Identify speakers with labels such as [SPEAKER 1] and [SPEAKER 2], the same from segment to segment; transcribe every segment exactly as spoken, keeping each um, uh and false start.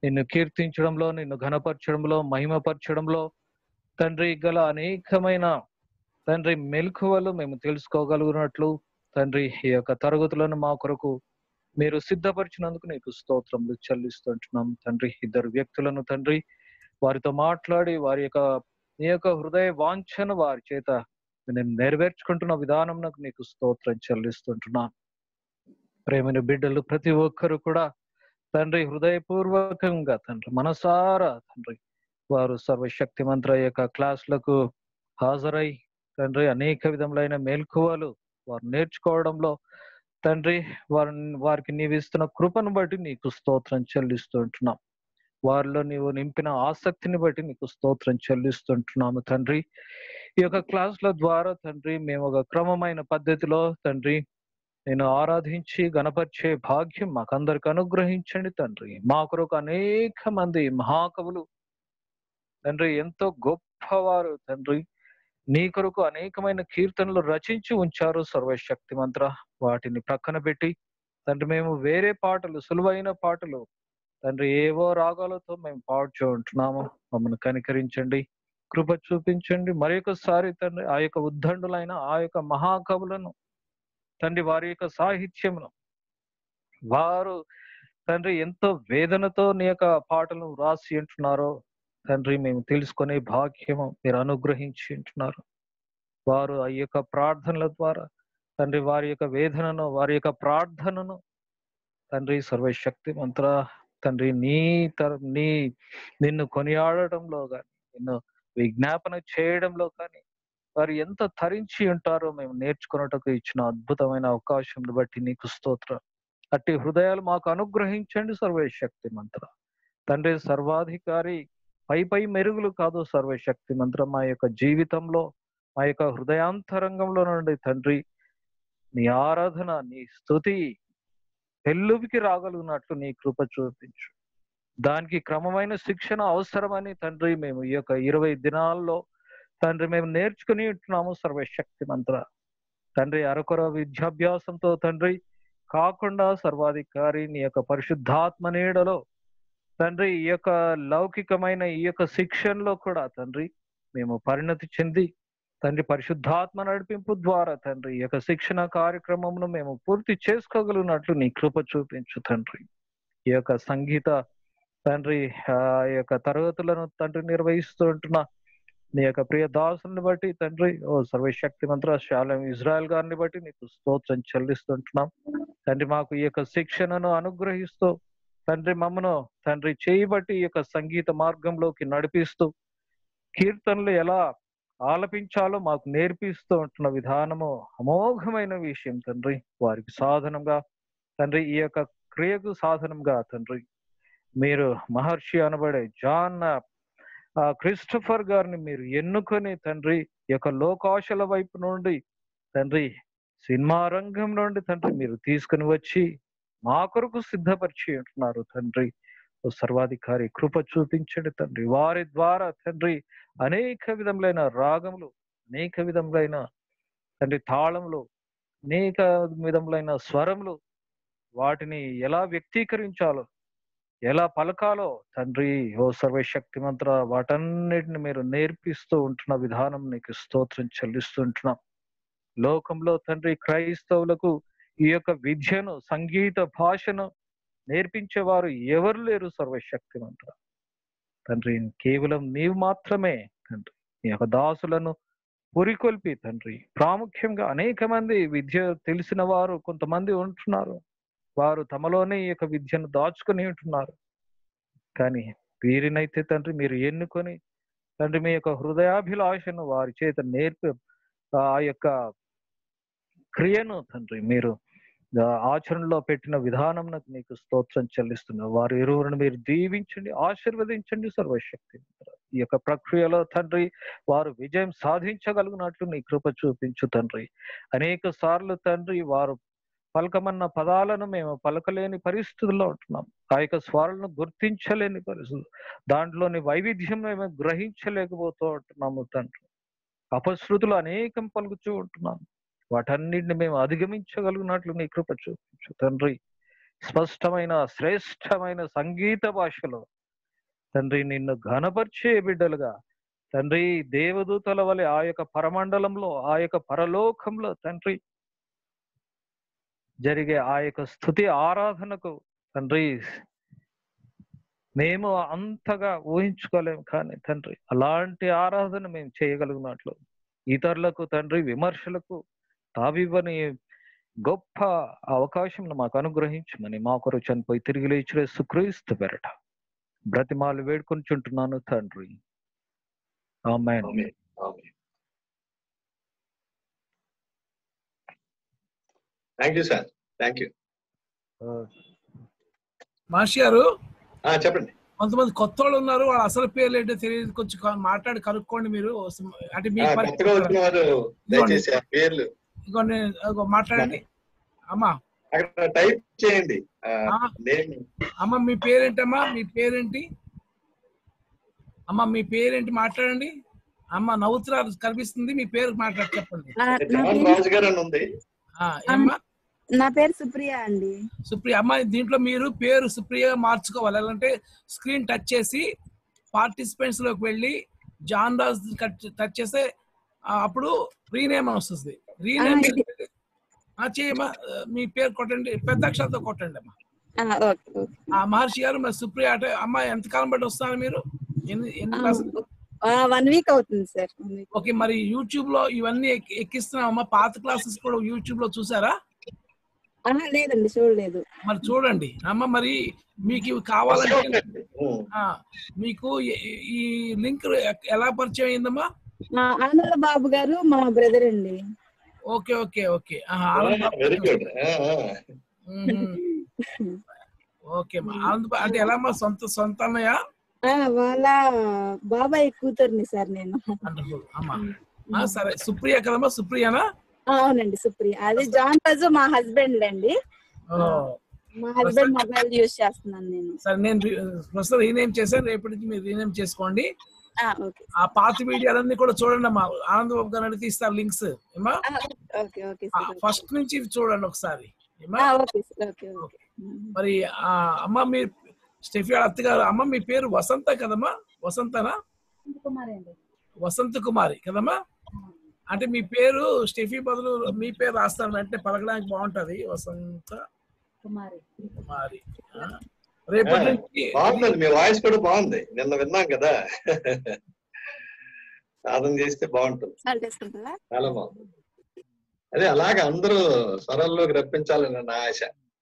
[SPEAKER 1] నిన్ను కీర్తించడంలో, నిన్ను ఘనపరచడంలో, మహిమపరచడంలో తండ్రి గల అనేకమైన తండ్రి మెలకువలు మేము తెలుసుకోగలుగునట్లు తండ్రి ఈ యొక్క తరగతులను మా కొరకు మీరు సిద్ధపరిచినందుకు నీకు స్తోత్రములు చెల్లిస్తుంటున్నాం తండ్రి. ఇద్దరు వ్యక్తులను తండ్రి వారితో మాట్లాడి వారి యొక్క నీ యొక్క హృదయ వాంఛను వారి చేత నేను నెరవేర్చుకుంటున్న విధానం నాకు నీకు స్తోత్రం చెల్లిస్తుంటున్నాను. ప్రేమని బిడ్డలు ప్రతి ఒక్కరు కూడా తండ్రి హృదయపూర్వకంగా తండ్రి మనసారా తండ్రి వారు సర్వశక్తి మంత్ర యొక్క క్లాసులకు హాజరై తండ్రి అనేక విధములైన మేల్కువలు వారు నేర్చుకోవడంలో తండ్రి వారి వారికి నీవు ఇస్తున్న కృపను బట్టి నీకు స్తోత్రం చెల్లిస్తుంటున్నాం. వారిలో నీవు నింపిన ఆసక్తిని బట్టి నీకు స్తోత్రం చెల్లిస్తుంటున్నాము తండ్రి. ఈ యొక్క క్లాసుల ద్వారా తండ్రి మేము ఒక క్రమమైన పద్ధతిలో తండ్రి నేను ఆరాధించి గణపరిచే భాగ్యం మాకందరికి అనుగ్రహించండి తండ్రి. మా కొరకు అనేక మంది మహాకవులు తండ్రి ఎంతో గొప్పవారు తండ్రి నీ కొరకు అనేకమైన కీర్తనలు రచించి ఉంచారు సర్వశక్తి మంత్ర. వాటిని ప్రక్కన పెట్టి తండ్రి మేము వేరే పాటలు సులువైన పాటలు తండ్రి ఏవో రాగాలతో మేము పాడుచూ ఉంటున్నాము. మమ్మల్ని కనికరించండి, కృప చూపించండి. మరొకసారి తండ్రి ఆ యొక్క ఉద్దండులైన ఆ యొక్క మహాకవులను తండ్రి వారి యొక్క సాహిత్యమును వారు తండ్రి ఎంతో వేదనతో నీ యొక్క పాటలను రాసి ఉంటున్నారో తండ్రి మేము తెలుసుకునే భాగ్యము మీరు అనుగ్రహించి ఉంటున్నారు. వారు ఆ యొక్క ప్రార్థనల ద్వారా తండ్రి వారి యొక్క వేదనను వారి యొక్క ప్రార్థనను తండ్రి సర్వశక్తి మంత్ర తండ్రి నీ తర నీ నిన్ను కొనియాడటంలో కానీ నిన్ను విజ్ఞాపన చేయడంలో కానీ వారు ఎంత తరించి ఉంటారో మేము నేర్చుకున్నట్టుకు ఇచ్చిన అద్భుతమైన అవకాశం బట్టి నీకు స్తోత్రం. అట్టి హృదయాలు మాకు అనుగ్రహించండి సర్వశక్తి మంత్ర తండ్రి. సర్వాధికారి పై పై మెరుగులు కాదు సర్వశక్తి మంత్ర. మా యొక్క జీవితంలో మా యొక్క హృదయాంతరంగంలో నుండి తండ్రి నీ ఆరాధన నీ స్తుతి పెళ్ళువికి రాగలిగినట్లు నీ కృప చూపించు. దానికి క్రమమైన శిక్షణ అవసరమని తండ్రి మేము ఈ యొక్క ఇరవై దినాల్లో తండ్రి మేము నేర్చుకుని ఉంటున్నాము సర్వశక్తి మంత్ర తండ్రి. అరకొర విద్యాభ్యాసంతో తండ్రి కాకుండా సర్వాధికారి నీ యొక్క పరిశుద్ధాత్మ నీడలో తండ్రి ఈ యొక్క లౌకికమైన ఈ యొక్క శిక్షణలో కూడా తండ్రి మేము పరిణతి చెంది తండ్రి పరిశుద్ధాత్మ నడిపింపు ద్వారా తండ్రి ఈ యొక్క శిక్షణ కార్యక్రమమును మేము పూర్తి చేసుకోగలిగినట్లు నీ కృప చూపించు తండ్రి. ఈ యొక్క సంగీత తండ్రి ఆ యొక్క తరగతులను తండ్రి నిర్వహిస్తూ ఉంటున్న నీ యొక్క ప్రియ దాసుని బట్టి తండ్రి ఓ సర్వశక్తి మంత్ర శాలం ఇజ్రాయెల్ గారిని బట్టి నీకు స్తోత్రం చెల్లిస్తుంటున్నాం తండ్రి. మాకు ఈ యొక్క శిక్షణను అనుగ్రహిస్తూ తండ్రి మమ్మను తండ్రి చేయబట్టి ఈ యొక్క సంగీత మార్గంలోకి నడిపిస్తూ కీర్తనలు ఎలా ఆలపించాలో మాకు నేర్పిస్తూ ఉంటున్న విధానము అమోఘమైన విషయం తండ్రి. వారికి సాధనంగా తండ్రి ఈ యొక్క క్రియకు సాధనంగా తండ్రి మీరు మహర్షి అనబడే జాన్ ఆ క్రిస్టఫర్ గారిని మీరు ఎన్నుకొని తండ్రి ఈ యొక్క లోకాశల వైపు నుండి తండ్రి సినిమా రంగం నుండి తండ్రి మీరు తీసుకుని వచ్చి మా కొరకు సిద్ధపరిచి ఉంటున్నారు తండ్రి. ఓ సర్వాధికారి కృప చూపించండి తండ్రి. వారి ద్వారా తండ్రి అనేక విధములైన రాగములు అనేక విధములైన తండ్రి తాళములు అనేక విధములైన స్వరములు వాటిని ఎలా వ్యక్తీకరించాలో ఎలా పలకాలో తండ్రి ఓ సర్వశక్తి మంత్ర వాటన్నిటిని మీరు నేర్పిస్తూ ఉంటున్న విధానం నీకు స్తోత్రం చెల్లిస్తుంటున్నాం. లోకంలో తండ్రి క్రైస్తవులకు ఈ యొక్క విద్యను సంగీత భాషను నేర్పించేవారు ఎవరు లేరు సర్వశక్తి మంత్ర తండ్రి. కేవలం నీవు మాత్రమే తండ్రి. నీ యొక్క దాసులను పురికొల్పి తండ్రి ప్రాముఖ్యంగా అనేక మంది విద్య తెలిసిన వారు కొంతమంది ఉంటున్నారు. వారు తమలోనే ఈ యొక్క విద్యను దాచుకుని ఉంటున్నారు. కానీ వీరినైతే తండ్రి మీరు ఎన్నుకొని తండ్రి మీ యొక్క హృదయాభిలాషను వారి చేత నేర్పి ఆ యొక్క క్రియను తండ్రి మీరు ఆచరణలో పెట్టిన విధానం నీకు స్తోత్రం చెల్లిస్తున్నారు. వారు ఇరువురిని మీరు దీవించండి, ఆశీర్వదించండి సర్వశక్తి. ఈ యొక్క ప్రక్రియలో తండ్రి వారు విజయం సాధించగలిగినట్లు నీ కృప చూపించు తండ్రి. అనేక సార్లు తండ్రి వారు పలకమన్న పదాలను మేము పలకలేని పరిస్థితుల్లో ఉంటున్నాం. ఆ యొక్క స్వరాలను గుర్తించలేని పరిస్థితులు, దాంట్లోని వైవిధ్యం మేము గ్రహించలేకపోతూ ఉంటున్నాము తండ్రి. అపశృతులు అనేకం పలుకుతూ ఉంటున్నాము. వాటన్నిటిని మేము అధిగమించగలిగినట్లు నీ కృప చూపించు తండ్రి. స్పష్టమైన శ్రేష్టమైన సంగీత భాషలో తండ్రి నిన్ను ఘనపరిచే బిడ్డలుగా తండ్రి దేవదూతల వలె ఆ యొక్క పరమండలంలో ఆ యొక్క పరలోకంలో తండ్రి జరిగే ఆ యొక్క స్తుతి ఆరాధనకు తండ్రి మేము అంతగా ఊహించుకోలేము, కానీ తండ్రి అలాంటి ఆరాధన మేము చేయగలిగినట్లు ఇతరులకు తండ్రి విమర్శలకు తావివ్వని గొప్ప అవకాశం మాకు అనుగ్రహించమని మా కొరకు చనిపోయి తిరిగి లేచిన యేసుక్రీస్తు పేరట బ్రతిమాలు వేడుకొనిచుంటున్నాను తండ్రి. Amen.
[SPEAKER 2] Thank you sir, thank you.
[SPEAKER 3] మాషి గారు
[SPEAKER 2] చెప్పండి.
[SPEAKER 3] కొంతమంది కొత్త వాళ్ళు ఉన్నారు, వాళ్ళ అసలు పేర్లు ఏంటో తెలియదు, కొంచెం మాట్లాడి కనుక్కోండి మీరు. అంటే మీ
[SPEAKER 2] పేర్లు
[SPEAKER 3] మాట్లాడండి. అమ్మా
[SPEAKER 2] అక్కడ టైప్ చేయండి.
[SPEAKER 3] అమ్మ మీ పేరేంటమ్మా? మీ పేరేంటి అమ్మా? మీ పేరేంటి? మాట్లాడండి అమ్మ. నవ్వుతున్నారు కనిపిస్తుంది, మీ పేరు మాట్లాడి చెప్పండి.
[SPEAKER 2] రాజు గారు అని ఉంది.
[SPEAKER 4] నా పేరు సుప్రియ అండి.
[SPEAKER 3] సుప్రియ అమ్మ, దీంట్లో మీరు పేరు సుప్రియ మార్చుకోవాలి. ఎలా స్క్రీన్ టచ్ చేసి పార్టిసిపెంట్స్ లోకి వెళ్ళి జాన్ రాజ్ టచ్ చేస్తే అప్పుడు రీనేమ్ అని వస్తుంది. రీనేమ్ చేయమ్మా, మీ పేరు కొట్టండి, పెద్ద అక్షరాలతో కొట్టండి అమ్మా. మహర్షి గారు, మరి సుప్రియ అంటే అమ్మ ఎంతకాలం బట్టి వస్తున్నారు మీరు? ఎన్ని ఎన్ని క్లాసులు?
[SPEAKER 4] వన్ వీక్ అవుతుంది సార్.
[SPEAKER 3] ఓకే, మరి యూట్యూబ్ లో ఇవన్నీ ఎక్కిస్తున్నామమ్మా. పాత క్లాసెస్ కూడా యూట్యూబ్ లో చూసారా?
[SPEAKER 4] లేదండి, చూడలేదు.
[SPEAKER 3] మరి చూడండి అమ్మ. మరి మీకు ఇవి కావాలంటే మీకు ఈ లింక్ ఎలా పరిచయం అయిందమ్మా?
[SPEAKER 4] ఆనంద బాబు గారు మా బ్రదర్ అండి.
[SPEAKER 3] Okay okay okay okay Anand అంటే ఎలా అమ్మా? సొంత సొంత అన్నయ్య?
[SPEAKER 4] వాళ్ళ బాబాయ్ కూతుర్ని సార్ నేను.
[SPEAKER 3] అమ్మా సరే, సుప్రియ కదమ్మా? సుప్రియనా?
[SPEAKER 4] అవునండి, సుప్రియ. అదే జాన్ రాజు మా హస్బెండ్ అండి. మా హస్బెండ్ మొబైల్ యూజ్ చేస్తున్నాను నేను.
[SPEAKER 3] సరే, నేను ప్రస్తుతం రీనేమ్ చేశాను, రేపటి నుంచి మీరు రీనేమ్ చేసుకోండి. ఆ పాత వీడియోలన్నీ కూడా చూడండి అమ్మా. ఆనంద్ బాబు గారు అడిగితే ఇస్తారు లింక్స్. ఫస్ట్ నుంచి చూడండి ఒకసారి. మరి అమ్మ, మీ స్టెఫీ అత్తగారు, అమ్మ మీ పేరు వసంత కదమ్మా? వసంతనా? వసంత కుమారి కదమ్మా? అంటే మీ పేరు స్టెఫీ బదులు మీ పేరు రాస్తాను అంటే పలకడానికి బాగుంటది. వసంత కుమారి కుమారి. రేపటి నుంచి
[SPEAKER 2] బాగుంది, మీ వాయిస్ కూడా బాగుంది, నిన్న విన్నాం కదా. సాధన చేస్తే బాగుంటుంది, చాలా బాగుంది. అదే అలాగే అందరూ స్వరాల్లోకి రప్పించాలని నా ఆశ.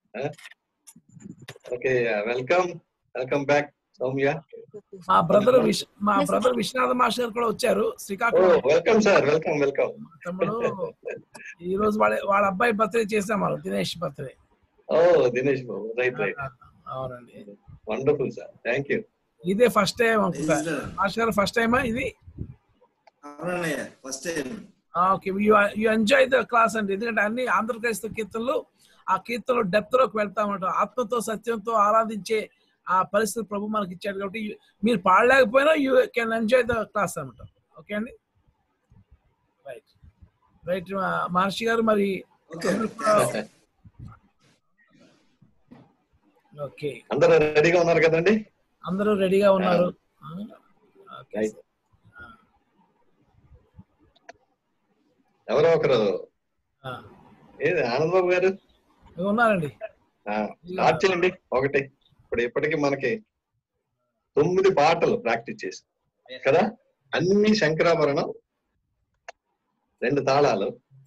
[SPEAKER 2] Okay, welcome welcome back Soumya.
[SPEAKER 3] మా బ్రదర్ మా బ్రదర్ విశ్వనాథ మాస్టర్ కూడా వచ్చారు Srikakulam.
[SPEAKER 2] Welcome sir, welcome welcome.
[SPEAKER 3] తమ్ముడు, ఈ రోజు వాళ్ళ వాళ్ళ అబ్బాయి బర్త్డే చేసాం, దినేష్ బర్త్డే.
[SPEAKER 2] ఓ దినేష్ బాబు, రైట్ రైట్.
[SPEAKER 3] అవునండి,
[SPEAKER 2] వండర్ఫుల్ సార్, థ్యాంక్ యూ.
[SPEAKER 3] ఇదే ఫస్ట్ టైం మాస్టర్? ఫస్ట్ టైమా ఇది?
[SPEAKER 5] First time.
[SPEAKER 3] Okay, you enjoy the class అండి. ఎందుకంటే అన్ని ఆంధ్రప్రదేశ్ కీర్తనలు, ఆ కీర్తనలు డెప్త్ లోకి వెళ్తామంట. ఆత్మతో సత్యంతో ఆరాధించే ఆ పరిస్థితి ప్రభు మనకి ఇచ్చాడు. కాబట్టి మీరు పాడలేకపోయినా you can enjoy the class అనమాట. ఓకే అండి, రైట్ రైట్. మహర్షి గారు, మరి ఓకే
[SPEAKER 2] అందరూ రెడీగా ఉన్నారు కదండి?
[SPEAKER 3] అందరూ రెడీగా ఉన్నారు.
[SPEAKER 2] ఎవరో ఒకరు, ఏది ఆనంద్ బాబు గారు
[SPEAKER 3] ఉన్నారండి,
[SPEAKER 2] స్టార్ట్ చేయండి ఒకటి. ఇప్పుడు ఇప్పటికి మనకి తొమ్మిది పాటలు ప్రాక్టీస్ చేసాం కదా. అన్ని శంకరాభరణం, రెండు తాళాలు,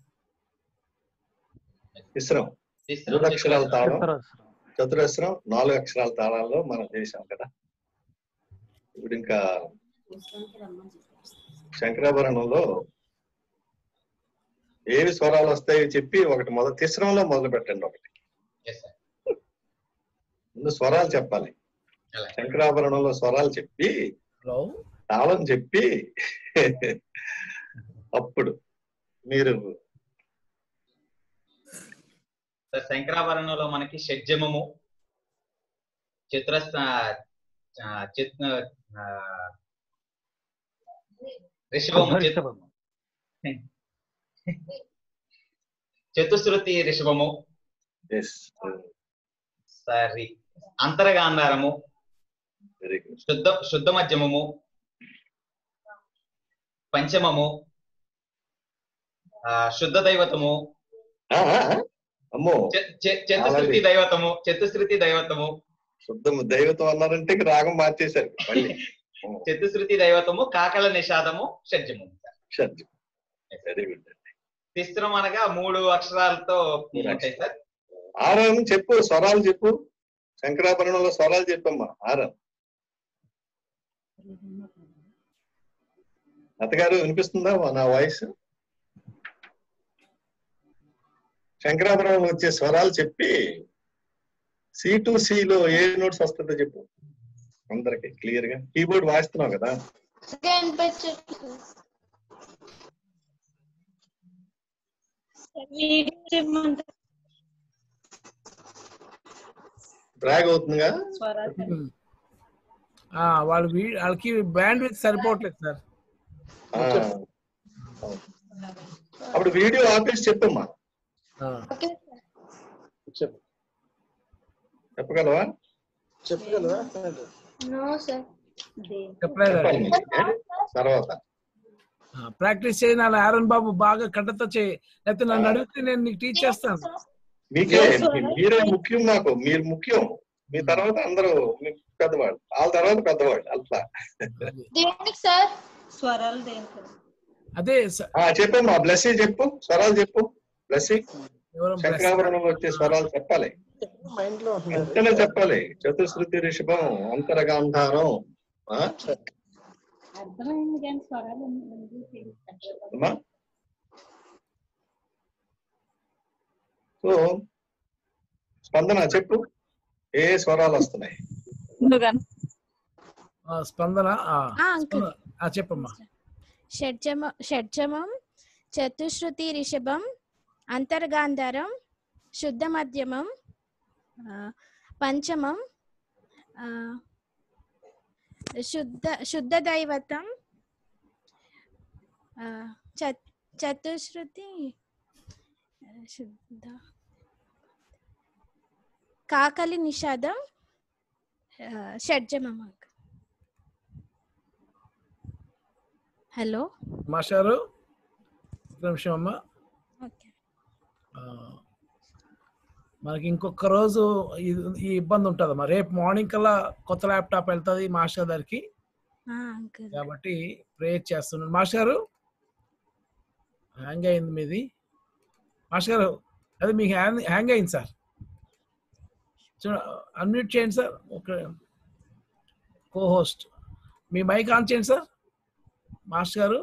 [SPEAKER 2] ఇస్రం, మూడు అక్షరాల తాళం, చతురస్రం, నాలుగు అక్షరాల తాళాల్లో మనం చేసాం కదా. ఇప్పుడు ఇంకా శంకరాభరణంలో ఏవి స్వరాలు వస్తాయో చెప్పి ఒకటి మొదటి తిస్రంలో మొదలు పెట్టండి. ఒకటి ముందు స్వరాలు చెప్పాలి. శంకరాభరణంలో స్వరాలు చెప్పి తాళం చెప్పి అప్పుడు మీరు.
[SPEAKER 6] శంకరాభరణంలో మనకి షడ్జమము, చిత్రస్థ రిషభము, చతుశ్రుతి రిషభము, సారీ అంతరగాంధారము,
[SPEAKER 2] వెరీ గుడ్.
[SPEAKER 6] శుద్ధ శుద్ధ మధ్యమము, పంచమము, శుద్ధ దైవతము,
[SPEAKER 2] అమ్మో
[SPEAKER 6] చతుశ్రుతి దైవతము, చతుశ్రుతి దైవతము,
[SPEAKER 2] శుద్ధము దైవతం అన్నారంటే ఇంక రాగం మార్చేశారు మళ్ళీ.
[SPEAKER 6] చతుశ్రుతి దైవతము, కాకల నిషాదము, షడ్జము.
[SPEAKER 2] షడ్జం. Very good.
[SPEAKER 6] తిస్రం అనగా మూడు అక్షరాలతో ఉంటాయి సార్.
[SPEAKER 2] ఆరం చెప్పు, స్వరాలు చెప్పు. శంకరాభరణంలో స్వరాలు చెప్పమ్మా. ఆరం అత్తగారు వినిపిస్తుందా నా వాయిస్? శంకరాభరణంలో వచ్చే స్వరాలు చెప్పి సి టు సి లో ఏ నోట్స్ వస్తుందో చెప్పు అందరికి క్లియర్ గా. కీబోర్డ్ వాయిస్తున్నావు కదా. డ్రాగ్ అవుతుందిగా.
[SPEAKER 3] వాళ్ళు వాళ్ళకి బ్యాండ్ విత్ సరిపోవట్లేదు సార్.
[SPEAKER 2] అప్పుడు వీడియో ఆపేసి చెప్పమ్మా. చెప్పగలవా?
[SPEAKER 5] చెప్పగలవా?
[SPEAKER 2] తర్వాత
[SPEAKER 3] ప్రాక్టీస్ చేయి నాన్న. ఆరన్ బాబు బాగా కట్టతో చేయి, లేకపోతే నన్ను అడిగితే నేను నీకు టీచ్ చేస్తాను.
[SPEAKER 2] మీకే మీరే ముఖ్యం, నాకు మీరు ముఖ్యం. మీ తర్వాత అందరూ పెద్దవాళ్ళు, వాళ్ళ తర్వాత పెద్దవాళ్ళు అట్లా.
[SPEAKER 3] అదే
[SPEAKER 2] చెప్పమ్మా. బ్లెస్సీ చెప్పు, స్వరాలు చెప్పు. బ్లెస్సీ శంకరాభరణంలో వచ్చే స్వరాలు చెప్పాలి, వెంటనే చెప్పాలి. చతుశ్రుతి రిషభం, అంతరగాంధారం. సో స్పందన చెప్పు, ఏ స్వరాలు వస్తున్నాయి?
[SPEAKER 3] స్పందన చెప్పమ్మా.
[SPEAKER 7] షడ్జమ షడ్జమం, చతుశ్రుతి రిషభం, అంతర్గాంధారం, శుద్ధ మధ్యమం, పంచమం, శుద్ధ శుద్ధ దైవతం, చతుశ్రుతి శుద్ధ కాకలి నిషాదం, షడ్జమం. హలో
[SPEAKER 3] మాస్టారు, నిమిషం అమ్మా. మనకి ఇంకొక రోజు ఈ ఇబ్బంది ఉంటుందమ్మా. రేపు మార్నింగ్ కల్లా కొత్త ల్యాప్టాప్ వెళ్తుంది మాస్టర్ గారికి, కాబట్టి ప్రేయర్ చేస్తున్నాను. మాస్టర్ గారు హ్యాంగ్ అయింది మీది. మాస్టర్ గారు అది మీకు హ్యాంగ్ హ్యాంగ్ అయింది సార్. చూడ అన్మ్యూట్ చేయండి సార్. ఒక కో హోస్ట్ మీ మైక్ ఆన్ చేయండి సార్. మాస్టర్ గారు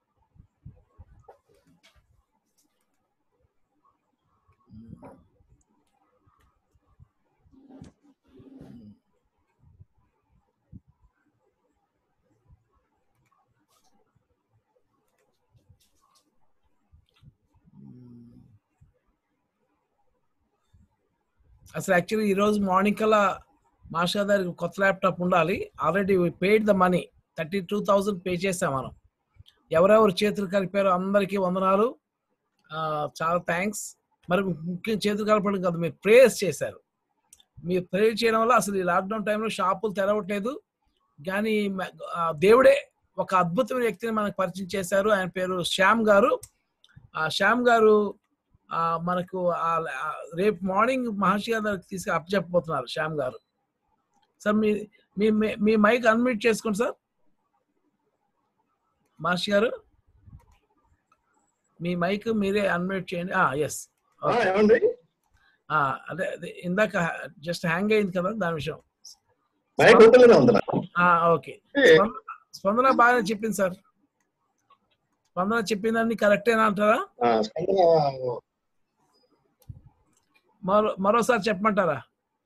[SPEAKER 3] అసలు యాక్చువల్లీ ఈరోజు మార్నింగ్ కల్లా మాస్టర్ గారికి కొత్త ల్యాప్టాప్ ఉండాలి. Already paid the money, thirty two thousand pay చేసాం మనం. ఎవరెవరు చేతులు కలిపారో అందరికీ వందనాలు, చాలా థ్యాంక్స్. మరి ముఖ్యం చేతులు కలపడం కాదు, మీరు ప్రేయర్స్ చేశారు. మీరు ప్రేయర్ చేయడం వల్ల అసలు ఈ లాక్డౌన్ టైంలో షాపులు తెరవట్లేదు, కానీ దేవుడే ఒక అద్భుతమైన వ్యక్తిని మనకు పరిచయం చేశారు. ఆయన పేరు శ్యామ్ గారు. ఆ శ్యామ్ గారు మనకు రేపు మార్నింగ్ మహర్షి గారు తీసుకు అప్పచెప్పబోతున్నారు. శ్యామ్ గారు సార్, మీ మీ మీ మైక్ అన్మ్యూట్ చేసుకోండి సార్. మహర్షి గారు మీ మైక్ మీరే అన్మ్యూట్ చేయండి. ఎస్, అదే అదే ఇందాక జస్ట్ హ్యాంగ్ అయింది కదా, దాని విషయం. ఓకే, స్పందన బాగానే చెప్పింది సార్. స్పందన చెప్పిందని కరెక్టేనా అంటారా? మరో మరోసారి చెప్పమంటారా?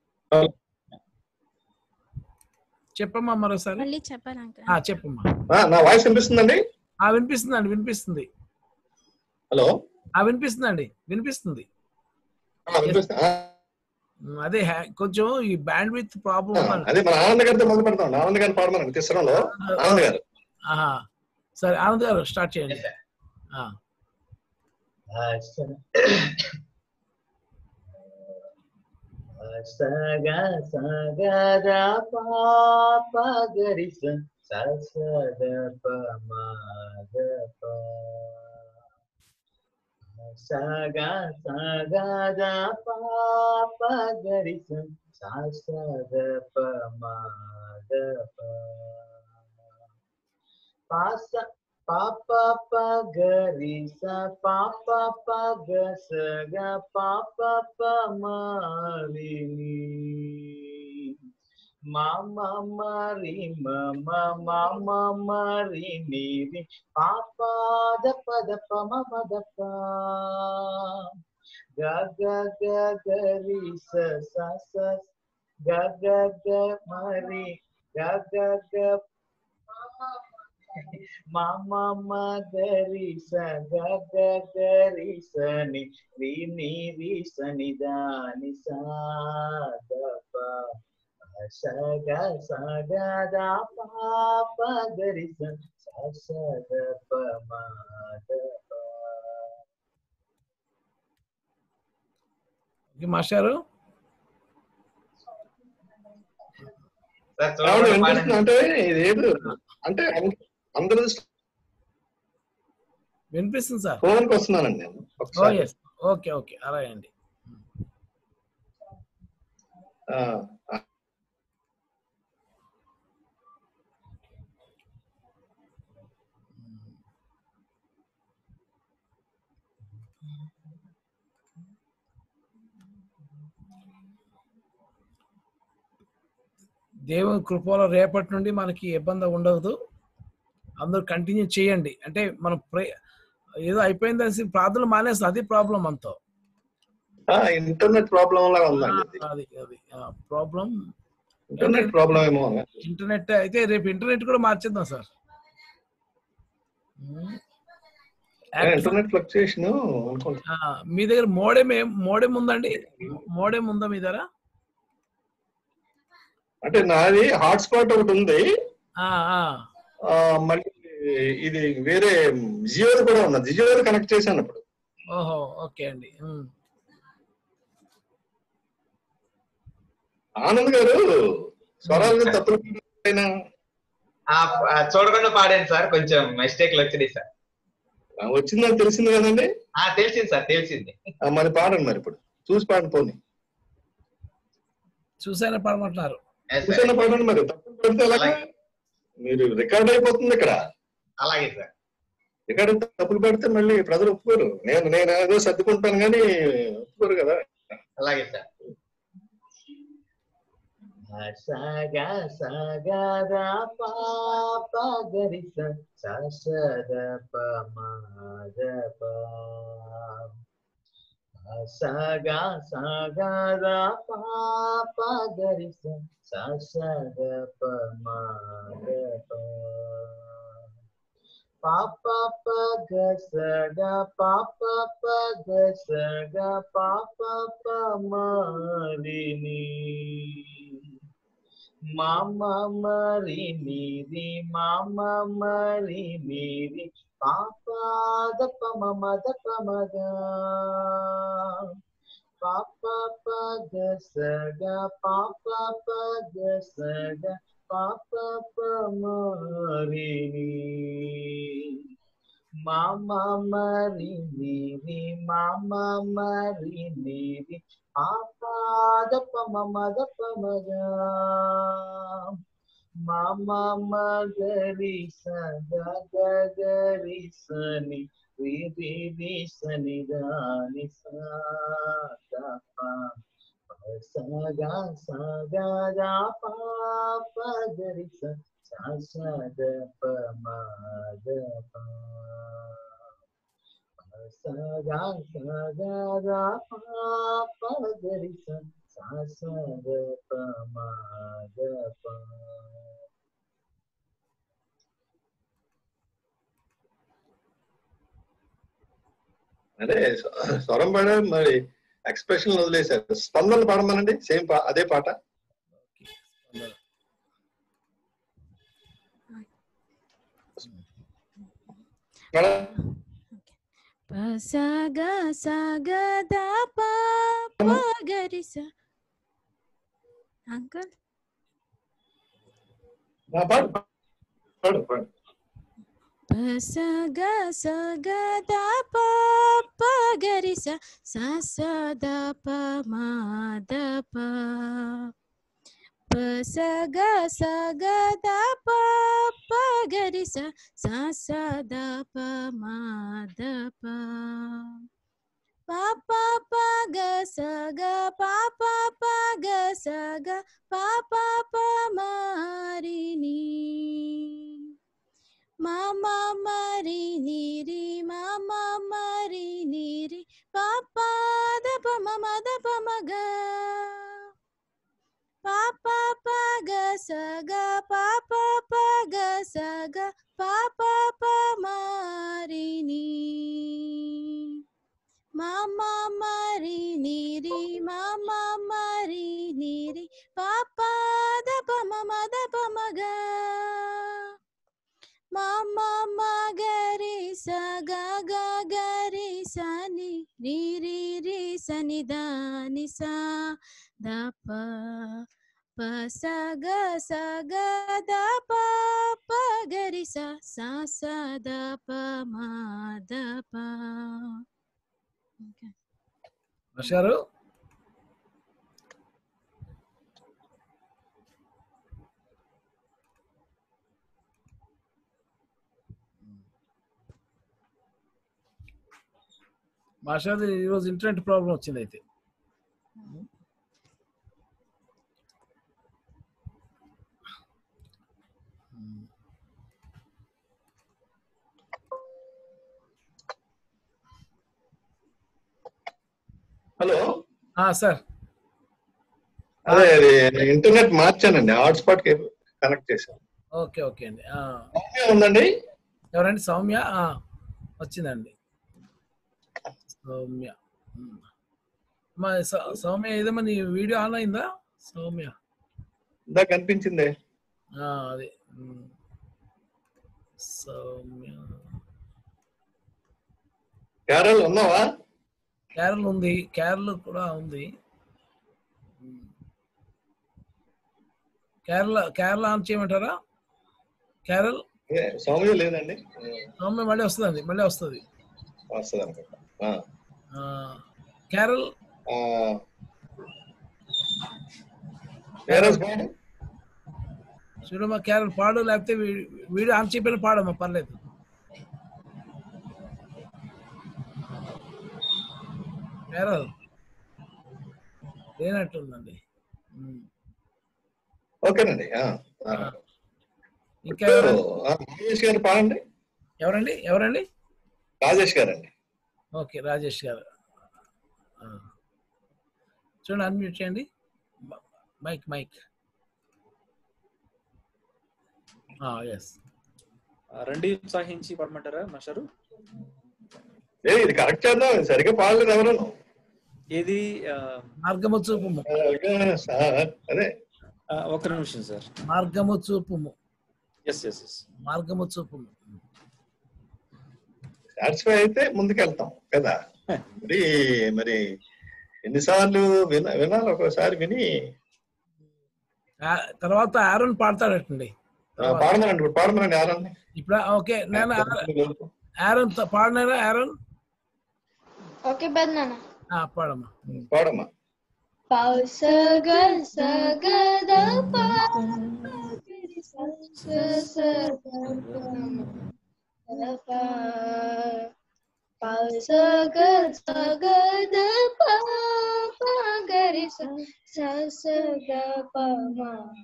[SPEAKER 3] చెప్పమ్మా మరోసారి. చెప్పమ్మా.
[SPEAKER 2] నా వాయిస్ వినిపిస్తుందండి?
[SPEAKER 3] వినిపిస్తుందండి, వినిపిస్తుంది.
[SPEAKER 2] హలో,
[SPEAKER 3] వినిపిస్తుందండి, వినిపిస్తుంది. అదే కొంచెం ఈ బ్యాండ్ విత్ ప్రాబ్లం.
[SPEAKER 2] అదే మన ఆనంద్ గారితో మొదలు పెడతాం. ఆనంద్ గారిని పాడమని తిస్రంలో. ఆనంద్ గారు.
[SPEAKER 3] సరే ఆనంద్ గారు స్టార్ట్ చేయండి.
[SPEAKER 6] సగ సగ ద ప ప గరి స స స ద ప మ ద ప సగ సగ ద ప ప గరి స స స ద ప మ ద ప పా స pa pa pa ga ri sa pa pa pa ga sa ga pa pa pa ma ri ni ma ma ma ri ma ma ma ma ma ri ni ri pa pa da pa da pa ma ma da pa ga ga ga ga ri sa sa sa ga ga ga ma ri ga ga ga mama magari sa ga ga gari sa ni ri ni ri sa ni da ni sa da pa sa ga sa ga da pa pa gari sa sa sa da pa ma da pa.
[SPEAKER 3] Okay మాస్టారు
[SPEAKER 2] అంటే ఇదేదో అంటే అందరూ
[SPEAKER 3] వినిపిస్తుంది sir
[SPEAKER 2] ఫోన్కి వస్తున్నానండి నేను
[SPEAKER 3] okay okay అలాగే అండి దేవుని కృపలో రేపటి నుండి మనకి ఇబ్బంది ఉండదు. అందరూ కంటిన్యూ చేయండి. అంటే మనం ప్రే ఏదో అయిపోయిందని ప్రార్థనలు మానేస్తాం, అది ప్రాబ్లం అంతా.
[SPEAKER 2] ఇంటర్నెట్ ప్రాబ్లం లాగా ఉందండి.
[SPEAKER 3] అది అది ప్రాబ్లం,
[SPEAKER 2] ఇంటర్నెట్ ప్రాబ్లం ఏమో.
[SPEAKER 3] ఇంటర్నెట్ అయితే రేపు ఇంటర్నెట్ కూడా మార్చేద్దాం సార్.
[SPEAKER 2] ఇంటర్నెట్ ఫ్లక్చుయేషన్ అనుకుంటా.
[SPEAKER 3] మీ దగ్గర మోడెం మోడెం ఉందండి? మోడెం ఉందా మీ దగ్గర?
[SPEAKER 2] అంటే నాది హాట్స్పాట్ ఒకటి ఉంది, మళ్ళీ ఇది వేరే జియో కూడా ఉంది. జియో కనెక్ట్ చేశాను ఇప్పుడు.
[SPEAKER 3] ఓహో ఓకే అండి.
[SPEAKER 2] ఆనంద్ గారు స్వరాలు తప్పులు
[SPEAKER 6] చూడకుండా పాడాను సార్, కొంచెం మిస్టేక్లు వచ్చినాయి సార్.
[SPEAKER 2] వచ్చిందని తెలిసింది కదండి?
[SPEAKER 6] తెలిసింది సార్, తెలిసింది.
[SPEAKER 2] మరి పాడండి, మరి ఇప్పుడు చూసి పాడండి. పోనీ
[SPEAKER 3] చూసానే పాడమంటున్నారు.
[SPEAKER 2] చూసానే పాడండి. మరి తప్పులు పెడితే అలాగే మీరు రికార్డ్ అయిపోతుంది ఇక్కడ.
[SPEAKER 6] అలాగే సార్.
[SPEAKER 2] రికార్డ్ తప్పులు పెడితే మళ్ళీ ప్రజలు ఒప్పుకోరు. నేను నేను ఏదో సర్దుకుంటాను కానీ ఒప్పుకోరు కదా.
[SPEAKER 6] అలాగే sir. saga saga da pa pa gari sa sa sa da pa ma da pa saga saga da pa pa gari sa sa sa da pa ma da pa pa pa pa ga sa ga pa pa pa ga sa ga pa pa pa ma ri ni mama mari ni ri mama mari ni ri papa da pa mama da pa ma ga papa pa ga sa ga papa pa ga sa ga papa pa mari ni mama mari ni ri mama mari ni ri papa da pa mama da pa ma ga mama ma ga ri sa ga ga ga ri sa ni ri ri ri sa ni da ni sa da pa sa ga sa ga da pa pa ga ri sa sa sa da pa ma da pa sa ga sa ga da pa pa ga ri sa sa sa da pa ma da pa.
[SPEAKER 2] అదే స్వరం పాడ, మరి expression వదిలేశారు. స్పందన పాడమనండి, same అదే పాట.
[SPEAKER 7] saga saga da pa pa gari sa uncle
[SPEAKER 2] పాడు పాడు పాడు.
[SPEAKER 7] స గ స గ ద ప ప గ రి స స స ద ప మ ద ప ప స గ స గ ద ప ప గ రి స స స ద ప మ ద ప ప ప ప గ స గ ప ప ప గ స గ ప ప ప మ రి ని మా మా మరి ని రి మా మా మరి ని రి ప ప ద ప మ మ ద ప మ గ ప ప ప గ స గ ప ప ప గ స గ ప ప ప మ రి ని మా మా మరి ని రి మా మా మరి ని రి ప ప ద ప మ మ ద ప మ గ మా మా మ గ రి స గ గ గ రి స ని రి రి రి స ని ద ని స ద ప ప స గ స గ ద ప ప గ రి స స స ద ప మ ద ప.
[SPEAKER 3] మాస్టారు మాస్టర్ ఈరోజు ఇంటర్నెట్ ప్రాబ్లం వచ్చింది అయితే.
[SPEAKER 2] హలో
[SPEAKER 3] సార్
[SPEAKER 2] అదే అది ఇంటర్నెట్ మార్చానండి, హాట్స్పాట్ కి కనెక్ట్ చేశాను.
[SPEAKER 3] ఓకే ఓకే అండి.
[SPEAKER 2] ఉందండి
[SPEAKER 3] ఎవరండి? సౌమ్య వచ్చిందండి. సౌమ్య మా సౌమ్య ఏదమ్మా నీ వీడియో ఆన్ అయిందా సౌమ్య?
[SPEAKER 2] ఇందా కనిపించింది
[SPEAKER 3] అదే సౌమ్య.
[SPEAKER 2] కేరళ ఉన్నావా?
[SPEAKER 3] కేరళ ఉంది, కేరళ కూడా ఉంది. కేరళ కేరళ ఆన్ చేయమంటారా? కేరళ
[SPEAKER 2] సౌమ్య లేదండి.
[SPEAKER 3] సౌమ్య మళ్ళీ వస్తుందండి, మళ్ళీ వస్తుంది
[SPEAKER 2] వస్తుంది అనుకుంటా.
[SPEAKER 3] కేరళ చూడమ్మా, కేరళ పాడు, లేకపోతే వీడియో ఆన్ చేయకపోయినా పాడమ్మా, పర్లేదు. కేరళ లేనట్టుందండి.
[SPEAKER 2] ఓకేనండి.
[SPEAKER 3] ఇంకా
[SPEAKER 2] రాజేష్ గారు పాడండి.
[SPEAKER 3] ఎవరండి? ఎవరండి?
[SPEAKER 2] రాజేష్ గారండి.
[SPEAKER 3] ఓకే, రాజేష్ గారు చూడండి, అన్మ్యూట్ చేయండి. మైక్ మైక్ ఎస్
[SPEAKER 5] రండి, ఉత్సాహించి పాడమంటారా మాస్టారు?
[SPEAKER 2] ఏ ఇది కరెక్ట్ చేద్దాం, సరిగ్గా పాడలేదు ఎవరు.
[SPEAKER 5] ఏది?
[SPEAKER 3] మార్గము చూపుము.
[SPEAKER 2] అదే
[SPEAKER 5] ఒక నిమిషం సార్.
[SPEAKER 3] మార్గము చూపుము.
[SPEAKER 5] ఎస్ ఎస్ ఎస్
[SPEAKER 3] మార్గము చూపుము.
[SPEAKER 2] సాటిస్ఫై అయితే ముందుకెళ్తాం కదా. మరి మరి ఎన్నిసార్లు విన వినాలి, ఒకసారి విని
[SPEAKER 3] తర్వాత ఆరోన్ పాడతాడటండి.
[SPEAKER 2] పాడమనండి, ఇప్పుడు పాడమనండి ఆరోన్.
[SPEAKER 3] ఇప్పుడు ఓకే, నేను ఆరోన్ పాడినారా? ఆరోన్
[SPEAKER 8] ఓకే బదనానా
[SPEAKER 3] పాడమ్మా
[SPEAKER 2] పాడమ్మా.
[SPEAKER 8] పౌస గ స గ ద ప స స ద ప పౌస గ స గ ద ప ప గ రి స స స ద ప మ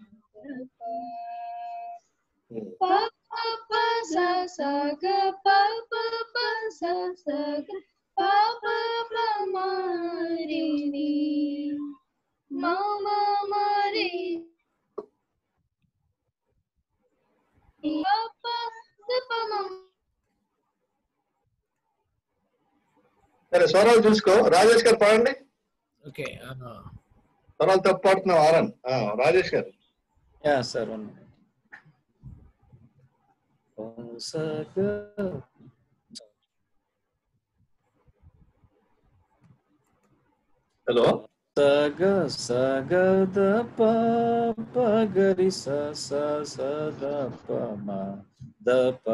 [SPEAKER 8] ప ప ప స స గ ప ప ప స స గ ప ప ప మ రి ని మ మ మ రి ప ప ద ప మ.
[SPEAKER 2] సరే, స్వరాలు చూసుకో. రాజేష్ గారు పాడండి.
[SPEAKER 3] ఓకే,
[SPEAKER 2] స్వరాలు తప్పు పాడుతున్నావు ఆరన్. రాజేష్ గారు.
[SPEAKER 5] Yeah sir.
[SPEAKER 2] హలో
[SPEAKER 5] సగ సగద ప పగరి స స సద ప మ ద ప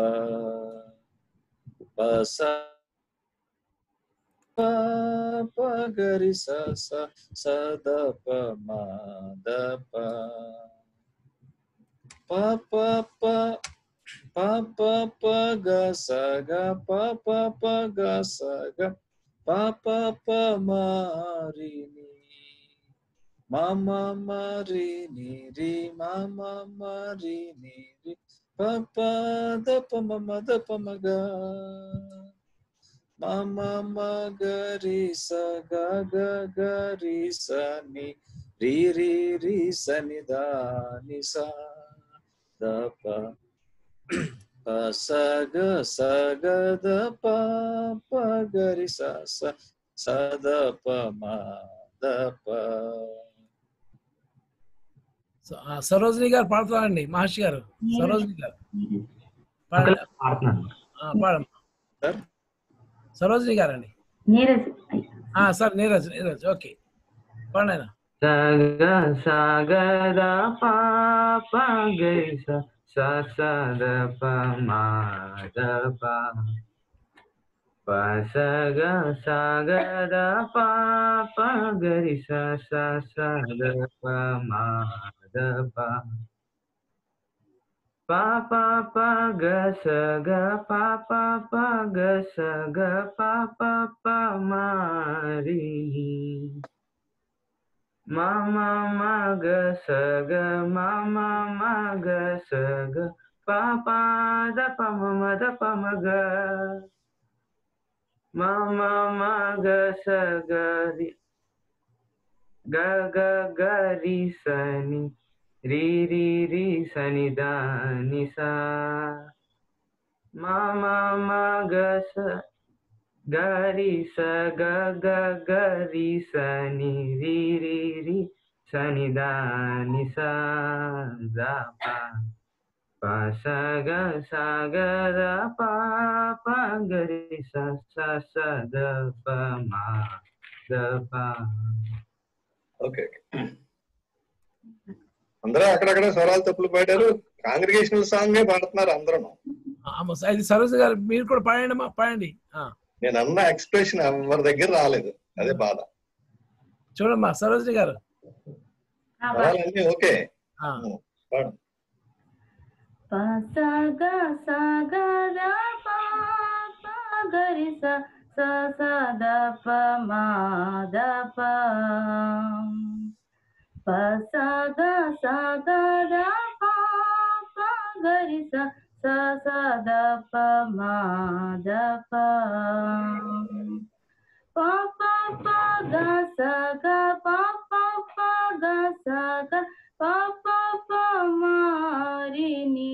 [SPEAKER 5] ప స ప పగరి స స సద ప మ ద ప ప ప ప ప ప ప గ స గ ప ప ప గ స గ ప ప ప మ రి ని మ మ మ రి ని రి మ మ మ రి ని రి ప ప ద ప మ మ ద ప మ గ మ మ మ గ రి స గ గ గ రి స ని రి రి రి స ని ద ని స ద ప ప స గ స గ ద ప ప గ రి స స స ద ప మ ద ప.
[SPEAKER 3] సరోజిని గారు పాడుతున్నారండి, మహర్షి గారు. సరోజిని గారు పాడండి. పాడమ్మా సరోజిని గారు అండి. సార్ నీరజ్ నీరజ్ ఓకే పాడైనా.
[SPEAKER 6] సగ సగద పాప గరి స స ద ప మా ద ప ప సగ సగద పాప గరి స స ద ప మా ద ప ప ప ప గ స గ ప ప ప గ స గ ప ప ప మా రి ma ma ma ga sa ga ma ma ma ga sa ga pa pa da pa ma ma da pa ma ga ma ma ma ga sa ga ri ga ga ga ri sa ni ri ri ri sa ni da ni sa ma ma ma ga sa ga ri sa ga ga ga ri sa ni ri ri ri sa ni da ni sa da pa pa sa ga sa ga da pa pa ga ri sa sa sa da pa ma da pa.
[SPEAKER 2] Okay అందరూ అక్కడక్కడ స్వరాలు తప్పులు పాడారు. Congregational song పాడుతున్నారు అందరూ.
[SPEAKER 3] అది సరోజ గారు మీరు కూడా పాడండి అమ్మా, పాడండి.
[SPEAKER 2] నేను అన్న ఎక్స్ప్రెషన్ ఎవరి దగ్గర రాలేదు, అదే బాధ.
[SPEAKER 3] చూడమ్మా సరోజిని గారు
[SPEAKER 2] స్వరాలన్నీ ఓకే. పాడు.
[SPEAKER 8] ప స గ స గ ద ప ప గ రి స స స ద ప మా ద ప ప స గ స గ ద ప ప గ రి స స స ద ప మా ద ప ప ప ప గ స గ ప ప ప గ స గ ప ప ప మా రి ని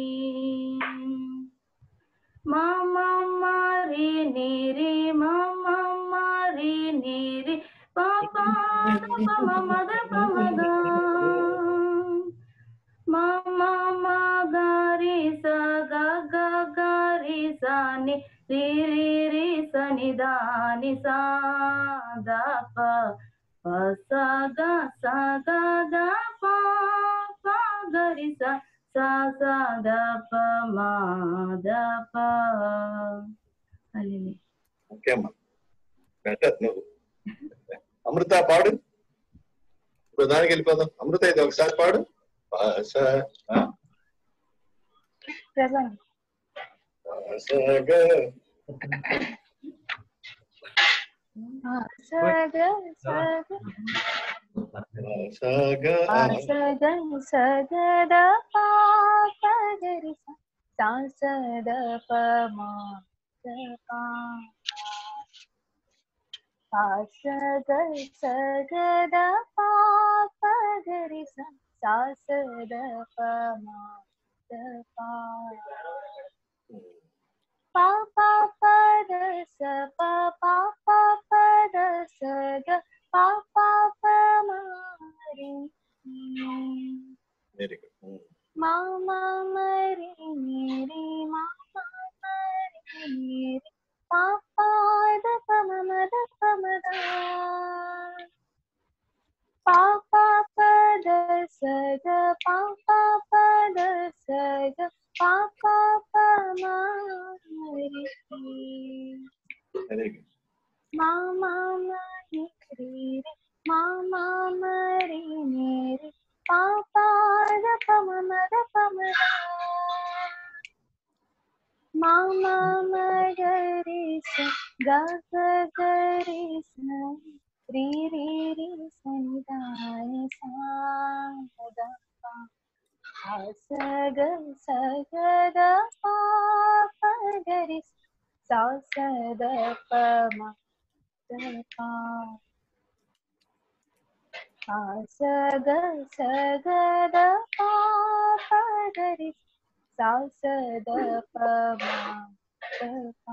[SPEAKER 8] మా మా మా రి ని రి మా మా మా రి ని రి ప ప ద ప మ మ ద ప మ గ మా మా మా గ రి స గ గ గ రి స ని రి రి రి స ని ద ని స ద ప ప స గ స గ ద ప ప గ రి స స స ద ప మా ద ప.
[SPEAKER 2] ఓకే అమ్మా, బెటర్. నువ్వు అమృత పాడు. ఇప్పుడు దానికి వెళ్ళిపోదాం. అమృత ఇది ఒకసారి పాడు.
[SPEAKER 8] pa pa pa da sa pa pa pa pa da sa ga pa pa pa ma ri
[SPEAKER 2] very good.
[SPEAKER 8] ma ma ma ri ni ri ma ma ma ri ni ri pa pa da pa ma ma da pa ma da pa pa pa ma re
[SPEAKER 2] very good.
[SPEAKER 8] ma ma ma re re ma ma ma re ne re pa pa da pa ma ma da pa ma da ma ma ma ga re sa ga ga ga re sa re re re sa ni da ni sa da pa sa ga sa ga da pa pa ga re sa sa da pa ma da pa pa sa ga sa ga da pa pa ga re sa sa da pa ma da pa.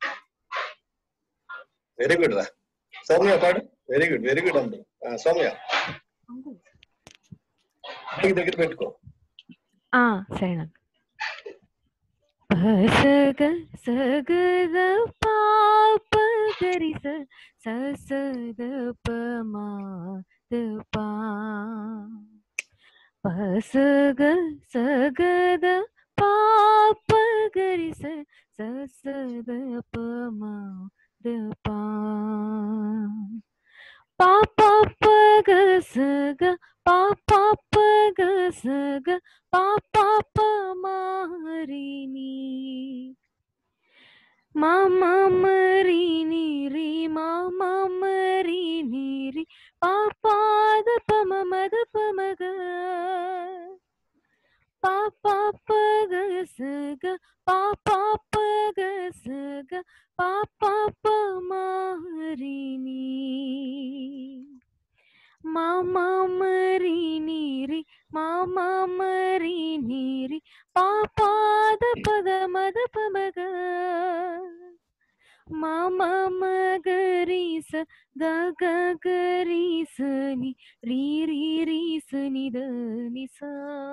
[SPEAKER 2] Very good రా సౌమ్య పాడు. Very good very good అండి. Soumya mic దగ్గర పెట్టుకో.
[SPEAKER 9] సరేనా. సగ సగద పాప గరి స సద ప మా ద పా సగ సగద పాప గరి స సద ప మా ద పా పా పా ప గ స గ పా పా ప గ స గ పా పా ప మా రి ని మా మా మ రి ని రి మా మా మ రి ని రి పా పా ద ప మ మ ద ప మ గ పా పా ప గ స గ పా పా ప గ స గ పా పా ప మా రి ని మా మా మ రి ని రి మా మా మ రి ని రి పా పా ద ప ద మ ద ప మ గ మా మా మ గ రి స గ గ గ రి స ని రి రి రి స ని ద ని సా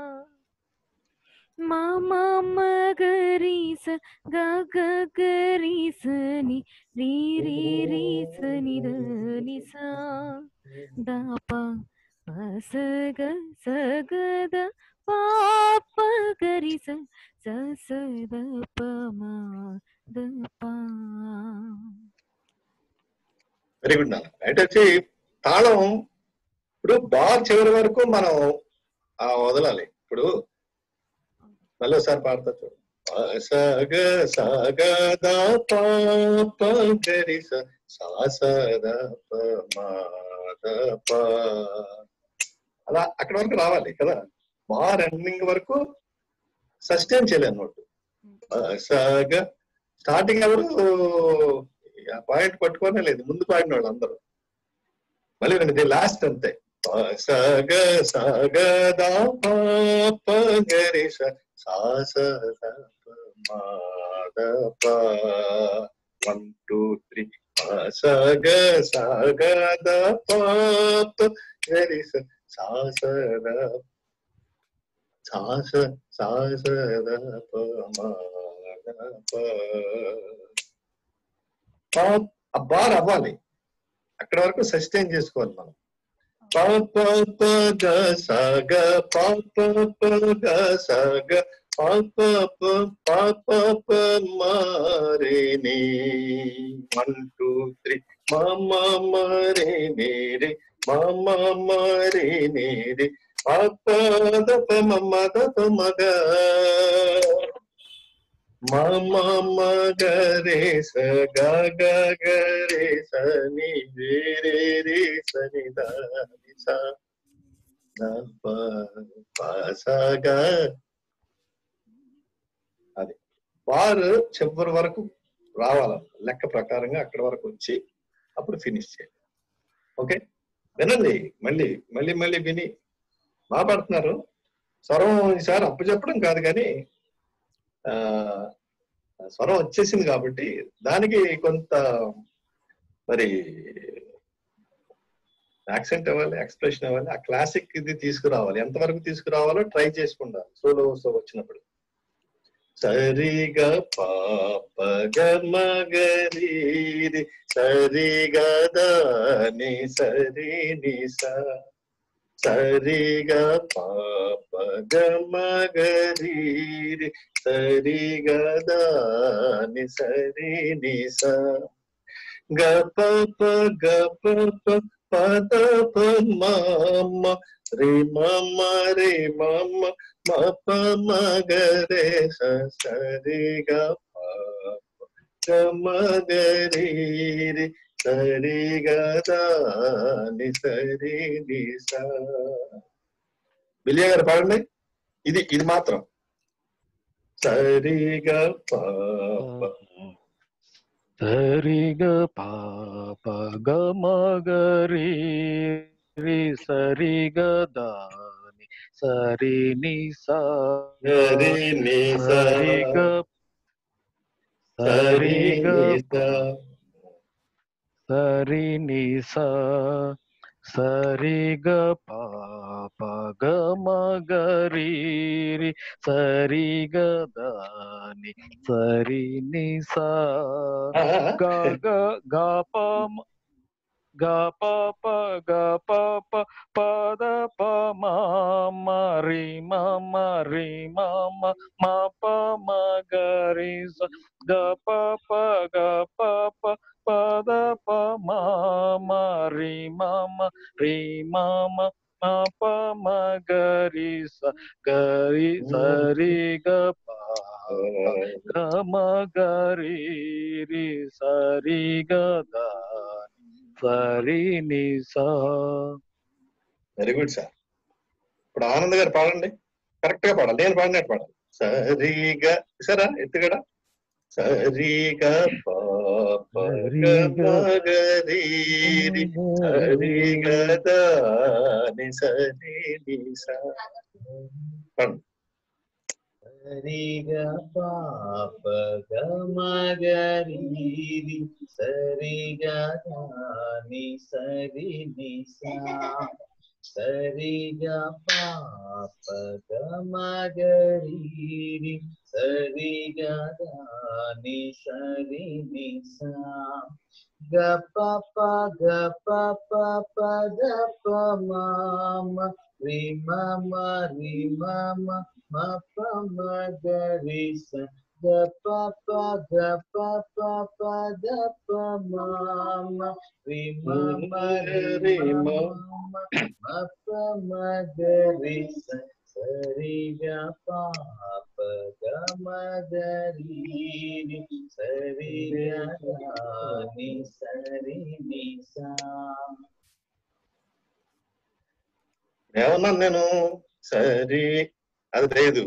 [SPEAKER 9] మా మా మ గ రి స గ గ గ రి స ని రి రి రి స ని ద ని సా ద ప ప స గ స గ ద పా ప గ రి స స స ద ప మా ద పా.
[SPEAKER 2] వెరీ గుడ్ నాన్న. అయితే వచ్చి తాళం ఇప్పుడు బార్ చివరి వరకు మనం వదలాలి. ఇప్పుడు మళ్ళీ ఒకసారి పాడతా చూడు. సగ సగ ద ప గరి స స ద ప మా ద ప అలా అక్కడ వరకు రావాలి కదా. బార్ ఎండింగ్ వరకు సస్టైన్ చేయలేదు అన్నట్టు. సగ స్టార్టింగ్ ఎవరు పాయింట్ పట్టుకోనే లేదు, ముందు పాడిన వాళ్ళు అందరూ. మళ్ళీ ఇది లాస్ట్ అంతే. సగ సగ ద ప గరి స స ద ప మా ద ప వన్ టూ త్రీ సగ సగ ద ప గరి స స ద స స ద ప మా ద ప. ఆ బార్ అవ్వాలి, అక్కడ వరకు సస్టైన్ చేసుకోవాలి మనం. ప ప ప గ స గ ప ప ప గ స గ ప ప ప ప ప ప మ రే ని వన్ టూ త్రీ మ మ మ రే ని రే మ మ మ రే ని రే ప ప ద ప మ మ ద ప మ గ మ మ మ గ రే స గ గ గ రే స ని రే రే రే స ని ద ని స ద ప ప స గ. అది వారు చివరి వరకు రావాలి లెక్క ప్రకారంగా, అక్కడ వరకు వచ్చి అప్పుడు ఫినిష్ చేయాలి. ఓకే, వినండి మళ్ళీ మళ్ళీ మళ్ళీ విని మాట్లాడుతున్నారు. స్వరం ఈసారి అప్పు చెప్పడం కాదు కానీ ఆ స్వరం వచ్చేసింది కాబట్టి దానికి కొంత మరి యాక్సెంట్ ఇవ్వాలి, ఎక్స్ప్రెషన్ ఇవ్వాలి, ఆ క్లాసిక్ ఇది తీసుకురావాలి. ఎంతవరకు తీసుకురావాలో ట్రై చేసుకుంటారు సోలో వచ్చినప్పుడు. సరిగా పాప గమగరి సరిగా దాని సరి ని స సరిగా పాప గమగరి సరిగా దాని సరి నిస గప గప పద మమ రే మమ రే మమ మప మగరే సరిగా పాప గమగరి సరిగా దాని సరి నిస. బిలియా గారు పాడండి. ఇది ఇది మాత్రం సరిగా పాప
[SPEAKER 1] సరిగా పాప గమగరి సరిగా దాని సరి నిసా
[SPEAKER 2] సరి నిస
[SPEAKER 1] సరిగా
[SPEAKER 2] సరి
[SPEAKER 1] సరిగా
[SPEAKER 2] నిస
[SPEAKER 1] సరి నిసా సరిగా పాప గమగరి సరిగా దాని సరి నిసా గ గ గ ప గ ప ప గ ప ప పద ప మ మ రి మ మ రి మ మ మ ప మ గ రి స గ ప ప గ ప ప పద ప మ మ రి మ మ రి మ మ మ ప మ గ రి స గ రి స రి గ ప గ మ గ రి రి స రి గ ద సరి నిసా.
[SPEAKER 2] Very good sir. ఇప్పుడు ఆనంద్ గారు పాడండి. కరెక్ట్ గా పాడాలి. నేను పాడినట్టు పాడాలి. సరిగా సరా ఎత్తుగడ సరిగా పాప గమగరి సరిగా దాని సరి నిసా. పాడండి.
[SPEAKER 6] సరిగా పాప గమగరి సరిగా దాని సరి నిసా సరిగా పాప గమగరి సరిగా దాని సరి నిసా గప ప గప ప పద ప మమ రి మమ రి మమ మ ప మ గ రి స గప ప గప ప పద ప మమ రి మమ రి మమ మ ప మ గ రి స సరిగా పాప గమగరి సరిగా దాని సరి నిసా.
[SPEAKER 2] ఏమన్నాను నేను? సరి అది లేదు.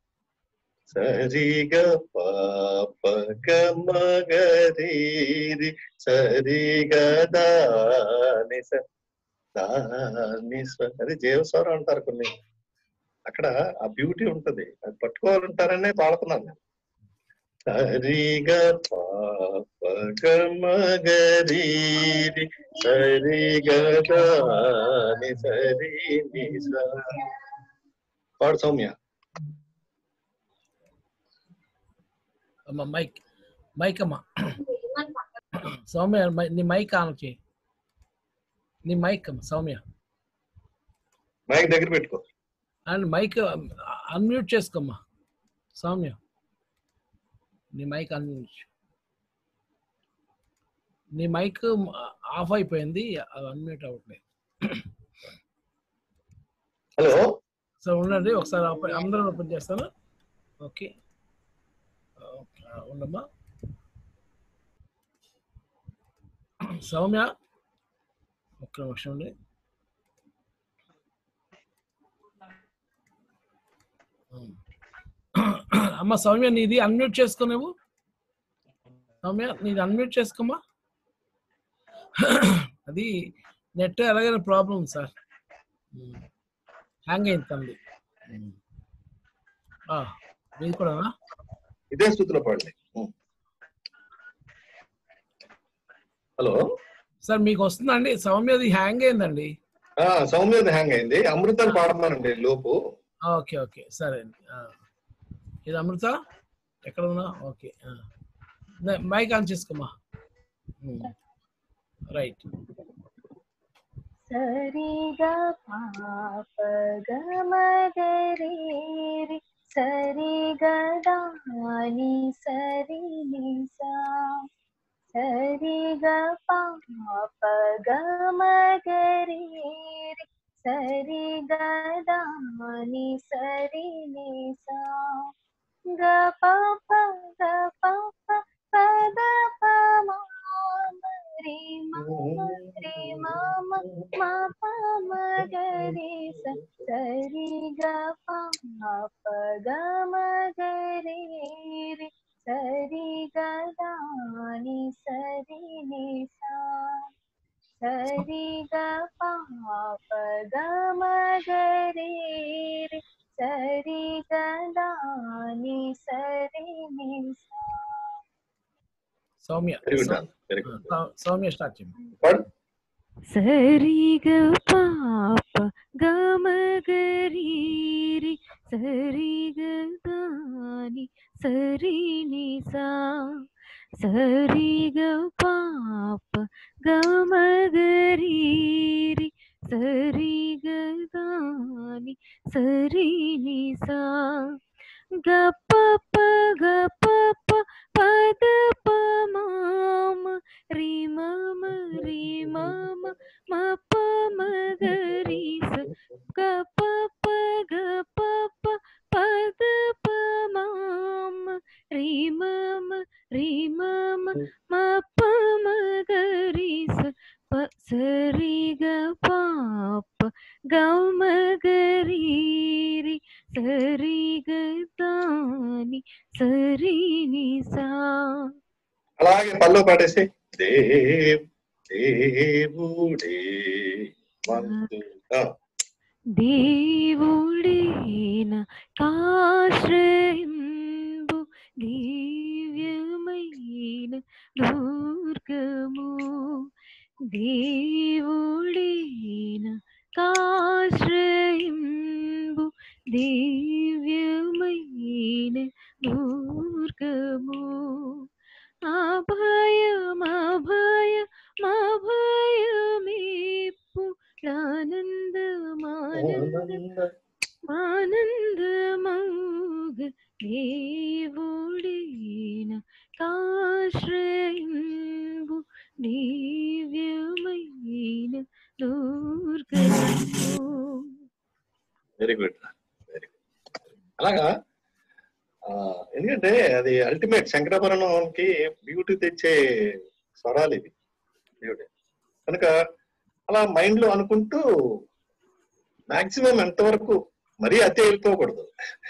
[SPEAKER 2] సరిగా పాప గమగరి సరిగా దాని దాని అది జీవస్వరం అంటారు కొన్ని. అక్కడ ఆ బ్యూటీ ఉంటది. అది పట్టుకోవాలంటారనే పాడుతున్నాను నేను. సరిగా పాప గమగరి సరిగా దాని సరి నిసా. పాడు సౌమ్య.
[SPEAKER 3] అమ్మ మైక్ మైక్ అమ్మ సౌమ్య నీ మైక్ ఆన్ చేయి. నీ మైక్ అమ్మ సౌమ్య
[SPEAKER 2] మైక్ దగ్గర పెట్టుకో.
[SPEAKER 3] అండ్ మైక్ అన్మ్యూట్ చేసుకోమ్మా సౌమ్య. నీ మైక్ అన్మ్యూట్. నీ మైక్ ఆఫ్ అయిపోయింది, అది అన్మ్యూట్ అవ్వట్లేదు.
[SPEAKER 2] హలో
[SPEAKER 3] సార్ ఉండండి ఒకసారి అందరూ ఓపెన్ చేస్తాను. ఓకే ఉండమ్మా సౌమ్య ఒక్క నిమిషం అండి. అమ్మ సౌమ్య నీది అన్మ్యూట్ చేసుకో. నువ్వు సౌమ్య నీది అన్మ్యూట్ చేసుకోమ్మా. అది నెట్ ఎలాగైనా ప్రాబ్లం సార్, హ్యాంగ్ అయింది తనది. మీది కూడా
[SPEAKER 2] ఇదే స్థితిలో పడండి. హలో
[SPEAKER 3] సార్ మీకు వస్తుందండి? సౌమ్యది హ్యాంగ్ అయిందండి.
[SPEAKER 2] సౌమ్యది హ్యాంగ్ అయింది. అమృతాన్ని పాడమానండి లోపు.
[SPEAKER 3] ఓకే ఓకే సరే అండి. ఇది అమృత ఎక్కడ ఉన్నా? ఓకే మైక్ ఆన్ చేసుకోమా. రైట్.
[SPEAKER 9] సరి గ పాప గ మగరి రి సరి గ దాని సరి ని సా సరి గ పాప గ మగరి రి సరి గ దాని సరి ని సా గ పాప గ పాప పద ప మా రి మమ రి మమ మా ప మగరి స సరి గ పాప గ మగరి రి సరి గ దాని సరి ని సా సరి గ పాప గ మగరి రి సరి గ దాని సరి ని సా.
[SPEAKER 3] Soumya
[SPEAKER 2] very good very good
[SPEAKER 3] సౌ- సౌమ్య స్టార్ట్ చేయండి.
[SPEAKER 9] సరి గ పాప గ మగరి రి సరి గ దాని సరి ని సా సరి గ పాప గ మగరి రి సరి గ దాని సరి ని సా గ ప ప గ ప ప పద ప మామ రి మమ రి మమ మ ప మగరి స గ ప ప గ ప ప పద ప మామ రి మమ రి మమ మ ప మగరి స ప సరి గ పాప గ మగరి రి సరి గ దాని సరి ని సా.
[SPEAKER 2] అలాగే పళ్ళు పాడేసి దేవ్ దేవుడే మందుగా
[SPEAKER 9] దేవుడేన కాశ్రయంబు దివ్యమైన దుర్గము దేవుడేన కాశ్రయంబు దివ్యమైన దుర్గము అభయమభయమభయమేపు ఆనందమానంద ఆనందమౌగ దేవుడేన కాశ్రయంబు దివ్యమైన దుర్గము.
[SPEAKER 2] Very good very good. అలాగా ఆ, ఎందుకంటే అది అల్టిమేట్ శంకరాభరణంకి బ్యూటీ తెచ్చే స్వరాలు ఇవి బ్యూటీ కనుక అలా మైండ్ లో అనుకుంటూ మాక్సిమం ఎంతవరకు మరీ అతి వెళ్ళిపోకూడదు,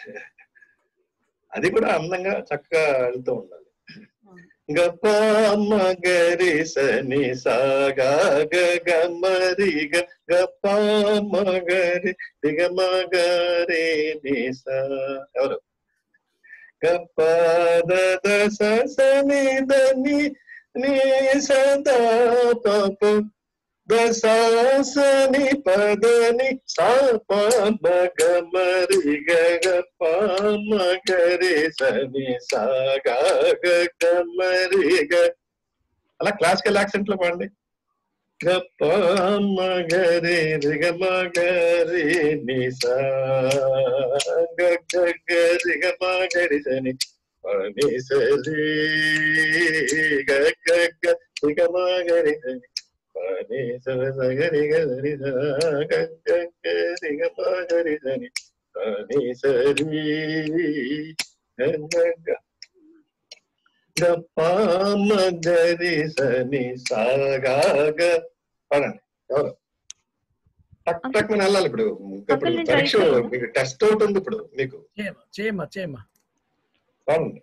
[SPEAKER 2] అది కూడా అందంగా చక్కగా వెళ్తూ ఉండాలి. గప మగరి సని సాగా గ మరి గప మగరి దిగ మగరి ని సా ఎవరు గప దద సని దని ని సదా పప దసాసని పదని సాప మగ మరి గ ప మగరి సని సాగా గ మరి గ అలా క్లాసికల్ యాక్సెంట్ లో పాడండి. గప మగరి రిగ మగరి ని సా గ గరి గ మగరి సని పని సరి గ గ రిగ మగరి సని పని సరి గరి గ గరి గ మగరి సని పని సరి గ గప మగరి సని సాగా గ పడండి. ఎవరు టక్ టక్ అని వెళ్ళాలి. ఇప్పుడు ఇప్పుడు పరీక్ష మీకు టెస్ట్ అవుట్ ఉంది ఇప్పుడు మీకు.
[SPEAKER 3] చేయమ్మా చేయమ్మా చేయమ్మా
[SPEAKER 2] పడండి.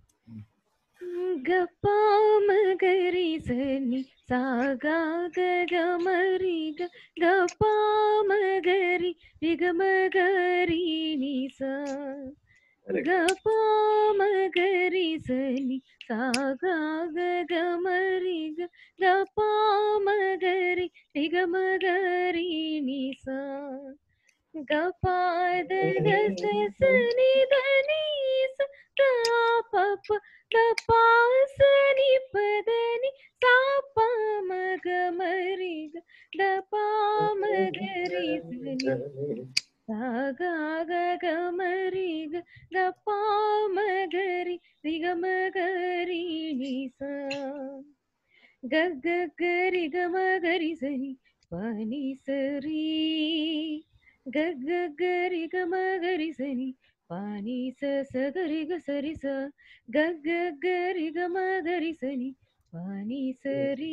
[SPEAKER 9] గప మగరి సని సాగా గ మరి గ గప మగరి రిగ మగరి ని సా గప మగరి సని సాగా గ మరి గ గప మగరి రిగ మగరి ని సా గప దద సని దని స గప గప సని పదని సాప మగ మరి గ గప sa ga ga ga ma ri ga ga pa ma ga ri ri ga ma ga ri ni sa ga ga ga ri ga ma ga ri sa ni pa ni sa ri ga ga ga ri ga ma ga ri sa ni pa ni sa sa ga ri ga sa ri sa ga ga ga ri ga ma ga ri sa ni pa ni sa ri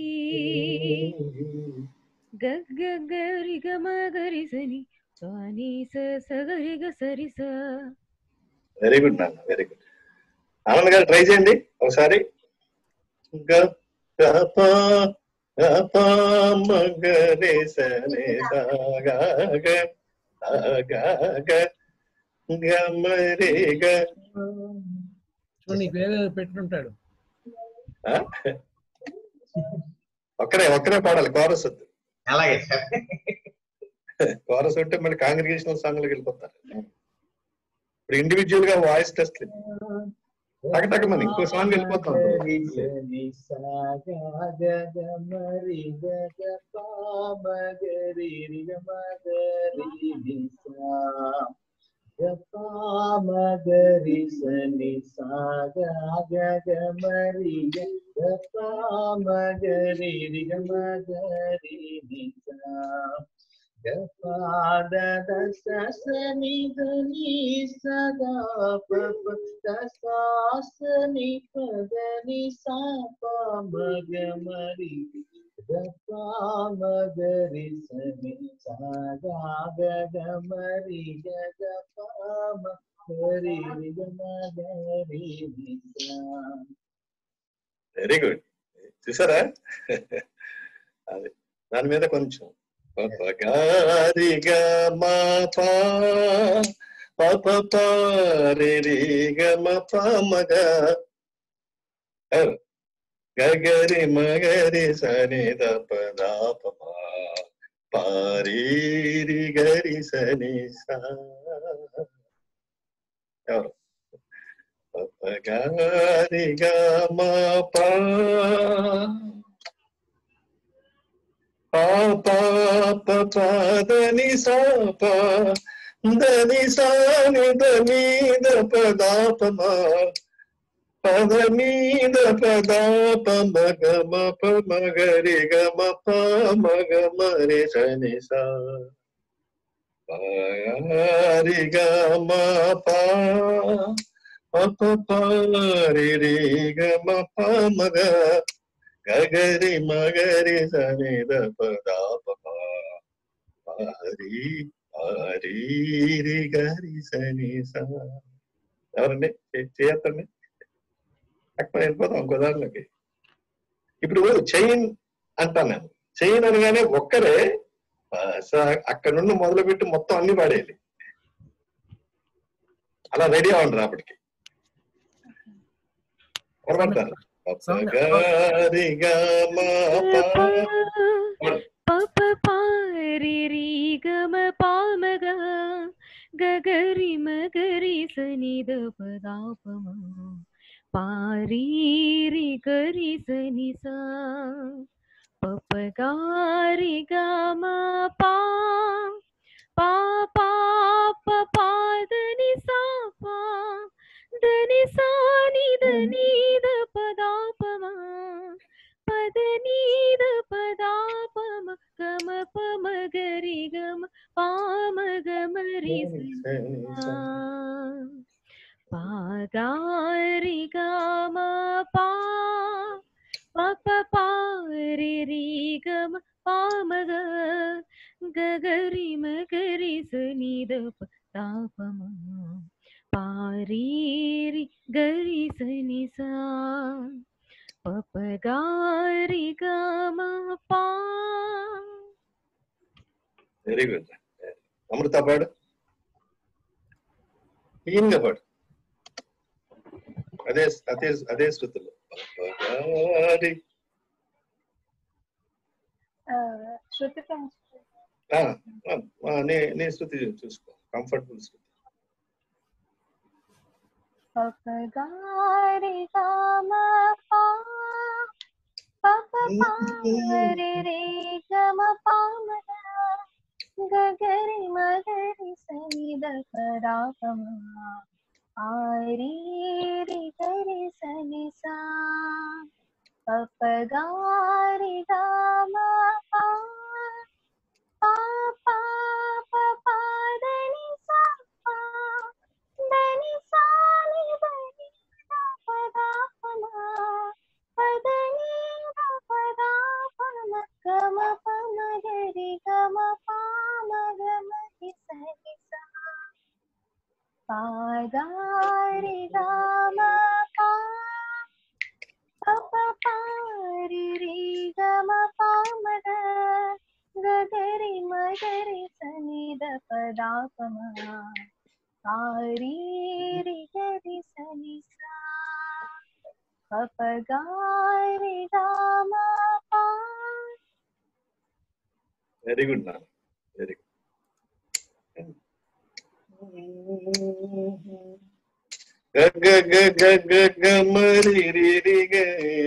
[SPEAKER 9] ga ga ga ri ga ma ga ri sa ni pa ni sa sa ga ri ga sa రి sa.
[SPEAKER 2] Very good నాన్న, very good. Anand గారు try చేయండి ఒకసారి. గ గ ప గ ప మ గ రి స ని స గ గ గ గ గ మ రి గ.
[SPEAKER 3] నీకు వేరే పెట్టుంటాడు.
[SPEAKER 2] ఒక్కడే ఒక్కడే పాడాలి, కోరస్ వద్దు.
[SPEAKER 6] అలాగే సార్.
[SPEAKER 2] కోరస్ ఉంటే మళ్ళీ కాంగ్రిగేషనల్ సాంగ్ లోకి వెళ్ళిపోతారు. ఇప్పుడు ఇండివిజువల్ గా వాయిస్ టెస్ట్ టక మన ఇంకో సాంగ్ వెళ్ళిపోతాం.
[SPEAKER 6] మగరి సని సాగా గగ మరి మగరి రిగ మగరి నిసా గపాద దస సని ధని సదా పప దసాసని పదని సాప మగ మరి గపా మగరి సని సాగా గగ మరి గపా మగరి రిగ మగరి నిసా.
[SPEAKER 2] Very good. చూసారా, అది దాని మీద కొంచెం పపగారి గ మా పా పప పారి రి గ మ ప మగ గగరి మగరి సని ద ప ద ప పారి రి గరి సని సా. ఎవరు? పపగారి గ మా పా పాప దని సా ప దని సా ని దని ద ప ద ప మ పద ని ద ప ద ప మ గ మ ప మ గ రి గ మ ప మ గ మ రి స ని సా ప రి గ మ ప ప ప రి రి గ మ ప మ గ గగరి మగరి సని ద ప ద ప పారి పారి రి గరి సని సా. ఎవరండి చేయొద్దండి, అక్కడ వెళ్ళిపోతాం ఇంకో దారిలోకి. ఇప్పుడు చైన్ అంటాను నేను. చైన్ అనగానే ఒక్కరే అక్కడ నుండి మొదలు పెట్టి మొత్తం అన్ని పాడేయాలి. అలా రెడీ అవ్వండి రాపటికి. ఎవరు గరి గ మా పా
[SPEAKER 9] పప పారి రి గ మ పా మ గ గగరి మగరి సని ద ప ద ప మ పారి రి గరి సని సా పప గారి గ మ పా పా పా ప పా దని సా పా దని సా ని దని ద ప ద ప మ పద ని ద ప ద ప మ గ మ ప మ గ రి గ మ పా మ గ మ రి సా పా గా రి గ మ పా ప ప పా రి రి గ మ పా మ గ గ గ రి మ గ రి స ని ద ప ద ప మ పా రి రి గ రి స ని సా పప గా రి గ మ పా.
[SPEAKER 2] Very good. అమృత పాడు, ఈయనగా పాడు. అదే అదే అదే శృతులు.
[SPEAKER 8] శృతి
[SPEAKER 2] నీ శృతి చూసుకో, కంఫర్టబుల్ శృతి.
[SPEAKER 8] పపగారి గమ పా పప పారి రే గమ పా మ గ గగరి మగరి సనిద పరాపమా ఆరి రి గరి సని సా పపగారి గామ పా పా పా పా దని సా పా దని సా ని దని దా పదా పమా పదని దా పదా పమ గమ పమ గరి గమ పామ గమ రి సని సా పాగారి గామ పా పప పారి రి గమ పామగ గగరి మగరి సనిద పదాపమా ఆరి రి గరి సని సా పపగారి గామ పా.
[SPEAKER 2] వెరీ గుడ్ నాన్న, వెరీ గుడ్. గగ గగ గగ మరి రి రి గ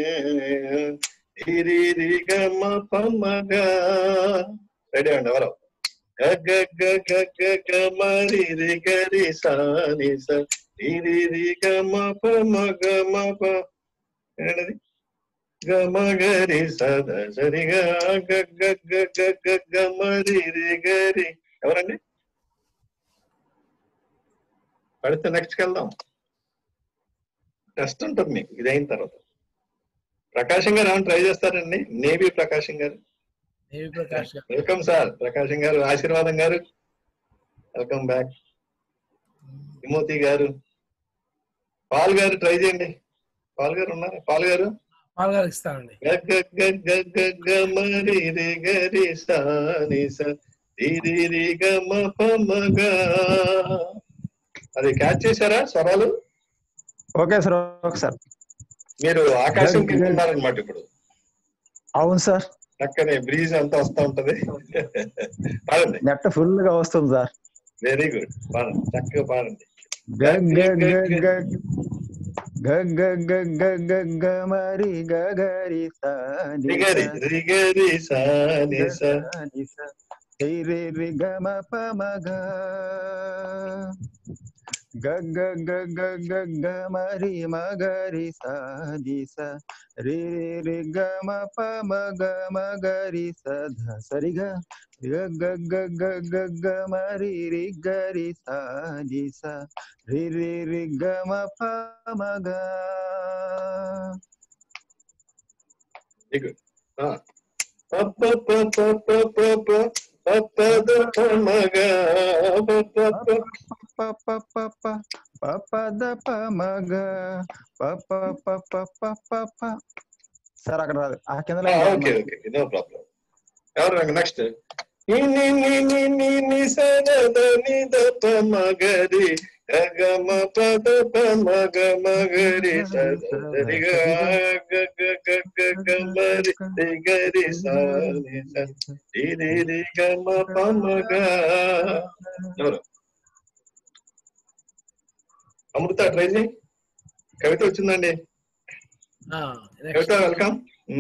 [SPEAKER 2] రి రి గ మ ప మ గ. రెడీ అండి ఎవరు? గగ గగ గగ మరి రి గ రి సా ని స రి రి రి గ మ ప మ గ మ ప. ఏంటది? గ మ గ రి స ద స రి గ గ గ గ గ గ గ మరి రి గ రి. ఎవరండి పడితే? నెక్స్ట్కి వెళ్దాం. టెస్ట్ ఉంటుంది మీకు ఇది అయిన తర్వాత. ప్రకాశం గారు ఏమైనా ట్రై చేస్తారండి? నేబీ ప్రకాశం గారు.
[SPEAKER 3] దేవి ప్రకాష్ గారు.
[SPEAKER 2] Welcome sir. ప్రకాశం గారు, ఆశీర్వాదం గారు వెల్కమ్ బ్యాక్. విమోతి గారు, పాల్ గారు ట్రై చేయండి. పాల్ గారు ఉన్నారా? పాల్ గారు
[SPEAKER 3] పాల్ గారు ఇస్తానండి.
[SPEAKER 2] గ గ గ గ గ మరి రి గ రి సా ని స రి రి రి గ మ ప మ గ. అది క్యాచ్ చేశారా స్వరాలు?
[SPEAKER 10] Okay sir, okay sir.
[SPEAKER 2] మీరు ఆకాశం కింద ఉన్నారనమాట ఇప్పుడు.
[SPEAKER 10] అవును సార్,
[SPEAKER 2] చక్కని బ్రీజ్ అంతా వస్తూ ఉంటది. పాడండి.
[SPEAKER 10] నెట్ ఫుల్ గా వస్తుంది సార్.
[SPEAKER 2] వెరీ గుడ్, పాడండి, చక్కగా పాడండి.
[SPEAKER 10] గ గ గ గ గ గ గ గ గ గ మరి గ గ రి సా ని స
[SPEAKER 2] రి గ రి సా ని స
[SPEAKER 10] రి రి రి గ మ ప మ గ. గ గ గ గ గ గ మరి మ గ రి సా ని స రి రి రి గ మ ప మ గ మ గ రి స ధ స రి గ గ గ గ గ గ గ మరి రి గ రి సా ని స రి రి రి గ మ ప మ గ.
[SPEAKER 2] Very good. ప ప ప ప ప ప ప ప ప ద ప మ గ ప ప ప
[SPEAKER 10] ప ప ప ప ప ప ద ప మ గ ప ప ప ప ప ప ప. సార్ అక్కడ రాదు, ఆ కింద.
[SPEAKER 2] Okay okay, no problem. ఎవరు నెక్స్ట్? ని ని ని ని ని ని స ద ద ని ద ప మ గ రి గ గ మ ప ద ప మ గ మ గ రి స ద రి గ గ గ గ గ గ మ రి రి గ రి సా ని స రి రి రి గ మ ప మ గ. ఎవరు? అమృత ట్రై చేయి. కవిత వచ్చిందండి. కవిత వెల్కమ్.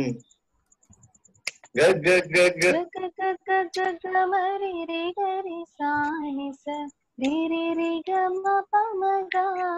[SPEAKER 2] గ గ గ గ
[SPEAKER 8] గ గ గ గ మరి రి గ రి సా ని స రి రి రి గ మ ప మ గ.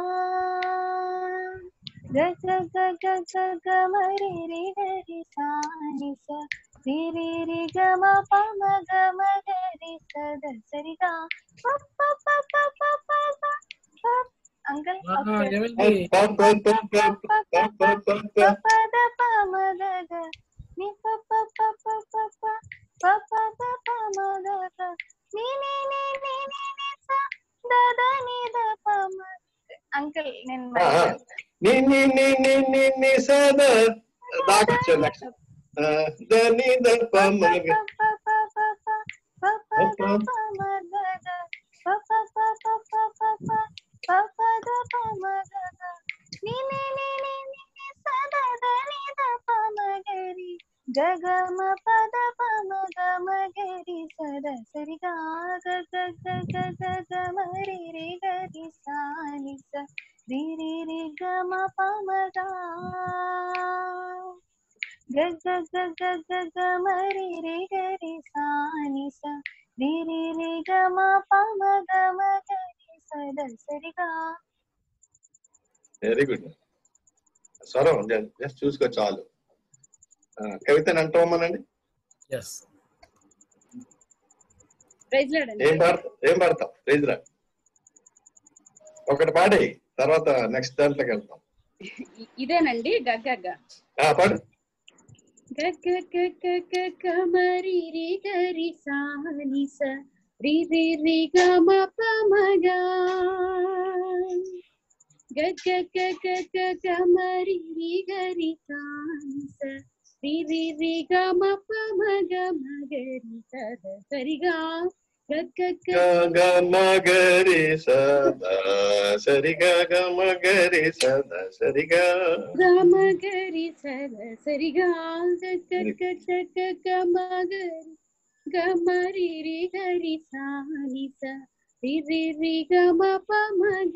[SPEAKER 8] గ గ గ గ గ గ మరి రి గ రి సా ని స రి రి రి గ మ ప మ గ మ గ రి స ద స రి గ ప ప ప ప ప ప ప. అంకల్
[SPEAKER 2] ప ప ప ప ప ప ప
[SPEAKER 8] ప ద ప మ గ గ ని ప ప ప ప ప ప ప ప ద ప మ గ గ ని ని ని ని ని ని స ద ద ని ద ప మ. అంకల్ నేను
[SPEAKER 2] ని ని ని ని ని ని స ద దాకొచ్చు. నెక్స్ట్ ద ని ద ప మ గ
[SPEAKER 8] ప ప ప ప ప ప ద ప మ గ గ ప ప ప ప ప ప ప ప ప ద ప మ గ గ ని ని ని ని ని ని స ద ద ని ద ప మ గ రి గ గ మ ప ద ప మ గ మ గ రి స ద స రి గ గ గ గ గ గ గ మ రి రి గ రి సా ని స రి రి రి గ మ ప మ గ. గ గ గ గ గ గ మ రి రి గ రి సా ని స
[SPEAKER 9] రి రి రి గ మ ప మ గ మ గ రి స ద సరిగా.
[SPEAKER 2] Very good. స్వరం జస్ట్ చూసుకో చాలు. కవితని అంటామనండి. ఏం పాడతావు ఏం పాడతావు ప్రైజ్ రా ఒకటి పాడే తర్వాత నెక్స్ట్ దాంట్లోకి వెళ్తాం.
[SPEAKER 4] ఇదేనండి గగ్గ
[SPEAKER 2] పాడు.
[SPEAKER 4] గగ్గ గగ్గ గగ్గ మరి రి గరి సా ని స రి రి రి గ మ ప మ గ గగ్గ గగ్గ గగ్గ మరి రి గరి సా ని స రి రి రి గ మ ప మ గ మ గ రి స ద సరిగా గగ్గ
[SPEAKER 2] గ మ గ రి స ద సరిగా గ మ గ రి స ద సరిగా
[SPEAKER 4] గ మ గ రి స ద సరిగా గగ్గ గగ్గ గగ్గ మ గ రి గ మ రి రి గ రి సా ని స రి రి రి గ మ ప మ గ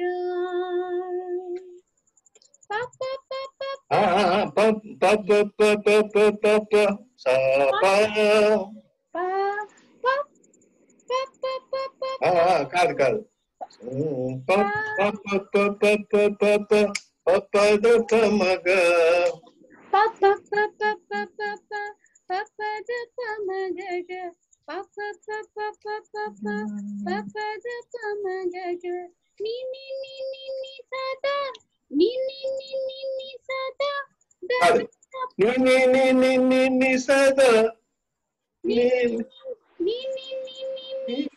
[SPEAKER 4] ప ప ప ప
[SPEAKER 2] ఆ ప ప ప ప ప ప ప ప సా ప
[SPEAKER 4] ప ప ప ప ప
[SPEAKER 2] ఆ కాదు కాదు ప ప ప ప ప ప ప ప ప ప ద ప మ గ
[SPEAKER 4] ప ప ప ప ప ప ప ప ప ద ప మ గ గ ప ప ప ప ప ప ప ప ప ద ప మ గ గ ని ని ని ని ని స ద ని ని ని ని ని స ద ద
[SPEAKER 2] ని ని ని ని ని ని స ద ని
[SPEAKER 4] ని ని ని ని ని స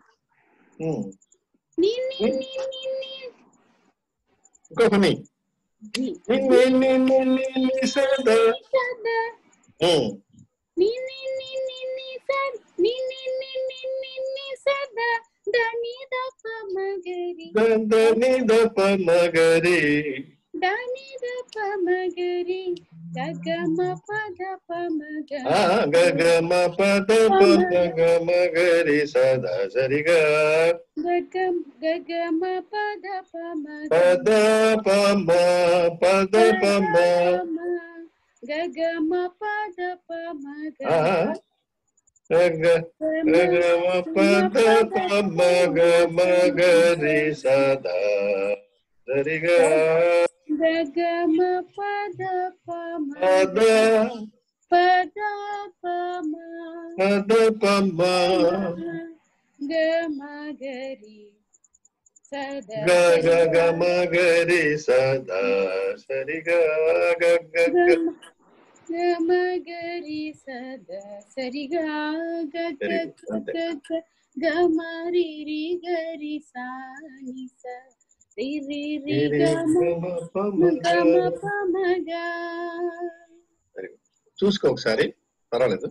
[SPEAKER 4] ని ని ని ని ని
[SPEAKER 2] ఇంకొక ని ని ని ని ని ని ని స ద
[SPEAKER 4] ని ని ని ని ని స ని ని ని ని ని ని స ద ద ని ద ప మ గ రి
[SPEAKER 2] ద ద ని ద ప మ గ రి
[SPEAKER 4] ద ని ద ప మ గ రి గ గ మ ప ద ప మ గ
[SPEAKER 2] ఆ గ గ మ ప ద ప మ గ మ గ రి స ద సరిగా
[SPEAKER 4] గ గ గ గ మ ప ద ప మ
[SPEAKER 2] ప ద ప మ ప ద ప మ
[SPEAKER 4] గ గ మ ప ద ప మ గ
[SPEAKER 2] ఆ గ గ గ మ ప ద ప మ గ మ గ రి స ద సరిగా
[SPEAKER 4] గ గ మ ప ద ప మ
[SPEAKER 2] ప ద
[SPEAKER 4] ప ద ప మ
[SPEAKER 2] ప ద ప మ
[SPEAKER 4] గ మ గ రి స ద
[SPEAKER 2] గ గ గ మ గ రి స ద సరిగా గ గ గ
[SPEAKER 4] గ మ గ రి స ద సరిగా గ గ గ గ గ మ రి రి గ రి సా ని స రి రి రి గ మ ప మ గ మ ప మ గ.
[SPEAKER 2] చూసుకో ఒకసారి పర్వాలేదు.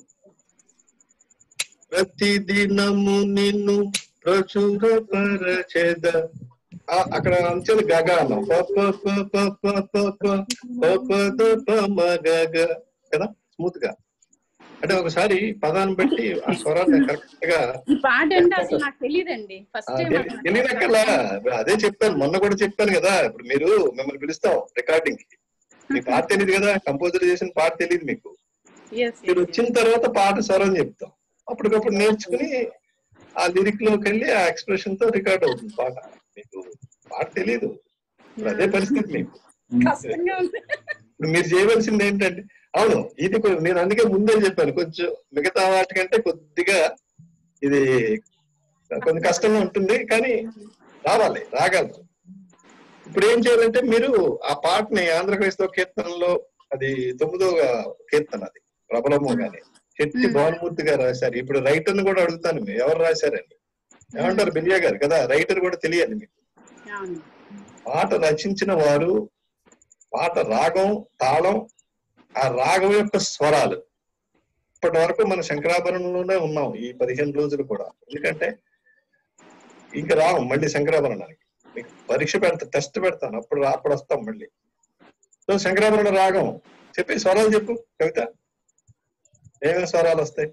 [SPEAKER 2] ప్రతిదినము నిన్ను ప్రచుర పరచెద అక్కడ అంచెలు గగ అన్నాం ప ప ప ప ప ప ప ప ద ప మ గ గ కదా స్మూత్ గా. అంటే ఒకసారి పదాన్ని బట్టి ఆ స్వరాన్ని కరెక్ట్ గా
[SPEAKER 4] ఈ పాట అంటే అసలు నాకు తెలియదండి ఫస్ట్ టైం
[SPEAKER 2] తెలియనక్కర్లా. అదే చెప్పాను మొన్న కూడా చెప్పాను కదా. ఇప్పుడు మీరు మిమ్మల్ని పిలుస్తాం రికార్డింగ్ కి, మీ పాట తెలియదు కదా, కంపోజర్ చేసిన పాట తెలియదు మీకు. మీరు వచ్చిన తర్వాత పాట స్వరం చెప్తాం, అప్పటికప్పుడు నేర్చుకుని ఆ లిరిక్ లోకి వెళ్ళి ఆ ఎక్స్ప్రెషన్ తో రికార్డ్ అవుతుంది పాట. మీకు పాట తెలియదు, ఇప్పుడు అదే పరిస్థితి మీకు. ఇప్పుడు మీరు చేయవలసింది ఏంటంటే, అవును ఇది నేను అందుకే ముందే చెప్పాను, కొంచెం మిగతా వాటికంటే కొద్దిగా ఇది కొంచెం కష్టంగా ఉంటుంది, కానీ రావాలి, రాగలరు. ఇప్పుడు ఏం చేయాలంటే మీరు ఆ పాటని ఆంధ్ర క్రైస్తవ కీర్తనలో, అది తొమ్మిదవ కీర్తన, అది ప్రబలము గాని శెట్టి భానుమూర్తి గారు రాశారు. ఇప్పుడు రైటర్ ని కూడా అడుగుతాను, మీరు ఎవరు రాశారండి ఏమంటారు? బిలియా గారు కదా, రైటర్ కూడా తెలియాలి మీకు. పాట రచించిన వారు, పాట రాగం, తాళం, ఆ రాగం యొక్క స్వరాలు. ఇప్పటి వరకు మన శంకరాభరణంలోనే ఉన్నాం ఈ పదిహేను రోజులు కూడా. ఎందుకంటే ఇంకా రావు మళ్ళీ శంకరాభరణానికి. మీకు పరీక్ష పెడతా, టెస్ట్ పెడతాను, అప్పుడు అప్పుడు వస్తాం మళ్ళీ. సో శంకరాభరణ రాగం చెప్పి స్వరాలు చెప్పు కవిత, ఏమేమి స్వరాలు వస్తాయి?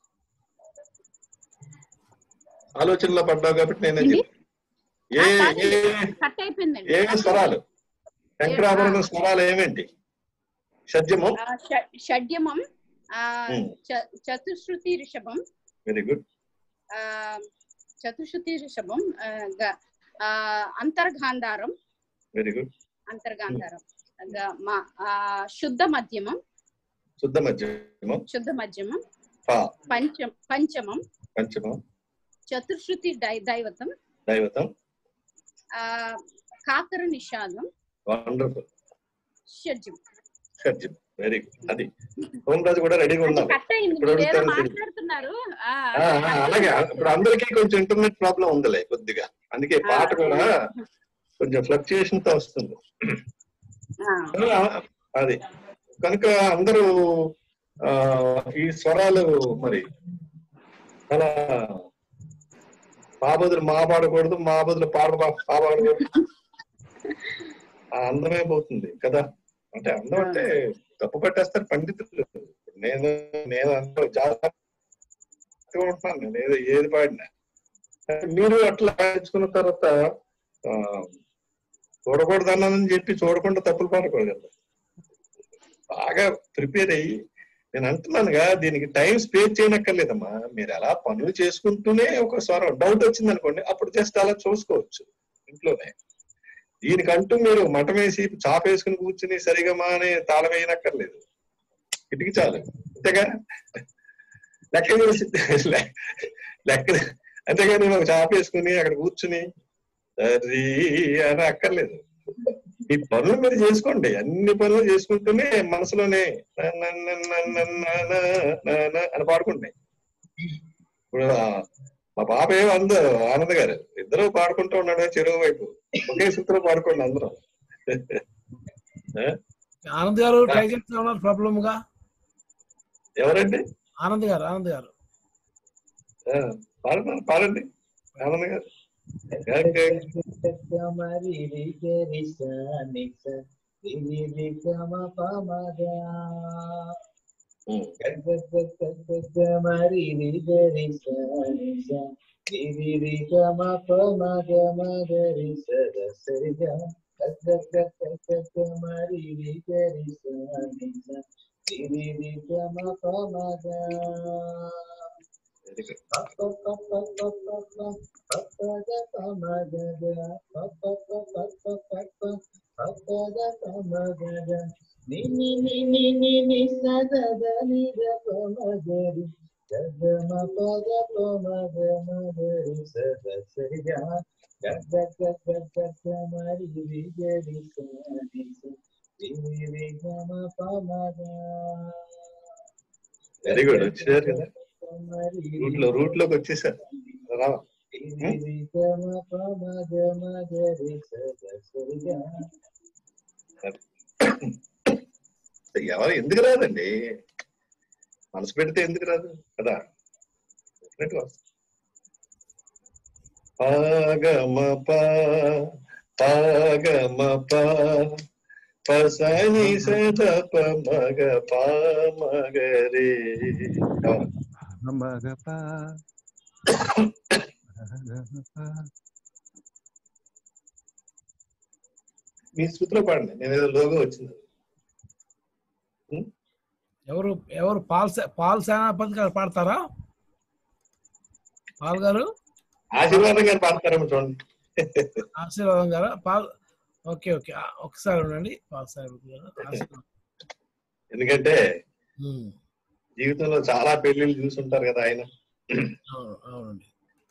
[SPEAKER 2] ఆలోచనలో పడ్డావు కాబట్టి నేనే చెప్పి ఏ ఏమేమి స్వరాలు, శంకరాభరణ స్వరాలు ఏమేంటి? షడ్జమం,
[SPEAKER 4] షడ్యమం, చతుశ్రుతి రిషభం,
[SPEAKER 2] వెరీ గుడ్,
[SPEAKER 4] ఆ చతుశ్రుతి రిషభం ఆ, గ- ఆ, అంతర్గాంధారం
[SPEAKER 2] వెరీ గుడ్.
[SPEAKER 4] అంతర్గాంధారం గ- మ- ఆ, శుద్ధ మధ్యమం
[SPEAKER 2] శుద్ధ మధ్యమం.
[SPEAKER 4] శుద్ధ మధ్యమం
[SPEAKER 2] పా
[SPEAKER 4] పంచం పంచమం
[SPEAKER 2] పంచమం.
[SPEAKER 4] చతుశ్రుతి దై దైవతం
[SPEAKER 2] దైవతం.
[SPEAKER 4] ఆ కాకర నిషాదం
[SPEAKER 2] వండర్ఫుల్.
[SPEAKER 4] షడ్జం.
[SPEAKER 2] షడ్జం. Very good. అది హోమరాజు కూడా రెడీగా
[SPEAKER 4] అంటే
[SPEAKER 2] ఉన్నారు.
[SPEAKER 4] కట్ అయింది,
[SPEAKER 2] ఇప్పుడు
[SPEAKER 4] మీరు ఏదో
[SPEAKER 2] అడుగుతాను తిరిగి.
[SPEAKER 4] మాట్లాడుతున్నారు. ఆ,
[SPEAKER 2] ఆ, ఆ, అలాగే ఇప్పుడు అందరికీ కొంచెం ఇంటర్నెట్ ప్రాబ్లం ఉందిలే కొద్దిగా, అందుకే పాట కూడా కొంచెం ఫ్లక్చుయేషన్ తో వస్తుంది.
[SPEAKER 4] ఆ,
[SPEAKER 2] అది కనుక అందరూ ఆ ఈ స్వరాలు మరి అలా మా బదులు మా పాడకూడదు, మా బదులు పాడ పాడకూడదు, ఆ అందమే పోతుంది కదా. అంటే అందం అంటే తప్పు పట్టేస్తారు పండితులు. నేను నేను అందరూ చాలా ఉంటున్నాను, నేను ఏదో ఏది పాడినా. మీరు అట్లా నేర్చుకున్న తర్వాత ఆ చూడకూడదు అన్నానని చెప్పి చూడకుండా తప్పులు పాడకూడదు కదా. బాగా ప్రిపేర్ అయ్యి, నేను అంటున్నానుగా దీనికి టైం స్పేర్ చేయనక్కర్లేదమ్మా. మీరు అలా పనులు చేసుకుంటూనే ఒక స్వరం డౌట్ వచ్చింది అనుకోండి, అప్పుడు జస్ట్ అలా చూసుకోవచ్చు ఇంట్లోనే. దీనికంటూ మీరు మఠం వేసి చాప వేసుకుని కూర్చుని సరిగమా అని తాళం వేయనక్కర్లేదు, ఇటుకి చాలు అంతేగా. లెక్క చేసి లెక్క అంతేగాని ఒక చాప వేసుకుని అక్కడ కూర్చుని సరి అని అక్కర్లేదు. ఈ పనులు మీరు చేసుకోండి, అన్ని పనులు చేసుకుంటూనే మనసులోనే అని పాడుకుంటాయి. ఇప్పుడు మా పాప ఏమో అందు ఆనంద్ గారు ఇద్దరు పాడుకుంటూ ఉన్నాడు చెరువు వైపు, ఒకే సూత్రం పాడుకోండి అందరం.
[SPEAKER 3] ఆనంద్ గారు ట్రై చేస్తా ఉన్నారు ప్రాబ్లమ్ గా.
[SPEAKER 2] ఎవరండి?
[SPEAKER 3] ఆనంద్ గారు. ఆనంద్ గారు
[SPEAKER 2] పాడండి పాడండి ఆనంద్ గారు. Very good. వచ్చేసారు కదా, రూట్ లో రూట్ లోకి వచ్చేసారు. రావా ఎవరు ఎందుకు రాదండి, మనసు పెడితే ఎందుకు రాదు కదా. పాగమ పాగమ పసని సదప మగ పామగరే
[SPEAKER 10] మగ పా
[SPEAKER 2] మీ స్థుతిలో పాడండి, నేను ఏదో లోగో వచ్చింది.
[SPEAKER 3] ఎవరు ఎవరు పాల్ పాల్ సేనాపతి గారు పాడతారా? పాల్ గారు
[SPEAKER 2] ఆశీర్వాదం గారు పాడతారేమో చూడండి.
[SPEAKER 3] ఆశీర్వాదం గారా? పాల్ ఓకే ఓకే ఒకసారి ఉండండి. పాల్ సార్
[SPEAKER 2] ఎందుకంటే జీవితంలో చాలా పెళ్లిళ్ళు చూసుంటారు కదా ఆయన.
[SPEAKER 3] అవునండి.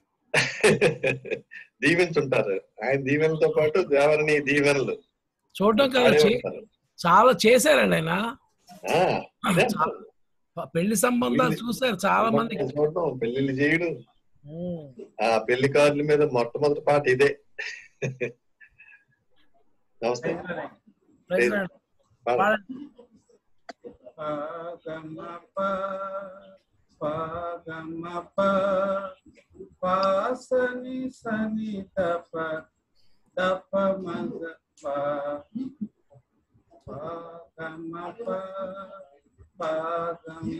[SPEAKER 2] దీవెంచుంటారు, ఆయన దీవెనలతో పాటు దేవరిని దీవెనలు
[SPEAKER 3] చూడటం కదా, చాలా చేశారండి ఆయన. పెళ్లి సంబంధాలు చూసారు చాలా మంది.
[SPEAKER 2] చూడటం, పెళ్లిళ్ళు చేయడం, ఆ పెళ్లి కార్డుల మీద మొట్టమొదటి పాట ఇదే. నమస్తే.
[SPEAKER 5] పాసని సని తప తప మగ పాగమ పాగమ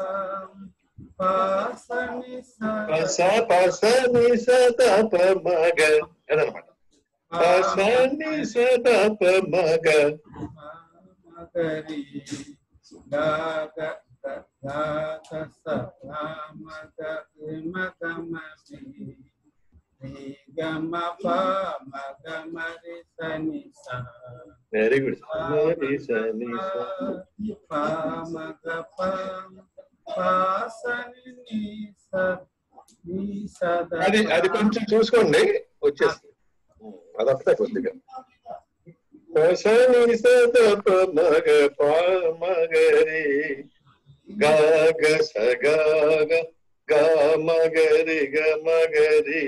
[SPEAKER 5] పాసని
[SPEAKER 2] పాసని సదప మగ అదనమాట. పాసని సదప మగ
[SPEAKER 5] మగరి గాగ
[SPEAKER 2] వెరీ గుడ్. మరి సని అది అది కొంచెం చూసుకోండి వచ్చేస్తుంది. అదొకటే కొద్దిగా సని సదప మగ పామగరి గాగ సగాగ గా మగరి గ మగరి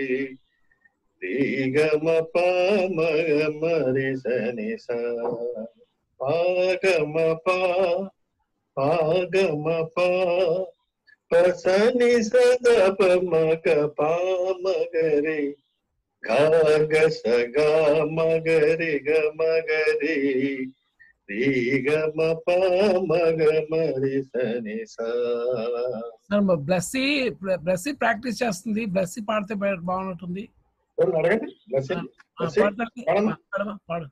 [SPEAKER 2] గమ పామగ మరి సని సా పాగమ పా పాగమ పా పసని సదప మగ పామగరి గాగ సగా మగరి గ మగరి గమ పామగ మరి సని సా.
[SPEAKER 3] బ్లెస్సీ బ్లెస్సీ ప్రాక్టీస్ చేస్తుంది. బ్లెస్సీ పాడితే బాగుంటుంది.
[SPEAKER 2] అడగండి.
[SPEAKER 3] పాడు.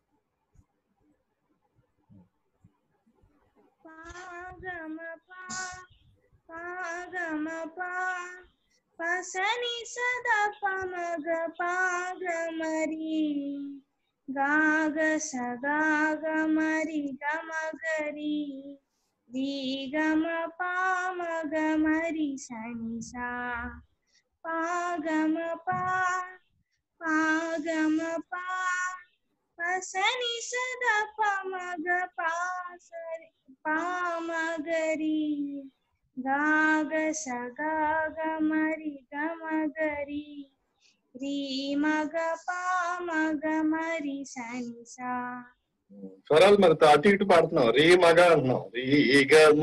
[SPEAKER 8] పాగమ పా పసని సదా పమగ పాగ మరి గాగ సగాగ మరి గమగరి రీగమ పామగ మరి సని సా పాగమ పా పాగమ పా పసని సదా పమగ పాసరి పామగరి గాగ సగాగ మరి గమగరి రీ మగ పామగ మరి సని సా.
[SPEAKER 2] స్వరాలు మరి అటు ఇటు పాడుతున్నాం. రీ మగ అంటున్నాం. రీ గమ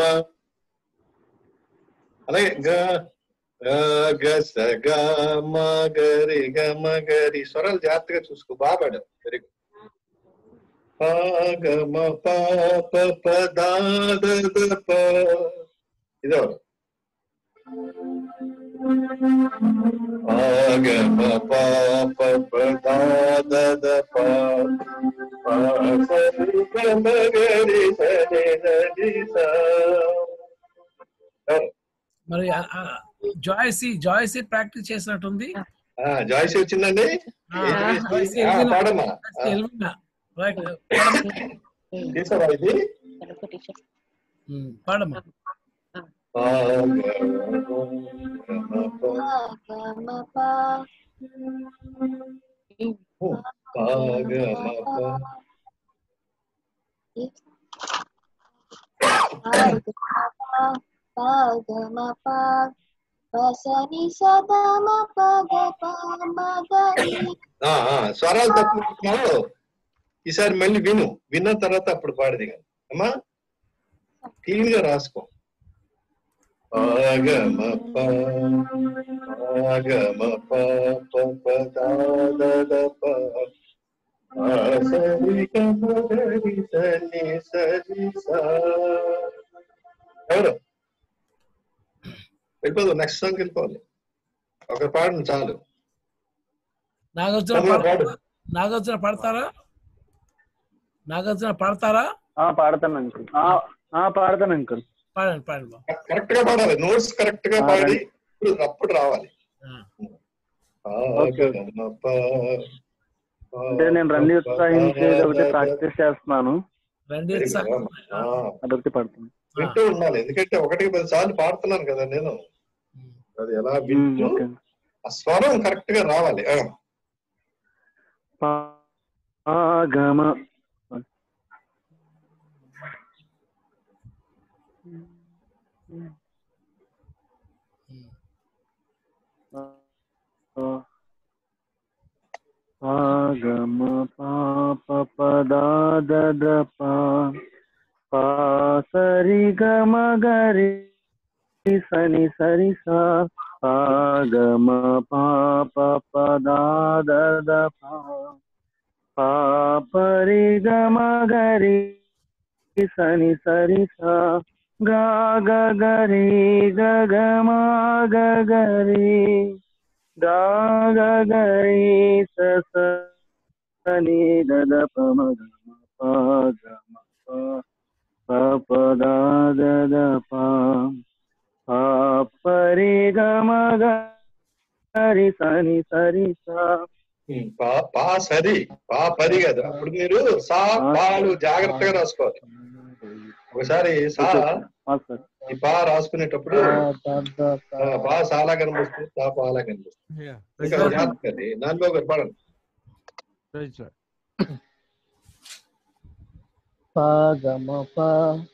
[SPEAKER 2] అలాగే గ స గ మగరి గ మగరి స్వరాలు జాగ్రత్తగా చూసుకో. బాగా పాడారు. Very good. పాగమ పాప పదాద ప ఇదో పాగమ పాప పదాద ప పాసరి గ మగరి సని సని సా.
[SPEAKER 3] మరి జాయ్సీ జాయ్సీ ప్రాక్టీస్ చేసినట్టుంది.
[SPEAKER 2] జాయ్సీ వచ్చిందండి. పాడమ్మా. తీసావా ఇది?
[SPEAKER 3] పాడమ్మా.
[SPEAKER 8] పాగమ పా పసని సదమ పగ పామగరి.
[SPEAKER 2] స్వరాలు తప్పు. ఈసారి మళ్ళీ విను. విన్న తర్వాత అప్పుడు పాడది కానీ అమ్మా క్లీన్ గా రాసుకో. పాగమ పాగమ పదాద ప సరి గమగరి సని సరి సా. ఎవరు వెళ్ళిపోదు. నెక్స్ట్ సాంగ్ వెళ్ళిపోవాలి. ఒక పాడండి చాలు.
[SPEAKER 3] నాగార్జున నాగార్జున పాడతారా? నాగార్జున పాడతారా?
[SPEAKER 11] పాడతాను అంకుల్. పాడతాను అంకుల్.
[SPEAKER 3] పాడండి పాడండి.
[SPEAKER 2] కరెక్ట్ గా పాడాలి. నోట్స్ కరెక్ట్ గా పాడి అప్పుడు రావాలి.
[SPEAKER 11] అంటే నేను రండి ఉత్సాహించి ఒకటి ప్రాక్టీస్ చేస్తున్నాను. అదొకటి పడుతుంది.
[SPEAKER 2] వింటూ ఉండాలి. ఎందుకంటే ఒకటికి పది సార్లు పాడుతున్నాను కదా నేను. అది ఎలా వింటూ ఆ స్వరం కరెక్ట్ గా రావాలి.
[SPEAKER 11] పాగమ పాగమ పాప పదాద పా సరి గమ గరి సని సరి సా పాగమ పాప పదాద పా పరి గమ గరి సని సరి సా గా గ గరి గ గ మా గ గరి గా గ గరి స స ని ద ద ప మ గ మ ప గ మ ప ప పద ద పా పా పరి గ మ గరి సని సరి సా
[SPEAKER 2] పా పా సరి పా పరి కదా. అప్పుడు మీరు సా పాలు జాగ్రత్తగా రాసుకోవాలి. ఒకసారి సా ఈ పా రాసుకునేటప్పుడు పా సాలా కనిపిస్తుంది, సా పాలా కనిపిస్తుంది. ఇంకా జాగ్రత్త అది. నాన్నబాబు గారు పాడండి.
[SPEAKER 6] పా గమ పా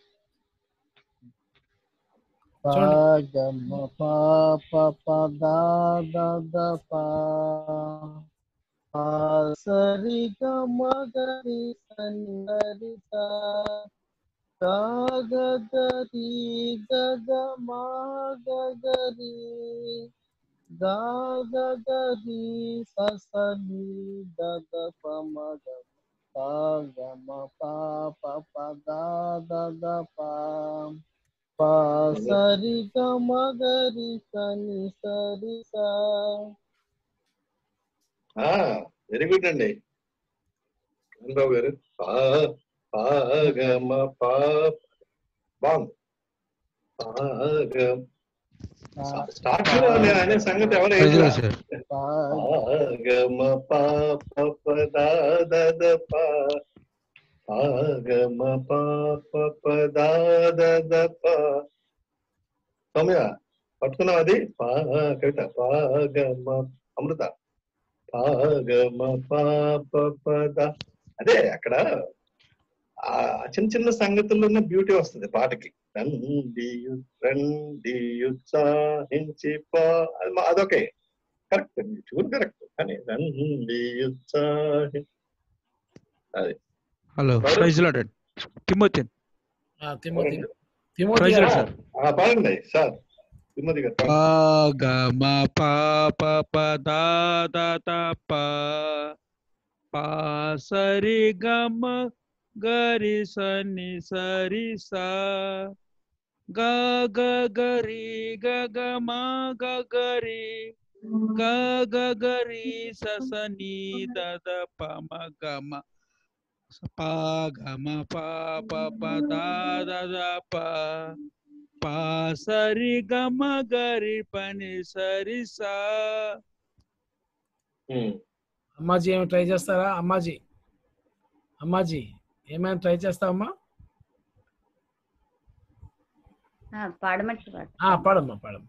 [SPEAKER 6] పా గమ పా ప ప దా ద ద పా పా సరి గమ గరి సని సరి సా గా గ గరి గ గ మా గ గరి గా గ గరి స స ని ద ద ప మ గ పా గ మ పా ప ప దా ద ద పా పా సరి గ మ గరి సని సరి సా.
[SPEAKER 2] వెరీ గుడ్ అండి నాన్నబాబు గారు. పా పా గ మ పా బాగుంది. పా గ స్టార్టింగ్ లో నేను అనే సంగతి ఎవరు గమ పాప పదా దద పా గమ పాప పదా దద పా. సౌమ్య పట్టుకున్నావు అది? పా కవిత పా గమ అమృత పా గమ పాప పద. అదే అక్కడ ఆ చిన్న చిన్న సంగతుల్లోనే బ్యూటీ వస్తుంది పాటకి. రండి రండి ఉత్సాహించి పా అదొకే కరెక్ట్, చూడు కరెక్ట్. కానీ రండి ఉత్సాహి అది.
[SPEAKER 12] హలో తిమోతి
[SPEAKER 2] పాడండి సార్. తిమోతి గారు
[SPEAKER 12] గమ పాప పదా ద పా పా సరి గమ గరి సని సరి సా గా గ గరి గ గ మా గ గరి గా గ గరి స స ని ద ద ప మ గ మ పా గ మ పా ప ప దా ద ద పా పా సరి గ మ గరి పని సరి సా.
[SPEAKER 3] అమ్మాజీ ఏమి ట్రై చేస్తారా? అమ్మాజీ అమ్మాజీ ఏమైనా ట్రై చేస్తావమ్మా?
[SPEAKER 4] పాడమంటే
[SPEAKER 3] పాడమ్మా పాడమ్మా.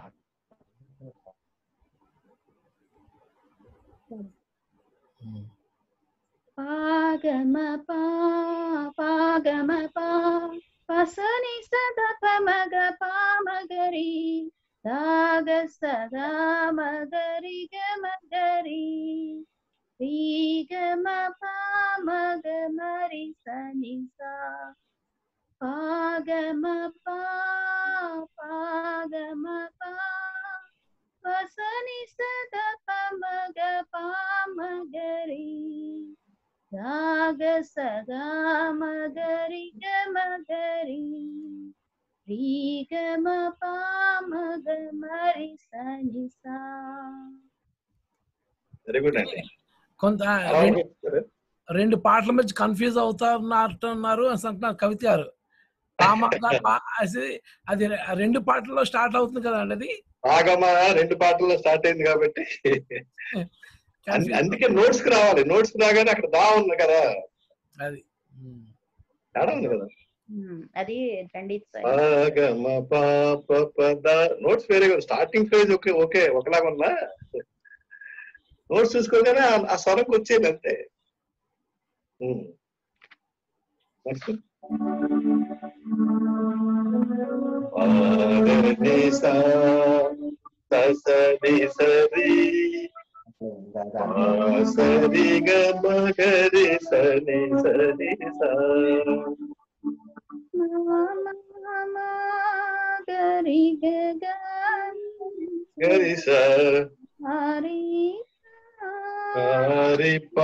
[SPEAKER 4] పాగమ పా పాగమ పా పసని సద పమగ పామగరి దాగ సదా మగరి గమగరి రీ గమ పామగ మరి సని సా పాగమ పా పాగమ పా పసని సద పమగ పామగరి రాగ సదా మగరి గమగరి రీ గమ పామగ మరి సని సా.
[SPEAKER 2] వెరీ గుడ్ అండి.
[SPEAKER 3] కొంత రెండు పాటల మధ్య కన్ఫ్యూజ్ అవుతున్నారు అంటున్నారు కవిత గారు. అది రెండు పాటల్లో స్టార్ట్ అవుతుంది కదండి. అది
[SPEAKER 2] రాగమా రెండు పాటల్లో స్టార్ట్ అయింది కాబట్టి అందుకే నోట్స్ కి రావాలి. నోట్స్ కి రాగానే అక్కడ దా ఉంది కదా,
[SPEAKER 3] అది
[SPEAKER 2] తేడా ఉంది కదా.
[SPEAKER 4] అది
[SPEAKER 2] నోట్స్ వేరే కదా. స్టార్టింగ్ ఫేజ్ ఓకే ఓకే ఒకలాగా ఉన్నా నోట్స్ చూసుకోగానే ఆ స్వరంకి వచ్చేది అంతే. సరి సరి సరి గమ గరి సని సరి సా
[SPEAKER 4] గరి
[SPEAKER 2] గరి సా హరి ప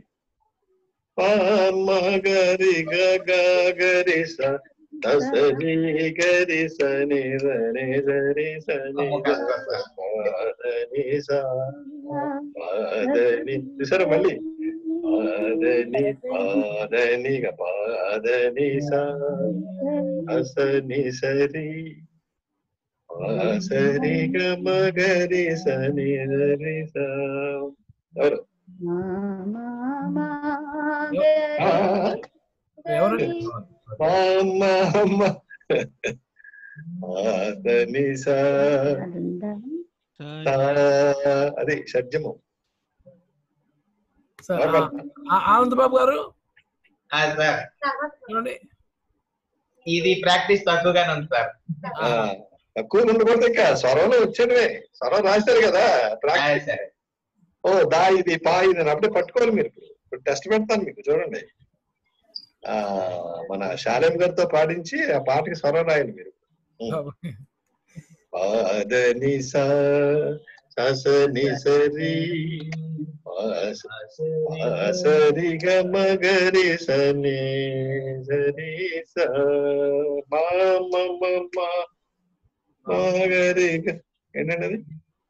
[SPEAKER 2] గరి గ గరి స సని గరి సని సని సరి సని సని సా చూసారా మళ్ళీ పాదని పాదని గ పాదని సా అసని సరి సరి గ మగరి సని సరి సా. ఎవరు
[SPEAKER 3] ఎవరు
[SPEAKER 2] పాదని సా అది షడ్జము.
[SPEAKER 3] ఆనంద్ బాబు గారు
[SPEAKER 6] ఇది ప్రాక్టీస్ తక్కువగానే ఉంది సార్.
[SPEAKER 2] తక్కువ ఉండకూడదు, ఇంకా స్వరంలో వచ్చేవే స్వరం రాశారు కదా ప్రాక్టీస్. ఓ దా ఇది పా ఇది అప్పుడే పట్టుకోవాలి మీరు. ఇప్పుడు టెస్ట్ పెడతాను మీకు, చూడండి. ఆ మన శాలేం గారితో పాడించి ఆ పాటకి స్వరం రాయాలి మీరు. పాదని సా సని సరి సరి గ మగరి సని సరి సా మగరి ఏంటండి అది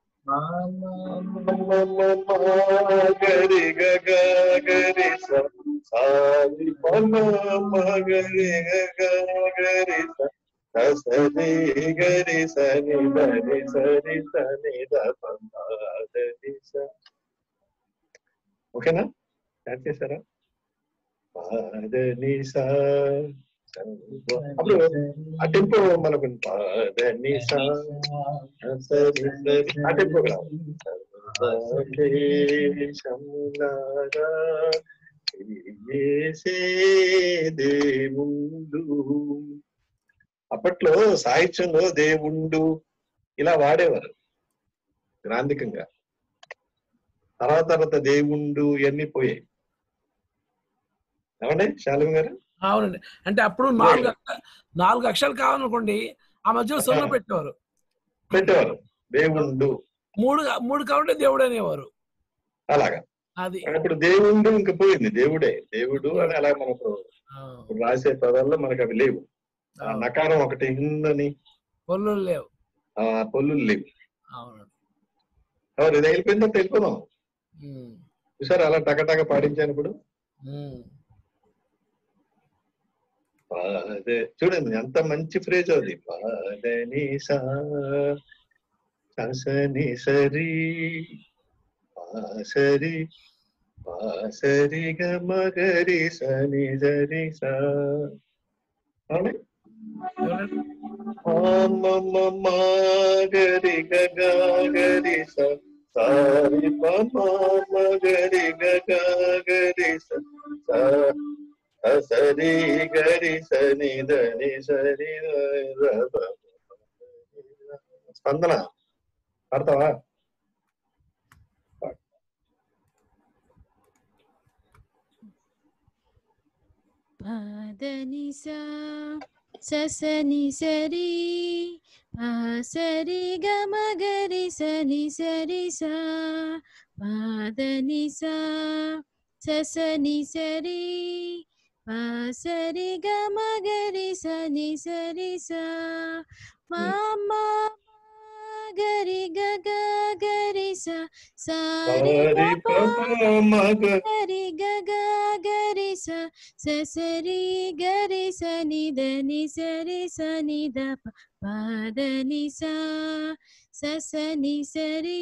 [SPEAKER 2] మగరి గరి సారి మగరి గరి సరి గరి సని దని సరి సని దని స. ఓకేనా? యాడ్ చేశారా? పాదని సా అప్పుడు ఆ టెంపో మనకు పాదని సా సరి సరి ఆ టెంపో దేవుండు. అప్పట్లో సాహిత్యంలో దేవుండు ఇలా వాడేవారు గ్రాంధికంగా. తర్వాత తర్వాత దేవుండు ఇవన్నీ పోయాయి. ఏమండి శాలిం గారు?
[SPEAKER 3] అవునండి. అంటే అప్పుడు నాలుగు నాలుగు అక్షరాలు కావాలనుకోండి, ఆ మధ్యలో సొమ్ము పెట్టేవారు
[SPEAKER 2] పెట్టేవారు దేవుండు.
[SPEAKER 3] మూడు మూడు కావాలంటే దేవుడు అనేవారు.
[SPEAKER 2] అలాగా
[SPEAKER 3] అది
[SPEAKER 2] ఇప్పుడు దేవుండు ఇంకా పోయింది, దేవుడే దేవుడు అని అలా మనకు రాసే పదాల్లో మనకు అవి లేవు. నకారం ఒకటి ఉందని
[SPEAKER 3] పొల్లు లేవు,
[SPEAKER 2] ఆ పొల్లులు లేవు.
[SPEAKER 3] అవును.
[SPEAKER 2] ఎవరు ఇది వెళ్ళిపోయిన తర్వాత వెళ్ళిపోదాం. చూసారు అలా టకటక పాటించాను. ఇప్పుడు పాదే చూడండి ఎంత మంచి ఫ్రేజ్ అది. పాదని సా సని సరి సరి సరి గ మగరి సని సరి సా. గరి గరి సారి మగరి గరి సరి గరి సని దని సరి. స్పందన పాడతావా?
[SPEAKER 7] పాదని సా సని సరి సరి గ మగరి సని సరి సా. పాదని సా సని సరి సరి గ మగరి సని సరి సా. మామా గరి గ గరి సా సారి గరి గ గరి సా సరి గరి సని దని సరి సని ద పాదని సా సని సరి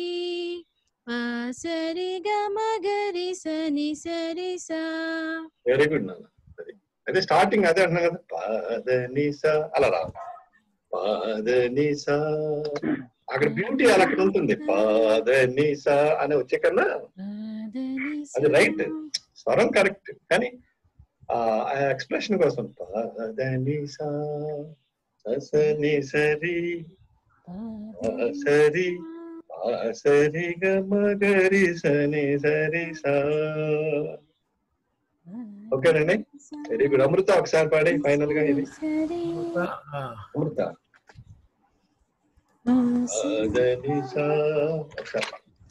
[SPEAKER 7] సరి గ మగరి సని సరి సా.
[SPEAKER 2] వెరీ గుడ్ నాన్న. అదే స్టార్టింగ్ అదే అంటున్నా కదా, పాదని సా అలా రా. పాదని సా అక్కడ బ్యూటీ అలా అక్కడ ఉంటుంది. పాదని సా అని వచ్చే కన్నా అది రైట్, స్వరం కరెక్ట్, కానీ ఆ ఎక్స్ప్రెషన్ కోసం పాదని సా సని సరి సరి సరి గ మగరి సని సరి సా. ఓకేనండి, వెరీ గుడ్. అమృత ఒకసారి పాడి ఫైనల్ గా. ఇది అమృత పాదని సా ఒకసారి.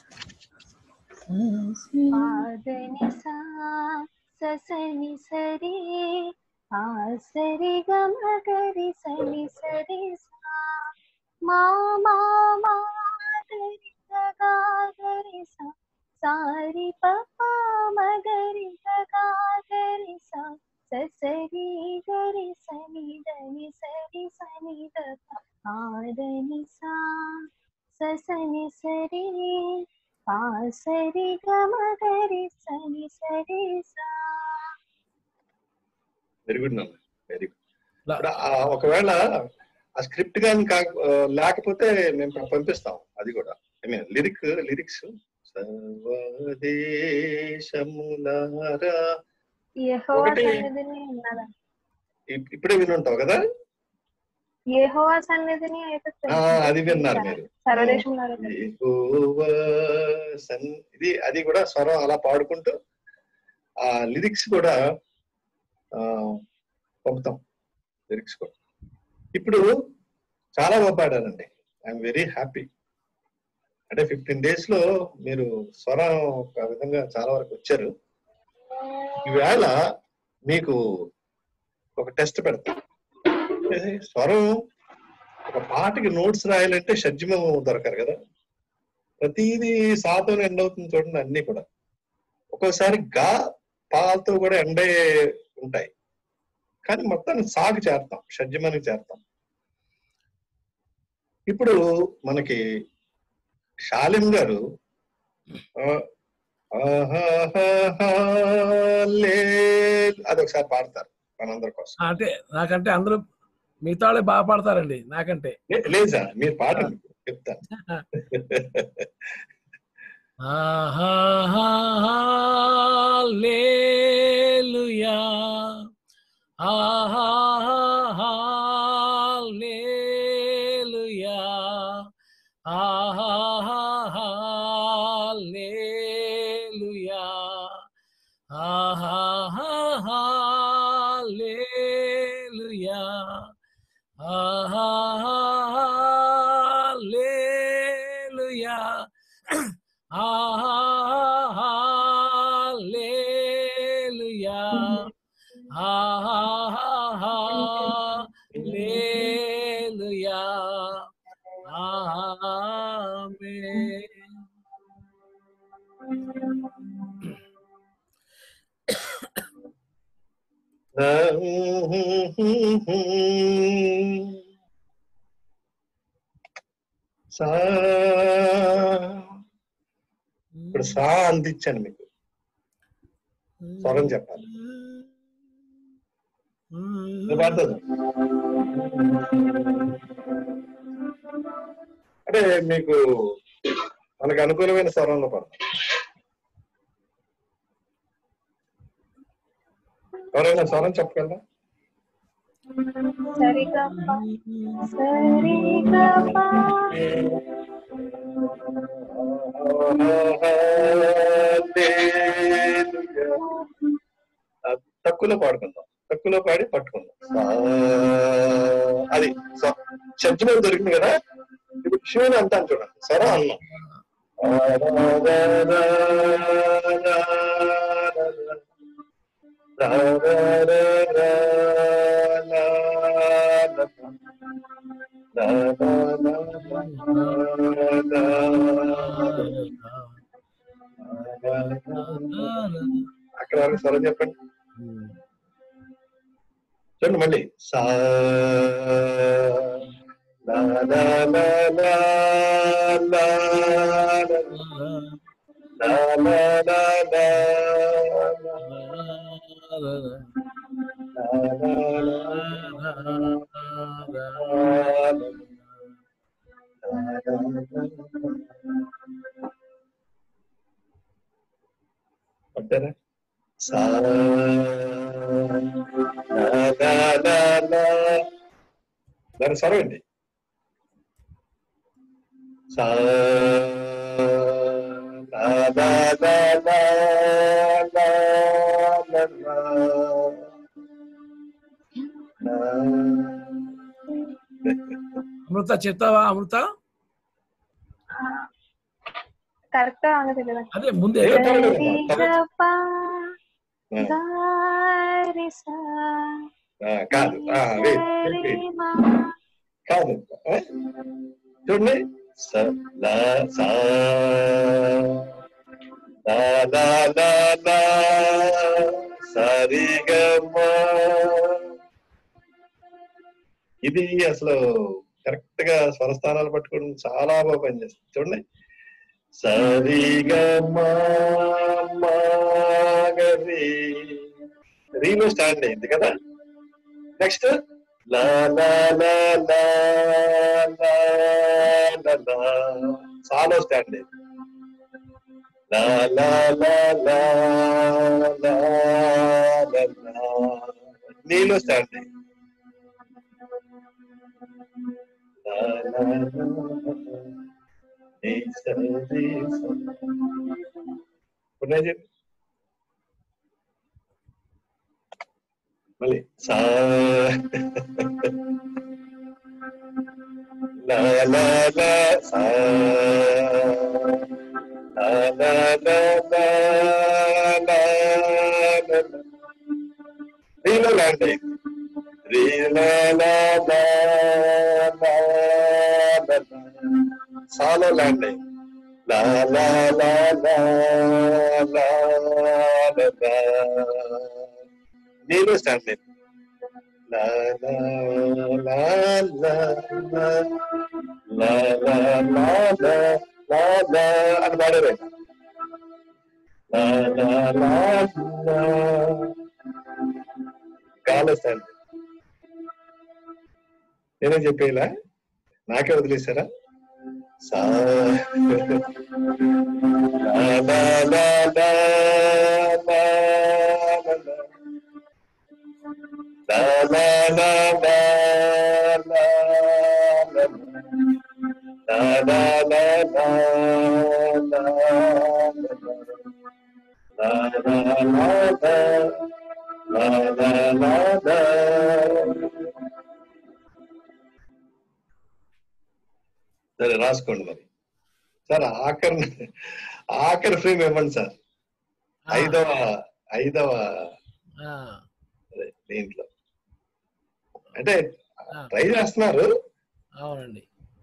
[SPEAKER 8] పాదని సా సని సరి సరి గ మగరి సని సరి సా. మా మా గరి గ గరి సా సారి పపా మగరి గరి సా సరి గరి సని దని సరి సని ద ఆదని సా సని సరి పా సరి గమ గరి సని సరి సా.
[SPEAKER 2] వెరీ గుడ్ నాన్న, వెరీ గుడ్. ఒకవేళ ఆ స్క్రిప్ట్ కానీ లేకపోతే మేము పంపిస్తాం, అది కూడా ఐ మీన్ లిరిక్ లిరిక్స్. సర్వదేశములారా ఒకటి ఇప్పుడే వినుంటావు కదా,
[SPEAKER 8] యెహోవా సన్నిధిని అయితే
[SPEAKER 2] అది విన్నారు మీరు. ఇది అది కూడా స్వరం అలా పాడుకుంటూ ఆ లిరిక్స్ కూడా పంపుతాం, లిరిక్స్ కూడా. ఇప్పుడు చాలా బాగా పాడారండి, ఐఎమ్ వెరీ హ్యాపీ. అంటే ఫిఫ్టీన్ డేస్ లో మీరు స్వరం ఒక విధంగా చాలా వరకు వచ్చారు. ఈవేళ మీకు ఒక టెస్ట్ పెడతాం. స్వరం ఒక పాటకి నోట్స్ రాయాలంటే షడ్జమం దొరకరు కదా, ప్రతిదీ సాతో ఎండ్ అవుతుంది చూడండి. అన్ని కూడా ఒక్కోసారి గా పాతో కూడా ఎండే ఉంటాయి, కానీ మొత్తాన్ని సాగు చేస్తాం, షడ్జమానికి చేస్తాం. ఇప్పుడు మనకి షాలిం గారు అది ఒకసారి పాడతారు మనందరి కోసం.
[SPEAKER 3] అంటే నాకంటే అందరూ మిగతా వాళ్ళే బాగా పాడతారండి నాకంటే.
[SPEAKER 2] లేదా మీరు పాడండి, చెప్తాను.
[SPEAKER 3] హల్లెలూయా hallelujah hallelujah hallelujah hallelujah hallelujah hallelujah ఆమేన్.
[SPEAKER 2] ఇప్పుడు సా అందించాను మీకు, స్వరం చెప్పాలి. పాడుతుంది అంటే మీకు మనకు అనుకూలమైన స్వరంలో పడతాం. ఎవరైనా స్వరం చెప్పగలరా? తక్కువలో పాడుకుందాం, తక్కువలో పాడి పట్టుకుందాం. అది శబ్దం దొరికింది కదా. ఇప్పుడు శివుని అంటాను చూడండి, స్వరం అన్నాం. అక్కడ వరకు స్వరం చెప్పండి చూడండి. మళ్ళీ సా లా లా లా లా లా లా లా లా లా అంతేనా? సా దాని స్వరం ఏంటి? సా
[SPEAKER 3] అమృత చెప్తావా? అమృత
[SPEAKER 8] కరెక్ట్ తెలియదు.
[SPEAKER 3] అదే ముందే
[SPEAKER 2] కాదు కాదు చూడండి. లా లా లా లా సరిగమా. ఇది అసలు కరెక్ట్ గా స్వరస్థానాలు పట్టుకోవడం చాలా బాగా పనిచేస్తుంది. చూడండి, సరిగమా మాగరి, రీలో స్టాండ్ అయింది కదా. నెక్స్ట్ లా లా లా లా లా లా లా, సాలో స్టాండ్ అయింది. లా లా లా లా లా లా లా, నీలో స్టాండ్ అయింది. లా లా లా నీ సరి స. ఇప్పుడు నేను చెప్పి మళ్ళీ సా లా లా లా సా లా లా లా లా లా లా, రీలో ల్యాండ్ అయింది. రీ లా లా లా లా లా, సాలో ల్యాండ్ అయింది. లా లా లా లా లా లా, నీలో స్టాండ్ అయింది. లా లా లా లా లా లా లా లా లా లా లా అని పాడారు. లా లా లా లా, గాలో స్టాండ్. నేనే చెప్పేలా నాకే వదిలేశారా? సా లా లా లా లా లా లా లా లా లా లా లా లా లా లా. సరే రాసుకోండి మరి. సార్ ఆఖరి ఆఖరి ఫ్రేమ్ ఇవ్వండి సార్. ఐదవ ఐదవ దీంట్లో అంటే ట్రై చేస్తున్నారు.
[SPEAKER 3] అవునండి,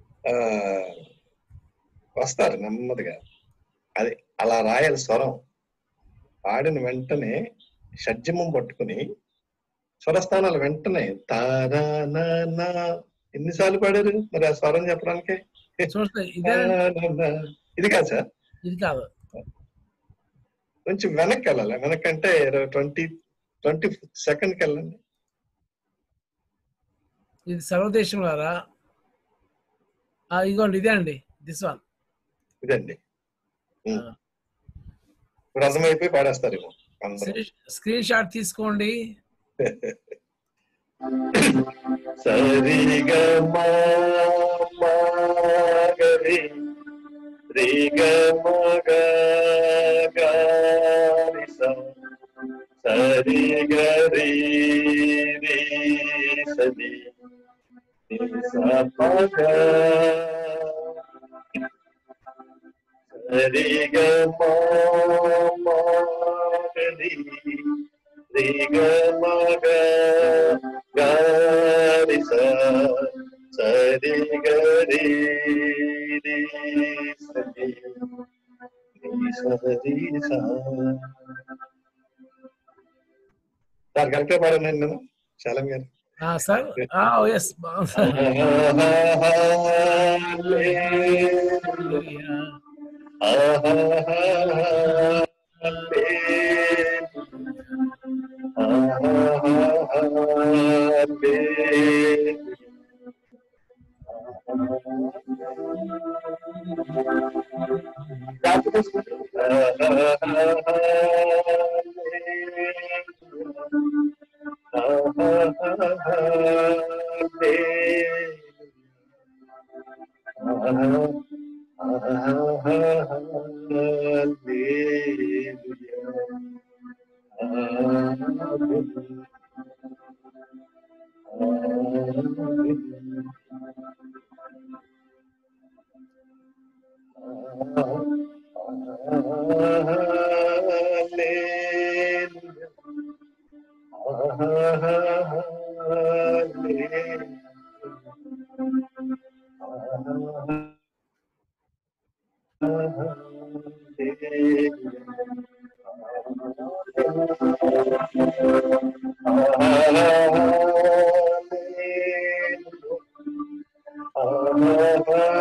[SPEAKER 2] వస్తారు నెమ్మదిగా. అది అలా రాయాలి. స్వరం పాడిన వెంటనే షడ్జమం పట్టుకుని స్వరస్థానాలు వెంటనే తారా నా. ఎన్నిసార్లు పాడారు మరి ఆ స్వరం చెప్పడానికి? ఇది కాదు సార్,
[SPEAKER 3] ఇది కాదు.
[SPEAKER 2] కొంచెం వెనక్కి వెళ్ళాలి. వెనక్కి అంటే ట్వంటీ ట్వంటీ సెకండ్కి వెళ్ళండి.
[SPEAKER 3] ఇది సర్వదేశం వారా? ఇదిగోండి, ఇదే అండి, దిస్ వన్
[SPEAKER 2] ఇదండి. ఇప్పుడు అర్థమైపోయి పాడేస్తారేమో అందరూ.
[SPEAKER 3] స్క్రీన్ షాట్ తీసుకోండి.
[SPEAKER 2] సరిగమా మాగరి రిగమగరి సరిగరి సరి సపగ సరిగమా మాగరి రిగమగ గరి సరి గరి సరి సరి. సార్ కరెక్టే పాడాను నేను, శాలం గారు.
[SPEAKER 3] సార్ ఎస్,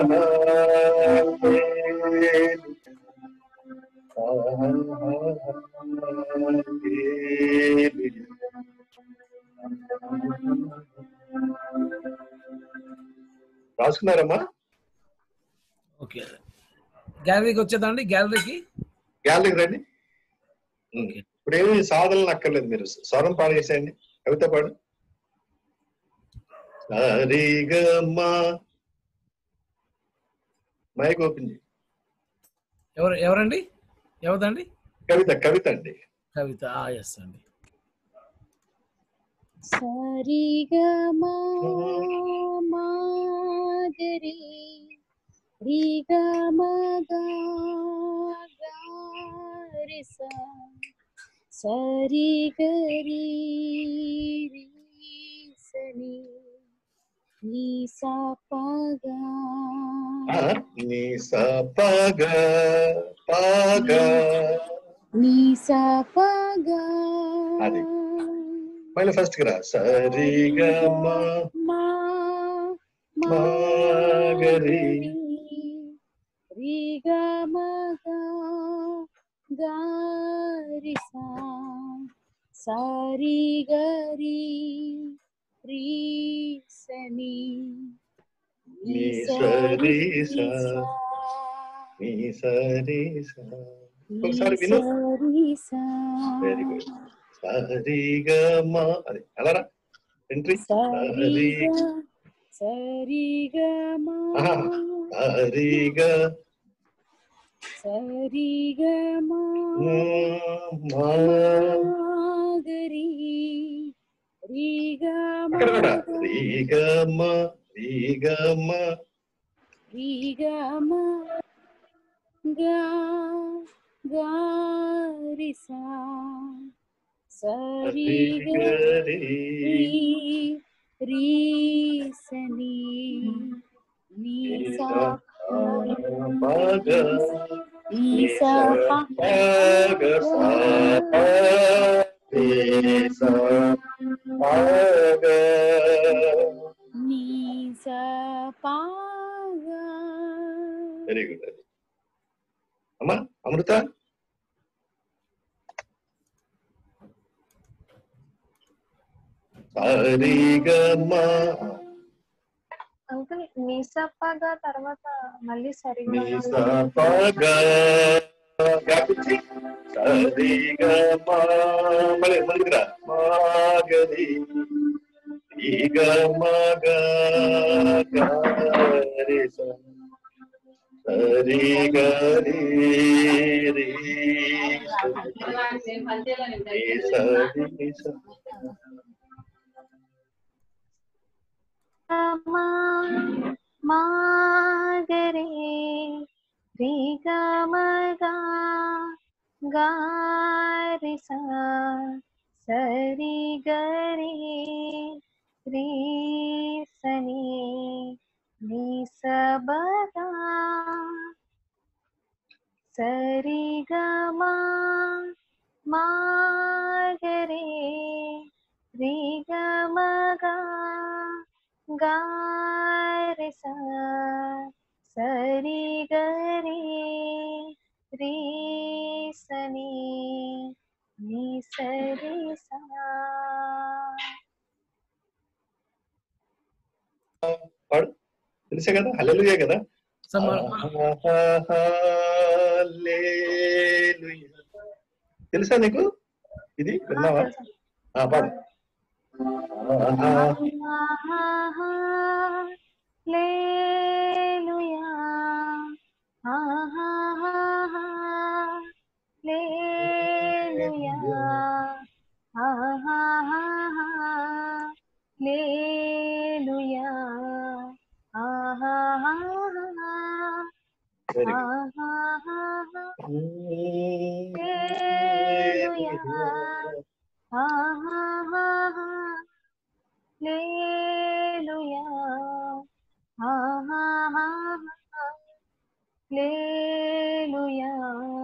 [SPEAKER 2] రాసుకున్నారమ్మా?
[SPEAKER 3] ఓకే, గ్యాలరీకి వచ్చేదండి. గ్యాలరీకి
[SPEAKER 2] గ్యాలరీకి రండి. ఇప్పుడు ఏమి సాధనలు అక్కర్లేదు, మీరు స్వరం పాడేసేయండి. కవిత పాడు. సరిగమా మైక్ ఓపెన్ చేయి.
[SPEAKER 3] ఎవరు ఎవరండి? ఎవరిదండి?
[SPEAKER 2] కవిత. కవిత అండి.
[SPEAKER 3] కవిత. ఎస్ అండి.
[SPEAKER 4] సరిగమా మాగరి రిగమగా గారిసా సరిగరి రీసని నిసా పగా
[SPEAKER 2] నిసా పగా పగా
[SPEAKER 4] నిసా పగా.
[SPEAKER 2] అది మళ్ళీ ఫస్ట్ కి రా. సరిగమా మాగరి
[SPEAKER 4] రిగమగా గారిసా సరిగరి రీసని
[SPEAKER 2] నిసరిసా నిసరిసా. ఒకసారి విను. Very good. సరిగమా అది అలా రా. ఎంట్రీ. సరి
[SPEAKER 4] సరిగమా
[SPEAKER 2] సరిగా
[SPEAKER 4] సరిగమా మాగరి రిగమా
[SPEAKER 2] రిగమా రిగమా
[SPEAKER 4] రిగమా గా గారిసా సరిగరి రీసని నిసా
[SPEAKER 2] పగా
[SPEAKER 4] నిసా
[SPEAKER 2] పగా నిసా పగా
[SPEAKER 4] నిసా పగా.
[SPEAKER 2] Very good. అమ్మా అమృత. సరిగమా
[SPEAKER 8] అంకుల్ నిసపగా తర్వాత మళ్ళీ సరిగా
[SPEAKER 2] నిసా పగా గాపిచ్చి సరిగమా మళ్ళీ ముందుకు రా. మాగరి రిగమగా గారిసా సరిగరి రీసా
[SPEAKER 8] మాగరే రిగమగా గారిసా సరిగరి రీసని నిసబగా సరిగమా మాగరే రిగమగా గారిసా సరిగరి రీసని నిసరిసా.
[SPEAKER 2] పాడు. తెలిసే కదా, హల్లెలూయా కదా. హల్లెలూయా. తెలుసా నీకు ఇది? విన్నావా? పాడు.
[SPEAKER 8] Hallelujah hallelujah hallelujah
[SPEAKER 2] very good.
[SPEAKER 8] Hallelujah hallelujah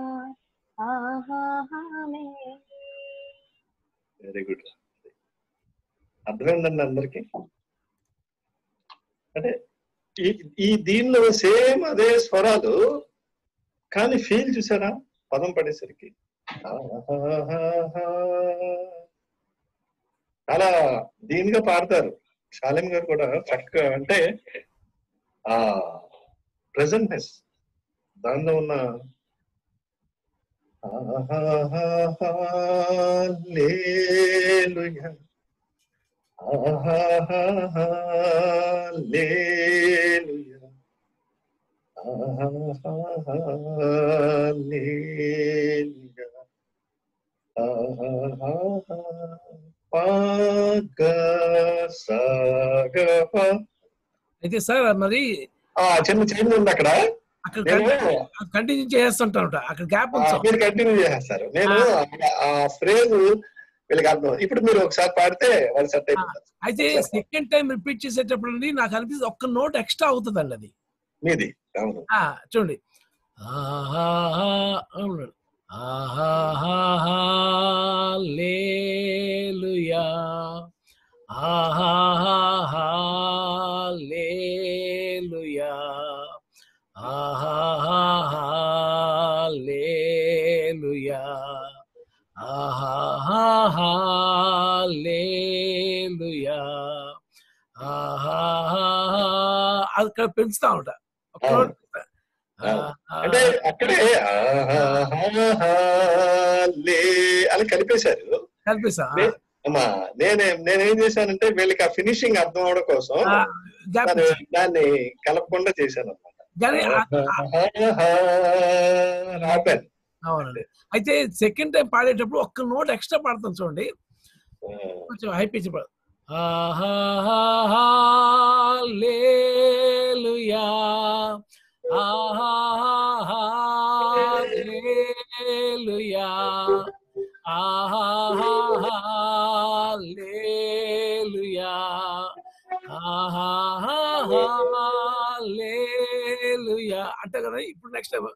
[SPEAKER 8] amen.
[SPEAKER 2] Very good. అర్థమైందండి అందరికి? అంటే ఈ ఈ దీనిలో సేమ్ అదే స్వరాలు, కానీ ఫీల్ చూసారా పదం పడేసరికి చాలా దీనిగా పాడతారు. శాలిం గారు కూడా చక్కగా, అంటే ఆ ప్రెజెంట్నెస్ దానిలో ఉన్న హల్లెలూయా హల్లెలూయా హల్లెలూయా పగ సగ ప.
[SPEAKER 3] అయితే సార్ మరి
[SPEAKER 2] ఆ చిన్న చేంజ్ ఉంది అక్కడ,
[SPEAKER 3] అక్కడ
[SPEAKER 2] నేను
[SPEAKER 3] కంటిన్యూ చేస్తుంటాను, అక్కడ గ్యాప్
[SPEAKER 2] ఆ,
[SPEAKER 3] ఉంది.
[SPEAKER 2] మీరు కంటిన్యూ చేస్తారు. నేను ఆ ఫ్రేజ్ వీళ్ళకి అర్థం. ఇప్పుడు మీరు ఒకసారి పాడితే వాళ్ళు సెట్ అయిపోతారు.
[SPEAKER 3] అయితే సెకండ్ టైం రిపీట్ చేసేటప్పుడు అండి నాకు అనిపిస్తుంది ఒక్క నోట్ ఎక్స్ట్రా అవుతుంది అండి అది
[SPEAKER 2] మీది. అవును,
[SPEAKER 3] ఆ, చూడండి హల్లెలూయా హల్లెలూయా హల్లెలూయా హల్లెలూయా. అక్కడ పెంచుతా ఉంటా
[SPEAKER 2] అంటే అక్కడే అని కలిపేశారు.
[SPEAKER 3] కలిపేసా
[SPEAKER 2] అమ్మా నేనే నేనేం చేశానంటే వీళ్ళకి ఆ ఫినిషింగ్ అర్థం అవడం కోసం దాన్ని కలపకుండా చేశాను అనమాట.
[SPEAKER 3] అవునండి. అయితే సెకండ్ టైం పాడేటప్పుడు ఒక్క నోట్ ఎక్స్ట్రా పాడతాను చూడండి, కొంచెం హై పిచ్ పాడు. హల్లెలూయా హల్లెలూయా హల్లెలూయా హల్లెలూయా అంటే కదా. ఇప్పుడు నెక్స్ట్ టైం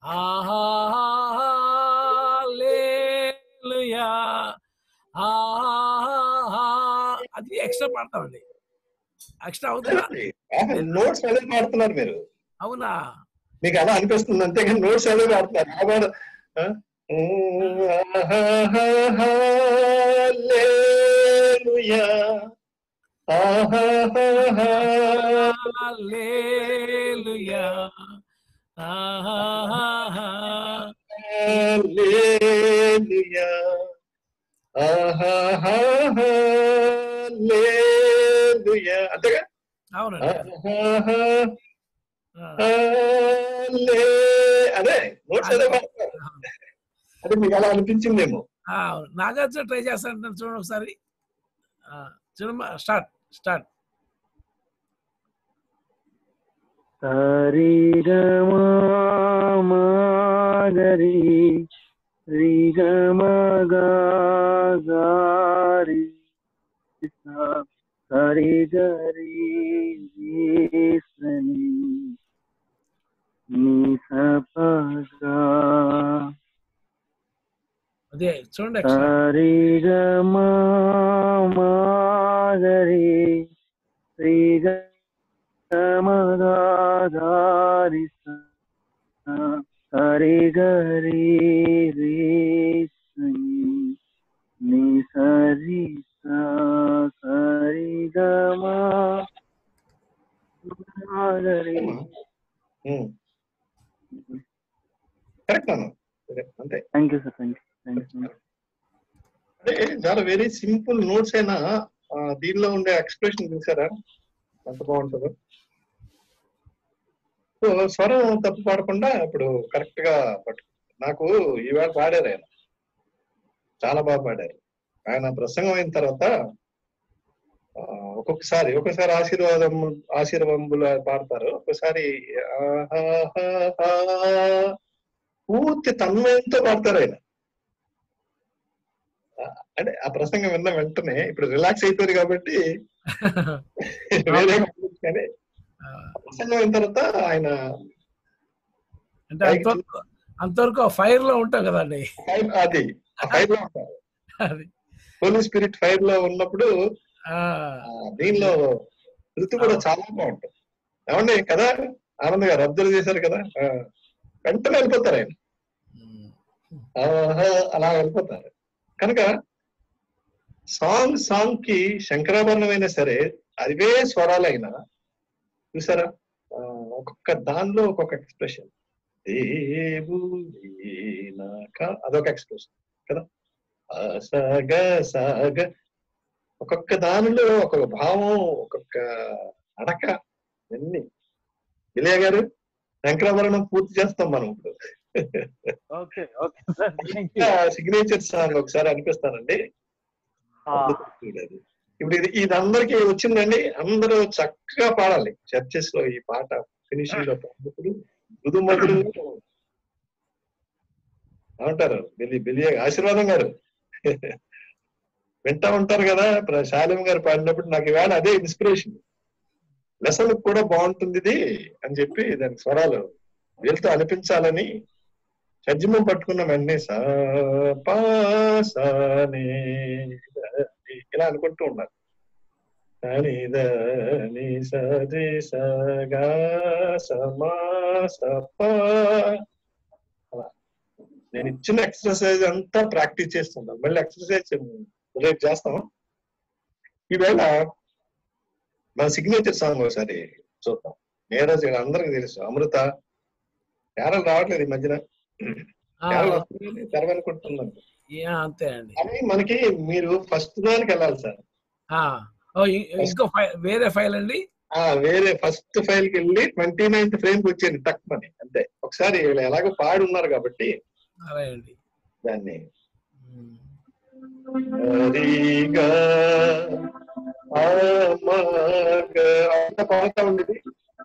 [SPEAKER 3] హల్లెలూయా అది ఎక్స్ట్రా పాడతామండి. ఎక్స్ట్రా అవుతుందా?
[SPEAKER 2] నోట్స్ అదే పాడుతున్నారు మీరు.
[SPEAKER 3] అవునా?
[SPEAKER 2] మీకు అలా అనిపిస్తుంది, అంతేగాని నోట్స్ అదే పాడుతున్నారు. హల్లెలూయా
[SPEAKER 3] హల్లెలూయా
[SPEAKER 2] హల్లెలూయా హల్లెలూయా అంతేగా.
[SPEAKER 3] అవునండి.
[SPEAKER 2] అదే నోట్స్ అదే పాడుతున్నారు. అదే మీకు అలా అనిపించిందేమో.
[SPEAKER 3] నాగార్జున ట్రై చేస్తాను చూడండి ఒకసారి. చూడమ్మా, స్టార్ట్ స్టార్ట్.
[SPEAKER 11] సరి గ మ గరి రి గ మ గ గరి సరి గరి సని ని స ప గ.
[SPEAKER 3] అదే చూడండి.
[SPEAKER 11] సరి గ మ మ గరి రి గ మ గ గరి సరి గరి రి సని ని సరి స సరి గ మ గరి.
[SPEAKER 2] కరెక్ట్ అన్న, అంతే.
[SPEAKER 11] Thank you sir, thank you.
[SPEAKER 2] అంటే చాలా వెరీ సింపుల్ నోట్స్ అయినా దీనిలో ఉండే ఎక్స్ప్రెషన్ చూసారా ఎంత బాగుంటుందో. సో స్వరం తప్పు పాడకుండా ఇప్పుడు కరెక్ట్ గా పట్టు. నాకు ఈవేళ పాడారు ఆయన, చాలా బాగా పాడారు. ఆయన ప్రసంగం అయిన తర్వాత ఒక్కొక్కసారి ఒక్కొక్కసారి ఆశీర్వాదం ఆశీర్వంబుల పాడతారు, ఒక్కసారి పూర్తి తన్మయంతో పాడతారు ఆయన. అంటే ఆ ప్రసంగం విన్న వెంటనే ఇప్పుడు రిలాక్స్ అయిపోయారు కాబట్టి వేరే కానీ ప్రసంగం అయిన తర్వాత ఆయన
[SPEAKER 3] అంటే అంతవరకు ఫైర్ లో ఉంటాం కదండి.
[SPEAKER 2] అది ఫైర్ లో ఉంటారు, హోలీ స్పిరిట్ ఫైర్ లో ఉన్నప్పుడు దీనిలో ఋతు కూడా చాలా బాగుంటుంది. ఏమండి కదా ఆనంద్ గారు అబ్జర్వ్ చేశారు కదా, వెంటనే వెళ్ళిపోతారు ఆయన, ఆహా అలా వెళ్ళిపోతారు. కనుక సాంగ్ సాంగ్ కి శంకరాభరణం అయినా సరే అవే స్వరాలైనా చూసారా, ఒక్కొక్క దానిలో ఒక్కొక్క ఎక్స్ప్రెషన్, అదొక ఎక్స్ప్రెషన్ కదా, సాగ సాగ ఒక్కొక్క దానిలో ఒక్కొక్క భావం, ఒక్కొక్క అడక, అన్ని. విలయ గారు శంకరాభరణం పూర్తి చేస్తాం మనం ఇప్పుడు. సిగ్నేచర్ సాంగ్ ఒకసారి అనిపిస్తానండి. ఇప్పుడు ఇది ఇది అందరికి వచ్చిందండి, అందరూ చక్కగా పాడాలి చర్చెస్ లో ఈ పాట ఫినిషింగ్ లో పాడినప్పుడు మృదు మధురు ఏమంటారు బిలి బిలియ ఆశీర్వాదం గారు వింటా ఉంటారు కదా, శాలిం గారు పాడినప్పుడు నాకు ఈవేళ అదే ఇన్స్పిరేషన్, లెసన్ కూడా బాగుంటుంది ఇది అని చెప్పి దాని స్వరాలు వీళ్ళతో అనిపించాలని సజ్జమం పట్టుకున్న వెంటనే సా పా సా నీ ఇలా అనుకుంటూ ఉన్నారు. నేను ఇచ్చిన ఎక్సర్సైజ్ అంతా ప్రాక్టీస్ చేస్తున్నాను, మళ్ళీ ఎక్సర్సైజ్ రేపు చేస్తాం. ఈవేళ మన సిగ్నేచర్ సాంగ్ ఒకసారి చూద్దాం. నీరజ్ అందరికి తెలుసు, అమృత కేరళ రావట్లేదు ఈ మధ్యన, కేరళ వస్తుంది తెరవనుకుంటున్నాను
[SPEAKER 3] అంతే అండి.
[SPEAKER 2] అని మనకి మీరు ఫస్ట్ దానికి వెళ్ళాలి సార్.
[SPEAKER 3] ఇంకో వేరే ఫైల్ అండి,
[SPEAKER 2] వేరే ఫస్ట్ ఫైల్ కి వెళ్ళి ట్వంటీ నైన్త్ ఫ్రేమ్ కి వచ్చేది టక్ మని అంతే. ఒకసారి ఎలాగో పాడి ఉన్నారు కాబట్టి దాన్ని పాడుతా ఉండేది.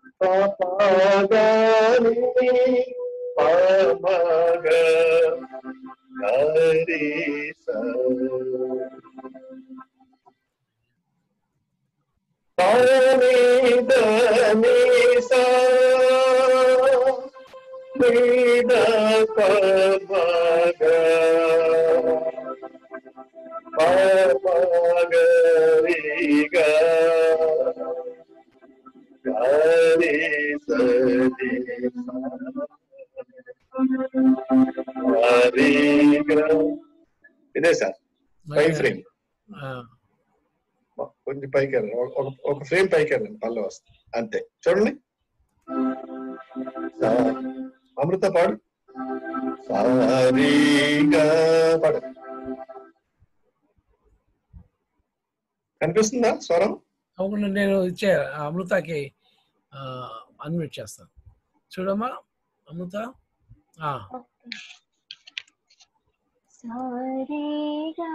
[SPEAKER 2] ఇదే సార్ ఫైవ్ ఫ్రేమ్, కొంచెం పైకి ఒక ఫ్రేమ్ పైకి వెళ్ళండి, పళ్ళు వస్తుంది అంతే. చూడండి అమృత పాడు, పాడు కనిపిస్తుందా స్వరం?
[SPEAKER 3] అవును, నేను ఇచ్చే అమృతకి అన్మ్యూట్ చేస్తాను. చూడమ్మా అమృత.
[SPEAKER 8] సారీగా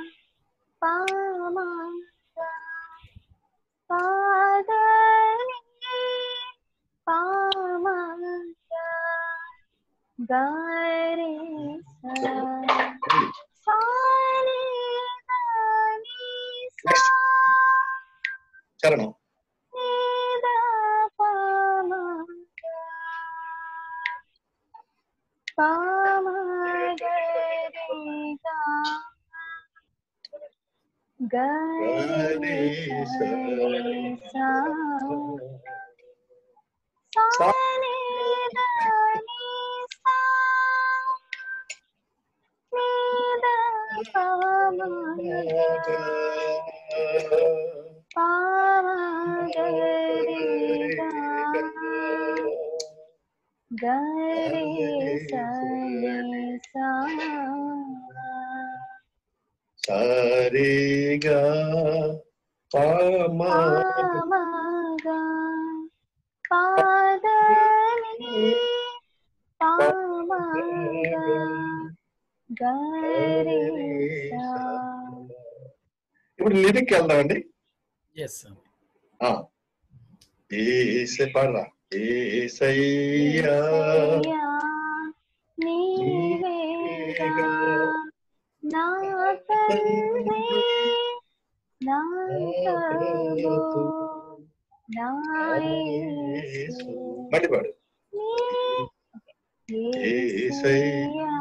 [SPEAKER 8] పామా పాదని పామా గారి సారి
[SPEAKER 2] చరణం సారీగా పామగా
[SPEAKER 8] పాదని పామగా గారి.
[SPEAKER 2] ఇప్పుడు లిరిక్ వెళ్దామండి. పాడరా ఏసయ్యా
[SPEAKER 8] నీవేగా నా తండ్రి నా ప్రభువు నా యేసు.
[SPEAKER 2] మళ్ళీ పాడు. ఏసయ్యా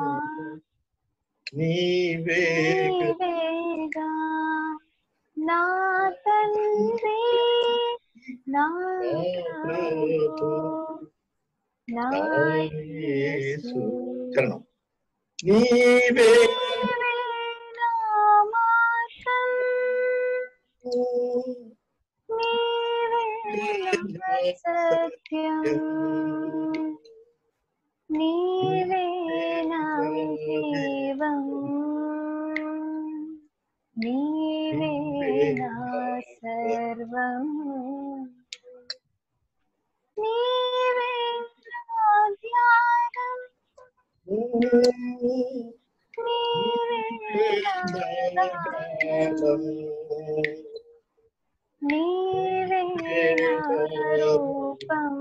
[SPEAKER 2] నీవేగా
[SPEAKER 8] నా తండ్రి నా ప్రభు నా యేసు
[SPEAKER 2] చరణం. నీవే
[SPEAKER 8] నీవే నా మార్గం నీవే నా సత్యం నీవే నా జీవం నీవే నా సర్వం నీవే నా ధ్యానం నీవే నా గానం నీవే నా రూపం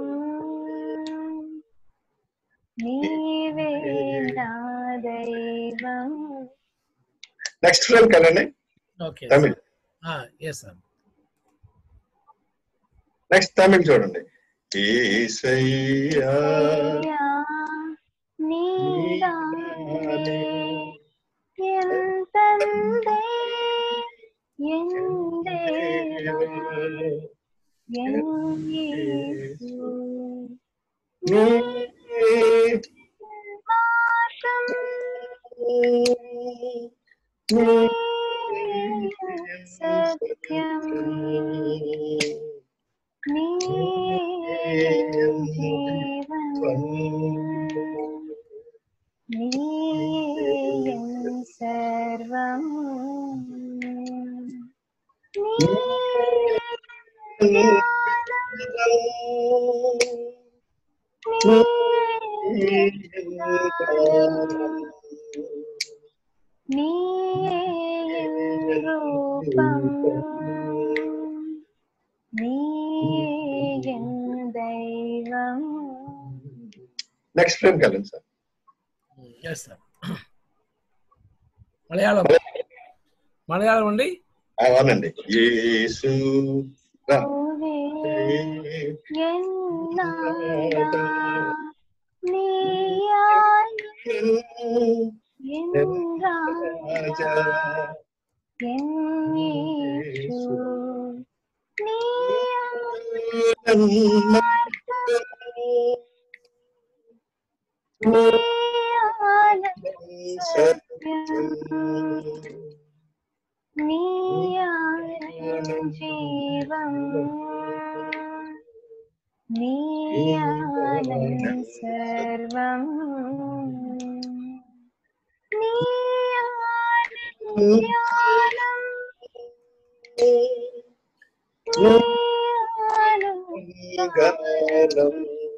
[SPEAKER 8] నీవే నా దైవం.
[SPEAKER 2] నెక్స్ట్ ఫ్రేమ్ కదండి
[SPEAKER 3] okay
[SPEAKER 2] Tamil.
[SPEAKER 3] Yes sir.
[SPEAKER 2] Next Tamil చూడండి. యేసయ్యా
[SPEAKER 8] యేసయ్యా నీదానే ఎంతందే ఎందేవా ఎన్ యేసు నీ మార్గం సత్యం నీయే జీవం నీయే సర్వం నీయే రూపం నీయే దైవం.
[SPEAKER 2] నెక్స్ట్ ఫ్రేమ్ కదండి sir.
[SPEAKER 3] Yes sir. Malayalam Malayalam అండి.
[SPEAKER 2] అవునండి. యేసు రా.
[SPEAKER 8] ఎన్నాడా నీయాయ ఎన్రాజా ఎన్యేసు జీవం నీయానం సర్వం నీయానం
[SPEAKER 2] గానం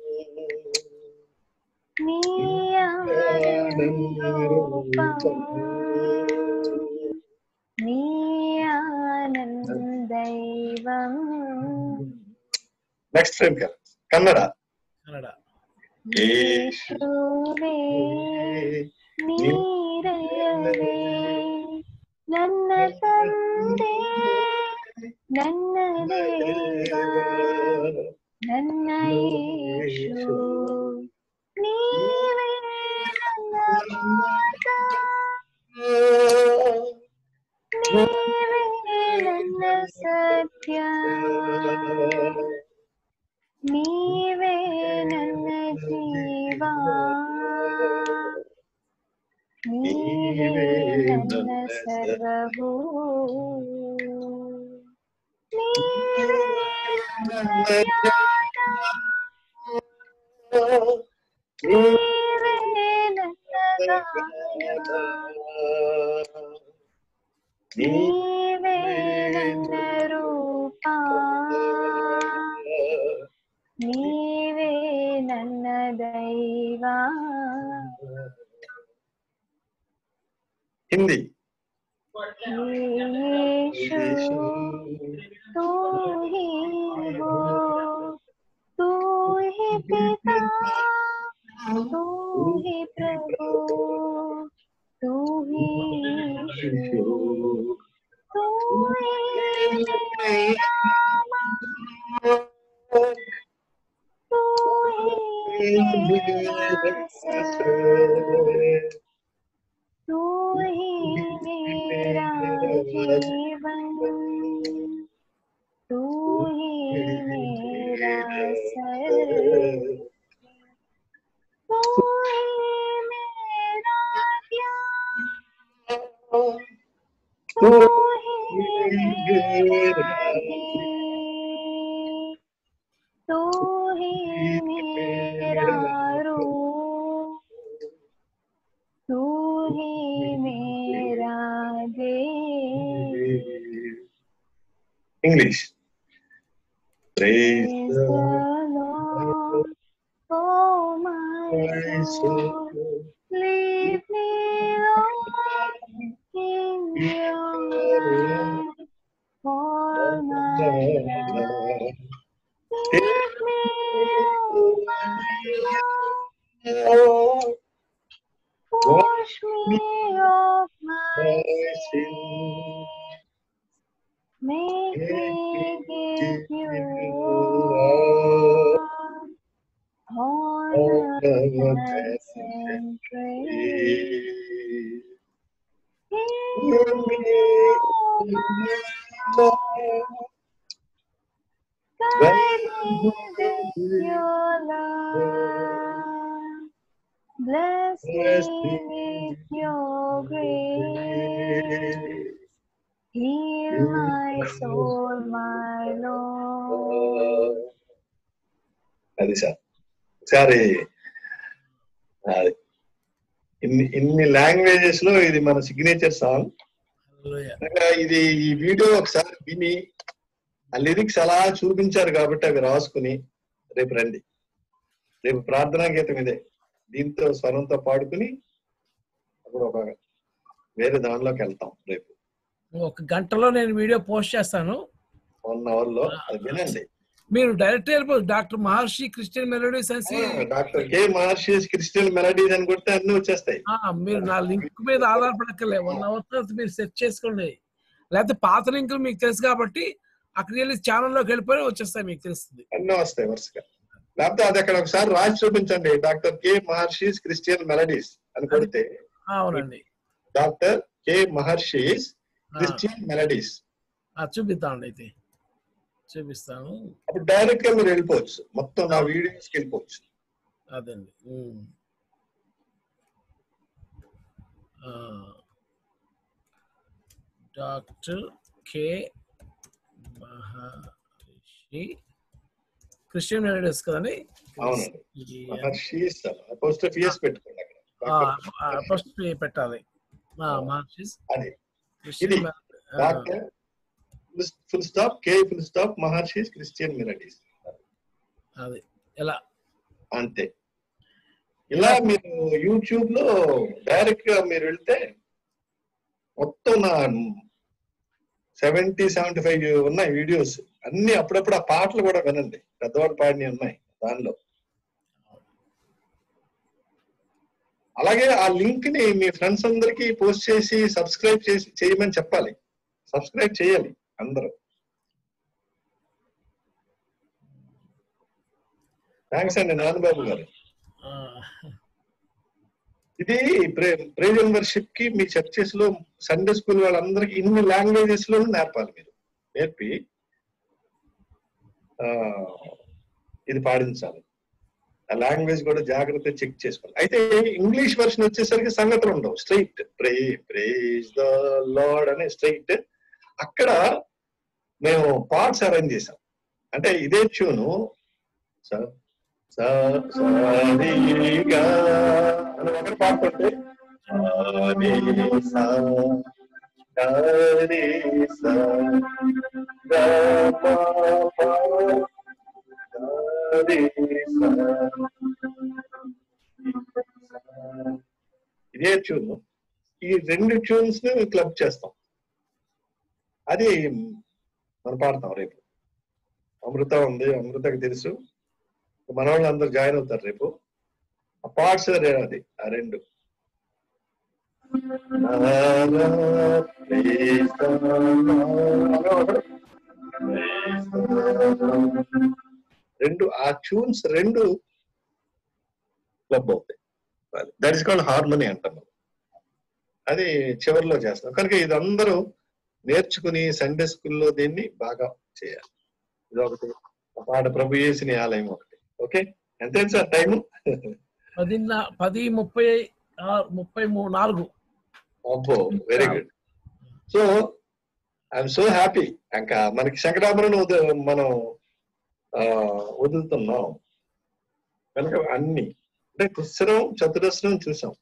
[SPEAKER 8] నీయానం రూపం నీయానం దైవం.
[SPEAKER 2] Next frame Kannada.
[SPEAKER 3] కన్నడ.
[SPEAKER 8] ಯೇಸುವೇ ನೀರಲ್ಲವೇ ನನ್ನ ತಂದೆ ನನ್ನ ದೇವ ನನ್ನ ಯೇಸು ನೀವೇ ನನ್ನ ಮಾತ ನೀವೇ ನನ್ನ ಸತ್ಯ ನೀವೇ ನನ್ನ ಜೀವ ನೀವೇ ನನ್ನ ಸರ್ವವು ನೀವೇ ನನ್ನ ಜ್ಞಾನ ನೀವೇ ನನ್ನ ಗಾನ ನೀವೇ ನನ್ನ ರೂಪ ನೀವೇ ನನ್ನ ದೈವ.
[SPEAKER 2] ಹಿಂದಿ.
[SPEAKER 8] यीशु तू ही हो तू ही पिता तू ही प्रभु तू ही यीशु तू ही मेरा तू ही मेरा सब तू ही मेरा जीवन तू ही मेरा
[SPEAKER 2] तू
[SPEAKER 8] ही मेरा देव, तू ही मेरा रूप, तू ही मेरा देव।
[SPEAKER 2] English. Praise
[SPEAKER 8] Praise
[SPEAKER 2] the
[SPEAKER 8] the Lord, oh my soul, leave me, Lord, in your hand, for my life. Leave me, oh my Lord, wash me of my sin, make me give you honor and praise. Hear me, oh my Lord, guide me with your love, bless me with your grace. Heal my soul, my Lord.
[SPEAKER 2] అది sir సరే ఇన్ని ఇన్ని languages లో ఇది మన signature song. ఇది ఈ video ఒకసారి విని ఆ లిరిక్స్ అలా చూపించారు కాబట్టి అవి రాసుకుని రేపు రండి. రేపు ప్రార్థనా గీతం ఇదే, దీంతో స్వరంతో పాడుకుని అప్పుడు ఒక వేరే దానిలోకి వెళ్తాం. రేపు
[SPEAKER 3] ఒక గంటలో నేను వీడియో పోస్ట్ చేస్తాను,
[SPEAKER 2] వన్ అవర్ లో అది వినండి.
[SPEAKER 3] మీరు డైరెక్ట్ వెళ్ళిపోదు. డాక్టర్ మహర్షి క్రిస్టియన్ మెలోడీస్ అని
[SPEAKER 2] doctor K Maharshi Christian melodies అని కొడితే అన్ని వచ్చేస్తాయి.
[SPEAKER 3] మీరు నా లింక్ మీద ఆధారపడక్కర్లే, వన్ అవర్ తర్వాత మీరు సెర్చ్ చేసుకోండి. లేకపోతే పాత లింకులు మీకు తెలుసు కాబట్టి అక్కడికి వెళ్ళి ఛానల్లోకి వెళ్ళిపోయి వచ్చేస్తాయి, మీకు తెలుస్తుంది.
[SPEAKER 2] అన్నీ వస్తాయి వరుసగా. లేకపోతే అది అక్కడ ఒకసారి రాసి చూపించండి, doctor K Maharshi's Christian melodies అని కొడితే.
[SPEAKER 3] అవునండి,
[SPEAKER 2] doctor K Maharshi's Christian melodies
[SPEAKER 3] చూపిస్తామండి. అయితే చూపిస్తాను,
[SPEAKER 2] అప్పుడు డైరెక్ట్ గా మీరు వెళ్ళిపోవచ్చు, మొత్తం నా వీడియోస్ కి వెళ్ళిపోవచ్చు.
[SPEAKER 3] అదండి. Doctor K Maharshi Christian melodies కదండి. ఫస్ట్ పెట్టాలి Maharshi's.
[SPEAKER 2] Full stop K full stop Maharshi's Christian melodies.
[SPEAKER 3] అది ఎలా
[SPEAKER 2] అంతే. ఇలా మీరు యూట్యూబ్ లో డైరెక్ట్ గా మీరు వెళ్తే మొత్తం నా సెవెంటీ సెవెంటీ ఫైవ్ ఉన్నాయి వీడియోస్ అన్ని. అప్పుడప్పుడు ఆ పాటలు కూడా వినండి, పెద్దవాళ్ళు పాడినవి ఉన్నాయి దానిలో. అలాగే ఆ లింక్ ని మీ ఫ్రెండ్స్ అందరికి పోస్ట్ చేసి సబ్స్క్రైబ్ చేసి చేయమని చెప్పాలి. సబ్స్క్రైబ్ చేయాలి అందరూ. థ్యాంక్స్ అండి నాన్నబాబు గారు. ఇది ప్రేజ్ అండ్ వర్షిప్ కి మీ చర్చెస్ లో సండే స్కూల్ వాళ్ళందరికి ఇన్ని లాంగ్వేజెస్ లో నేర్పాలి. మీరు నేర్పి ఆ ఇది పాడించాలి. ఆ లాంగ్వేజ్ కూడా జాగ్రత్తగా చెక్ చేసుకోవాలి. అయితే ఇంగ్లీష్ వర్షన్ వచ్చేసరికి సంగతులు ఉండవు, straight pray praise the Lord అనే స్ట్రైట్. అక్కడ మేము పార్ట్స్ అరేంజ్ చేసాం. అంటే ఇదే ట్యూను అని ఒకటి పాడుతుంటే ఇదే ట్యూన్. ఈ రెండు ట్యూన్స్ ని క్లబ్ చేస్తాం. అది మనం పాడతాం రేపు. అమృత ఉంది, అమృతకి తెలుసు, మన వాళ్ళు అందరు జాయిన్ అవుతారు రేపు. ఆ పార్ట్స్ అది ఆ రెండు రెండు ఆ ట్యూన్స్ రెండు క్లబ్ అవుతాయి. దట్ ఇస్ కాల్డ్ హార్మోనీ అంటాం. అది చివరిలో చేస్తాం. కనుక ఇది అందరూ నేర్చుకుని సండే స్కూల్లో దీన్ని బాగా చేయాలి. ఇది ఒకటి పాట ప్రభు యేసుని ఆలయం ఒకటి. ఓకే, ఎంత సార్ టైము?
[SPEAKER 3] పది పది ముప్పై ముప్పై మూడు నాలుగు.
[SPEAKER 2] అబ్బో, very good. So I'm so happy. ఇంకా మనకి శంకరాభరణం మనం ఆ వదులుతున్నాం కనుక అన్ని అంటే తిస్సరం చతురస్రం చూసాం.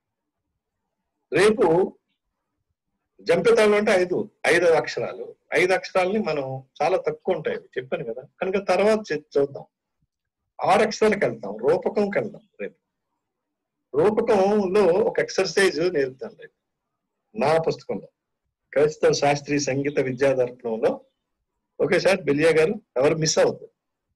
[SPEAKER 2] రేపు జంపితాలు అంటే ఐదు ఐదు అక్షరాలు ఐదు అక్షరాలని మనం చాలా తక్కువ ఉంటాయి చెప్పాను కదా, కనుక తర్వాత చూద్దాం. ఆరు అక్షరాలకు వెళ్తాం, రూపకంకి వెళ్దాం. రేపు రూపకంలో ఒక ఎక్సర్సైజ్ నేర్పుతాను రేపు నా పుస్తకంలో, క్రైస్తవ శాస్త్రీయ సంగీత విద్యాదర్పణంలో. ఓకే సార్, బిలియా గారు ఎవరు మిస్ అవుతుంది.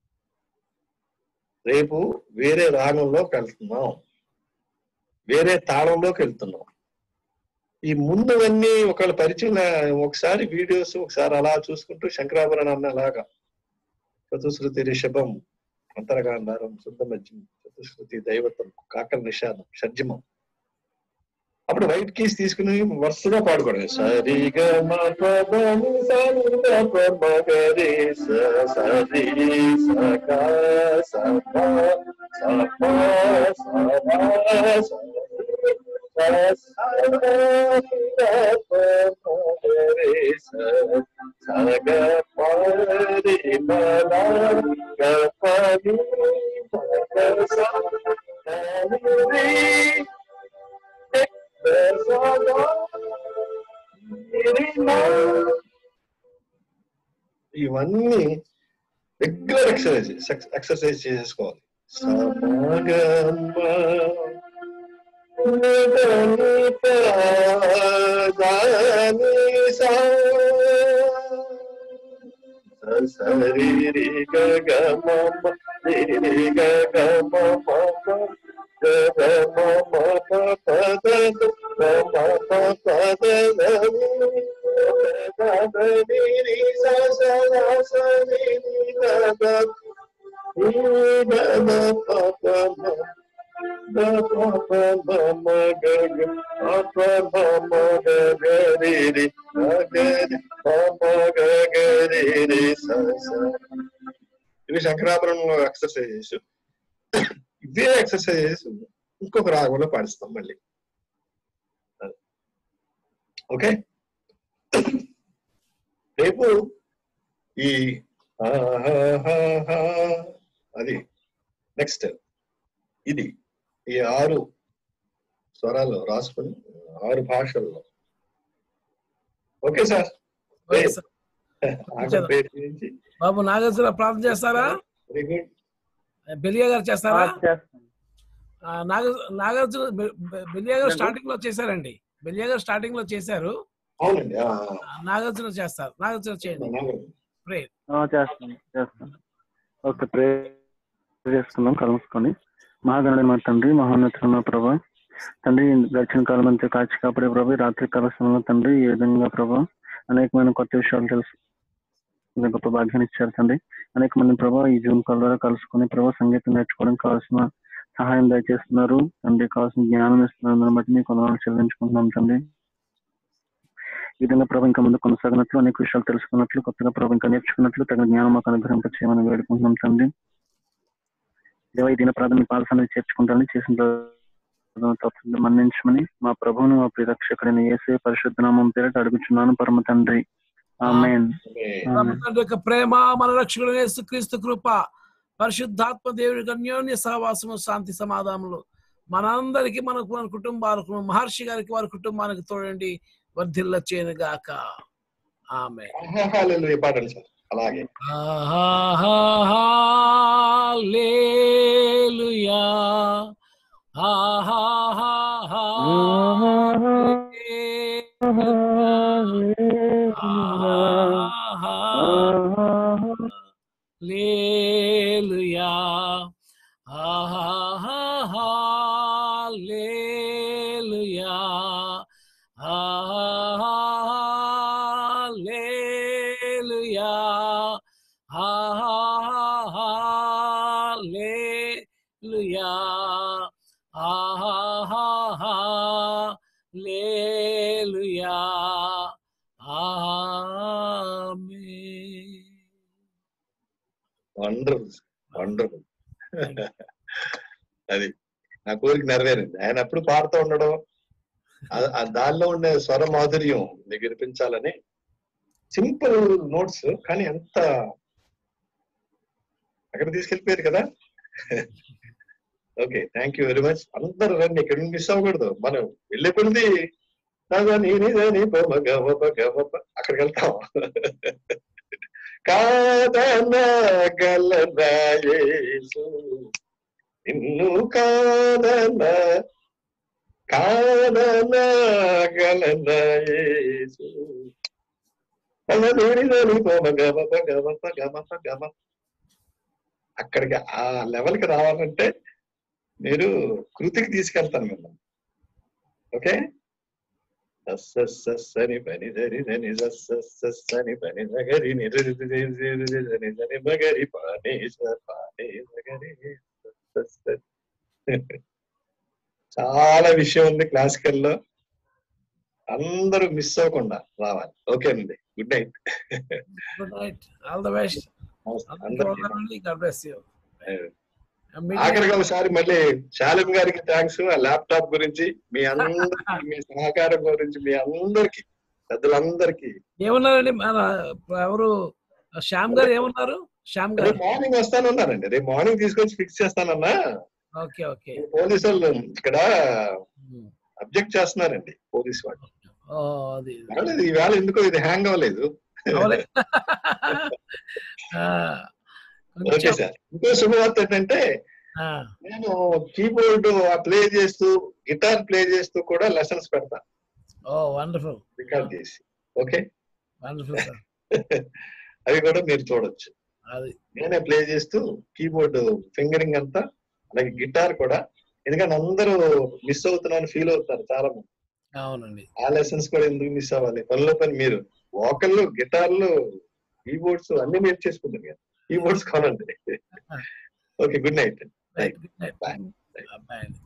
[SPEAKER 2] రేపు వేరే రాగంలోకి వెళ్తున్నాం, వేరే తాళంలోకి వెళ్తున్నాం. ఈ ముందువన్నీ ఒకళ్ళ పరిచయం ఒకసారి వీడియోస్ ఒకసారి అలా చూసుకుంటూ శంకరాభరణాన్ని అలాగా చతుశ్రుతి రిషభం, అంతరగాంధారం, శుద్ధ మధ్యం, చతుశ్రుతి దైవతం, కాకల నిషాదం, షడ్జమం. అప్పుడు వైట్ కీస్ తీసుకుని వరుసగా పాడుకోవడం. సరి గ మ ప ద ని స ని ద ప మ గ రి స స రి స గ స ప స ప స ర స ఇవన్నీ రెగ్యులర్ ఎక్సర్సైజ్ ఎక్సర్సైజ్ చేసుకోవాలి. సమగమ సరి రి గ గ మ మ రి రి గ గ మ మ మ గ గ మ మ ప ప ద ద మ మ ప ప ద ద ని ద ద ని రి స స ర స ని ని ద ద ని ద ద ప ప మ ద ప ప మ మ గ గ ప ప మ గ గ రి రి గ గ రి ప మ గ గ రి రి స స. ఇవి శంకరాభరణంలో ఎక్సర్సైజెస్. ఇవే ఎక్సర్సైజెస్ ఇంకొక రాగంలో పాడిస్తాం మళ్ళీ. ఓకే, రేపు ఈ అది నెక్స్ట్ ఇది ఈ ఆరు స్వరాలు రాసుకుని ఆరు భాషల్లో. ఓకే సార్,
[SPEAKER 3] బాబు నాగేశ్వర ప్రార్థన చేస్తారా?
[SPEAKER 2] Very good.
[SPEAKER 3] బెలియా గారు చేస్తారా? నాగ నాగార్జున బెలియా గారు స్టార్టింగ్ లో చేశారండి. బెలియా గారు స్టార్టింగ్ లో చేశారు.
[SPEAKER 2] అవునండి,
[SPEAKER 3] నాగార్జున చేస్తారు. నాగార్జున చేయండి. ప్రేయర్
[SPEAKER 11] చేస్తాను చేస్తాను ఓకే, ప్రేయర్ చేసుకుందాం కలుసుకొని. మహాగణుడైన మా తండ్రి, మహోన్నతుడైన ప్రభా తండ్రి, గడిచిన కాలం అంతా కాచి కాపాడే ప్రభా, రాత్రి కాల సమయంలో తండ్రి ఈ విధంగా ప్రభా అనేకమైన కొత్త విషయాలు తెలుసు గొప్ప భాగ్యాన్ని ఇచ్చారు తండ్రి. అనేక మంది ప్రభా ఈ జూమ్ కాల్ ద్వారా కలుసుకుని ప్రభా సంగీతం నేర్చుకోవడానికి కావాల్సిన సహాయం దయచేస్తున్నారు తండ్రి, కావాల్సిన జ్ఞానం ఇస్తున్నారు. దాన్ని బట్టి మీకు కొందరు చెల్లించుకుంటున్నాం తండ్రి. ఈ విధంగా ప్రభు ఇంకా ముందు కొనసాగినట్లు, అనేక విషయాలు తెలుసుకున్నట్లు, కొత్తగా ప్రభు ఇంకా నేర్చుకున్నట్లు తగిన జ్ఞానం మాకు అనుగ్రహింప చేయమని వేడుకుంటున్నాం తండ్రి. దేవ ఈ దిన ప్రార్థన పాల్సన్ని చేర్చుకుంటారని చేసిన మన్నించమని మా ప్రభువును మా ప్రియరక్షకుడైన యేసే పరిశుద్ధ నామం పేరిట అడుగుచున్నాను పరమ తండ్రి, ఆమేన్.
[SPEAKER 3] యొక్క ప్రేమ, మన రక్షకుడు యేసుక్రీస్తు కృప, పరిశుద్ధాత్మ దేవుడి అన్యోన్య సహవాసము, శాంతి సమాధానములు మనందరికి, మనకు, మన కుటుంబాలకు, మహర్షి గారికి వారి కుటుంబానికి తోడండి వర్ధిల్ల చేయను గాక. ఆమేన్.
[SPEAKER 2] అలాగే
[SPEAKER 3] హల్లెలూయా, hallelujah, hallelujah, hallelujah, hallelujah, hallelujah, ఆమేన్.
[SPEAKER 2] Wonderful wonderful. అది నా కోరిక నెరవేరింది. ఆయన అప్పుడు పాడుతూ ఉండడం, ఆ- ఆ దానిలో ఉండే స్వర మాధుర్యం మీకు వినిపించాలని సింపుల్ నోట్స్, కానీ ఎంత అక్కడ తీసుకెళ్ళిపోయారు కదా. Okay, thank you very much. అందరూ రండి, ఇక్కడ మిస్ అవ్వకూడదు. మనం వెళ్ళిపోయింది అక్కడికి వెళ్తాం. కాదనగలనాయేసు నిన్ను కాదన కాదనగలనాయేసు అక్కడికి ఆ లెవెల్కి రావాలంటే మీరు కృతికి తీసుకెళ్తాను మిమ్మల్ని. ఓకే, సని పని ధరి ధని సని పని నగరి నిరి మగరి పాని పాని నగరి. చాలా విషయం ఉంది క్లాసికల్ లో, అందరూ మిస్ అవ్వకుండా రావాలి. ఓకేనండి, good night.
[SPEAKER 3] Good night, all the best.
[SPEAKER 2] ఆఖరిగా ఒకసారి మళ్ళీ శాలిం గారికి థ్యాంక్స్ ఆ ల్యాప్టాప్ గురించి, మీ అందరికి మీ సహకారం గురించి, మీ అందరికి పెద్దలందరికి.
[SPEAKER 3] ఏమన్నారండి మన ఎవరు శ్యామ్ గారు ఏమన్నారు? శ్యామ్ గారు
[SPEAKER 2] రేపు మార్నింగ్ వస్తానన్నారండి, రేపు మార్నింగ్ తీసుకొచ్చి ఫిక్స్ చేస్తానన్నా.
[SPEAKER 3] Okay okay.
[SPEAKER 2] పోలీసు వాళ్ళు ఇక్కడ అబ్జెక్ట్ చేస్తున్నారండి, పోలీసు వాళ్ళు. ఈ వేళ ఎందుకో ఇది హ్యాంగ్ అవ్వలేదు. ఓకే సార్, ఇంకో శుభవార్త ఏంటంటే నేను కీబోర్డ్ ప్లే చేస్తూ గిటార్ ప్లే చేస్తూ కూడా లెసన్స్ పెడతాను.
[SPEAKER 3] Oh wonderful.
[SPEAKER 2] రికార్డ్ చేసి. Okay,
[SPEAKER 3] wonderful.
[SPEAKER 2] అవి కూడా మీరు చూడొచ్చు.
[SPEAKER 3] అది
[SPEAKER 2] నేనే ప్లే చేస్తూ కీబోర్డ్ ఫింగరింగ్ అంతా, అలాగే గిటార్ కూడా. ఎందుకంటే అందరూ మిస్ అవుతున్నాను ఫీల్ అవుతారు చాలా మంది.
[SPEAKER 3] అవునండి,
[SPEAKER 2] ఆ లెసన్స్ కూడా ఎందుకు మిస్ అవ్వాలి? పనిలో పని మీరు వోకల్, గిటార్లు, కీబోర్డ్స్ అన్ని నేర్చేసుకుంటారు కదా, కీబోర్డ్స్ కొనండి. Okay, good night.
[SPEAKER 3] Good night. Bye.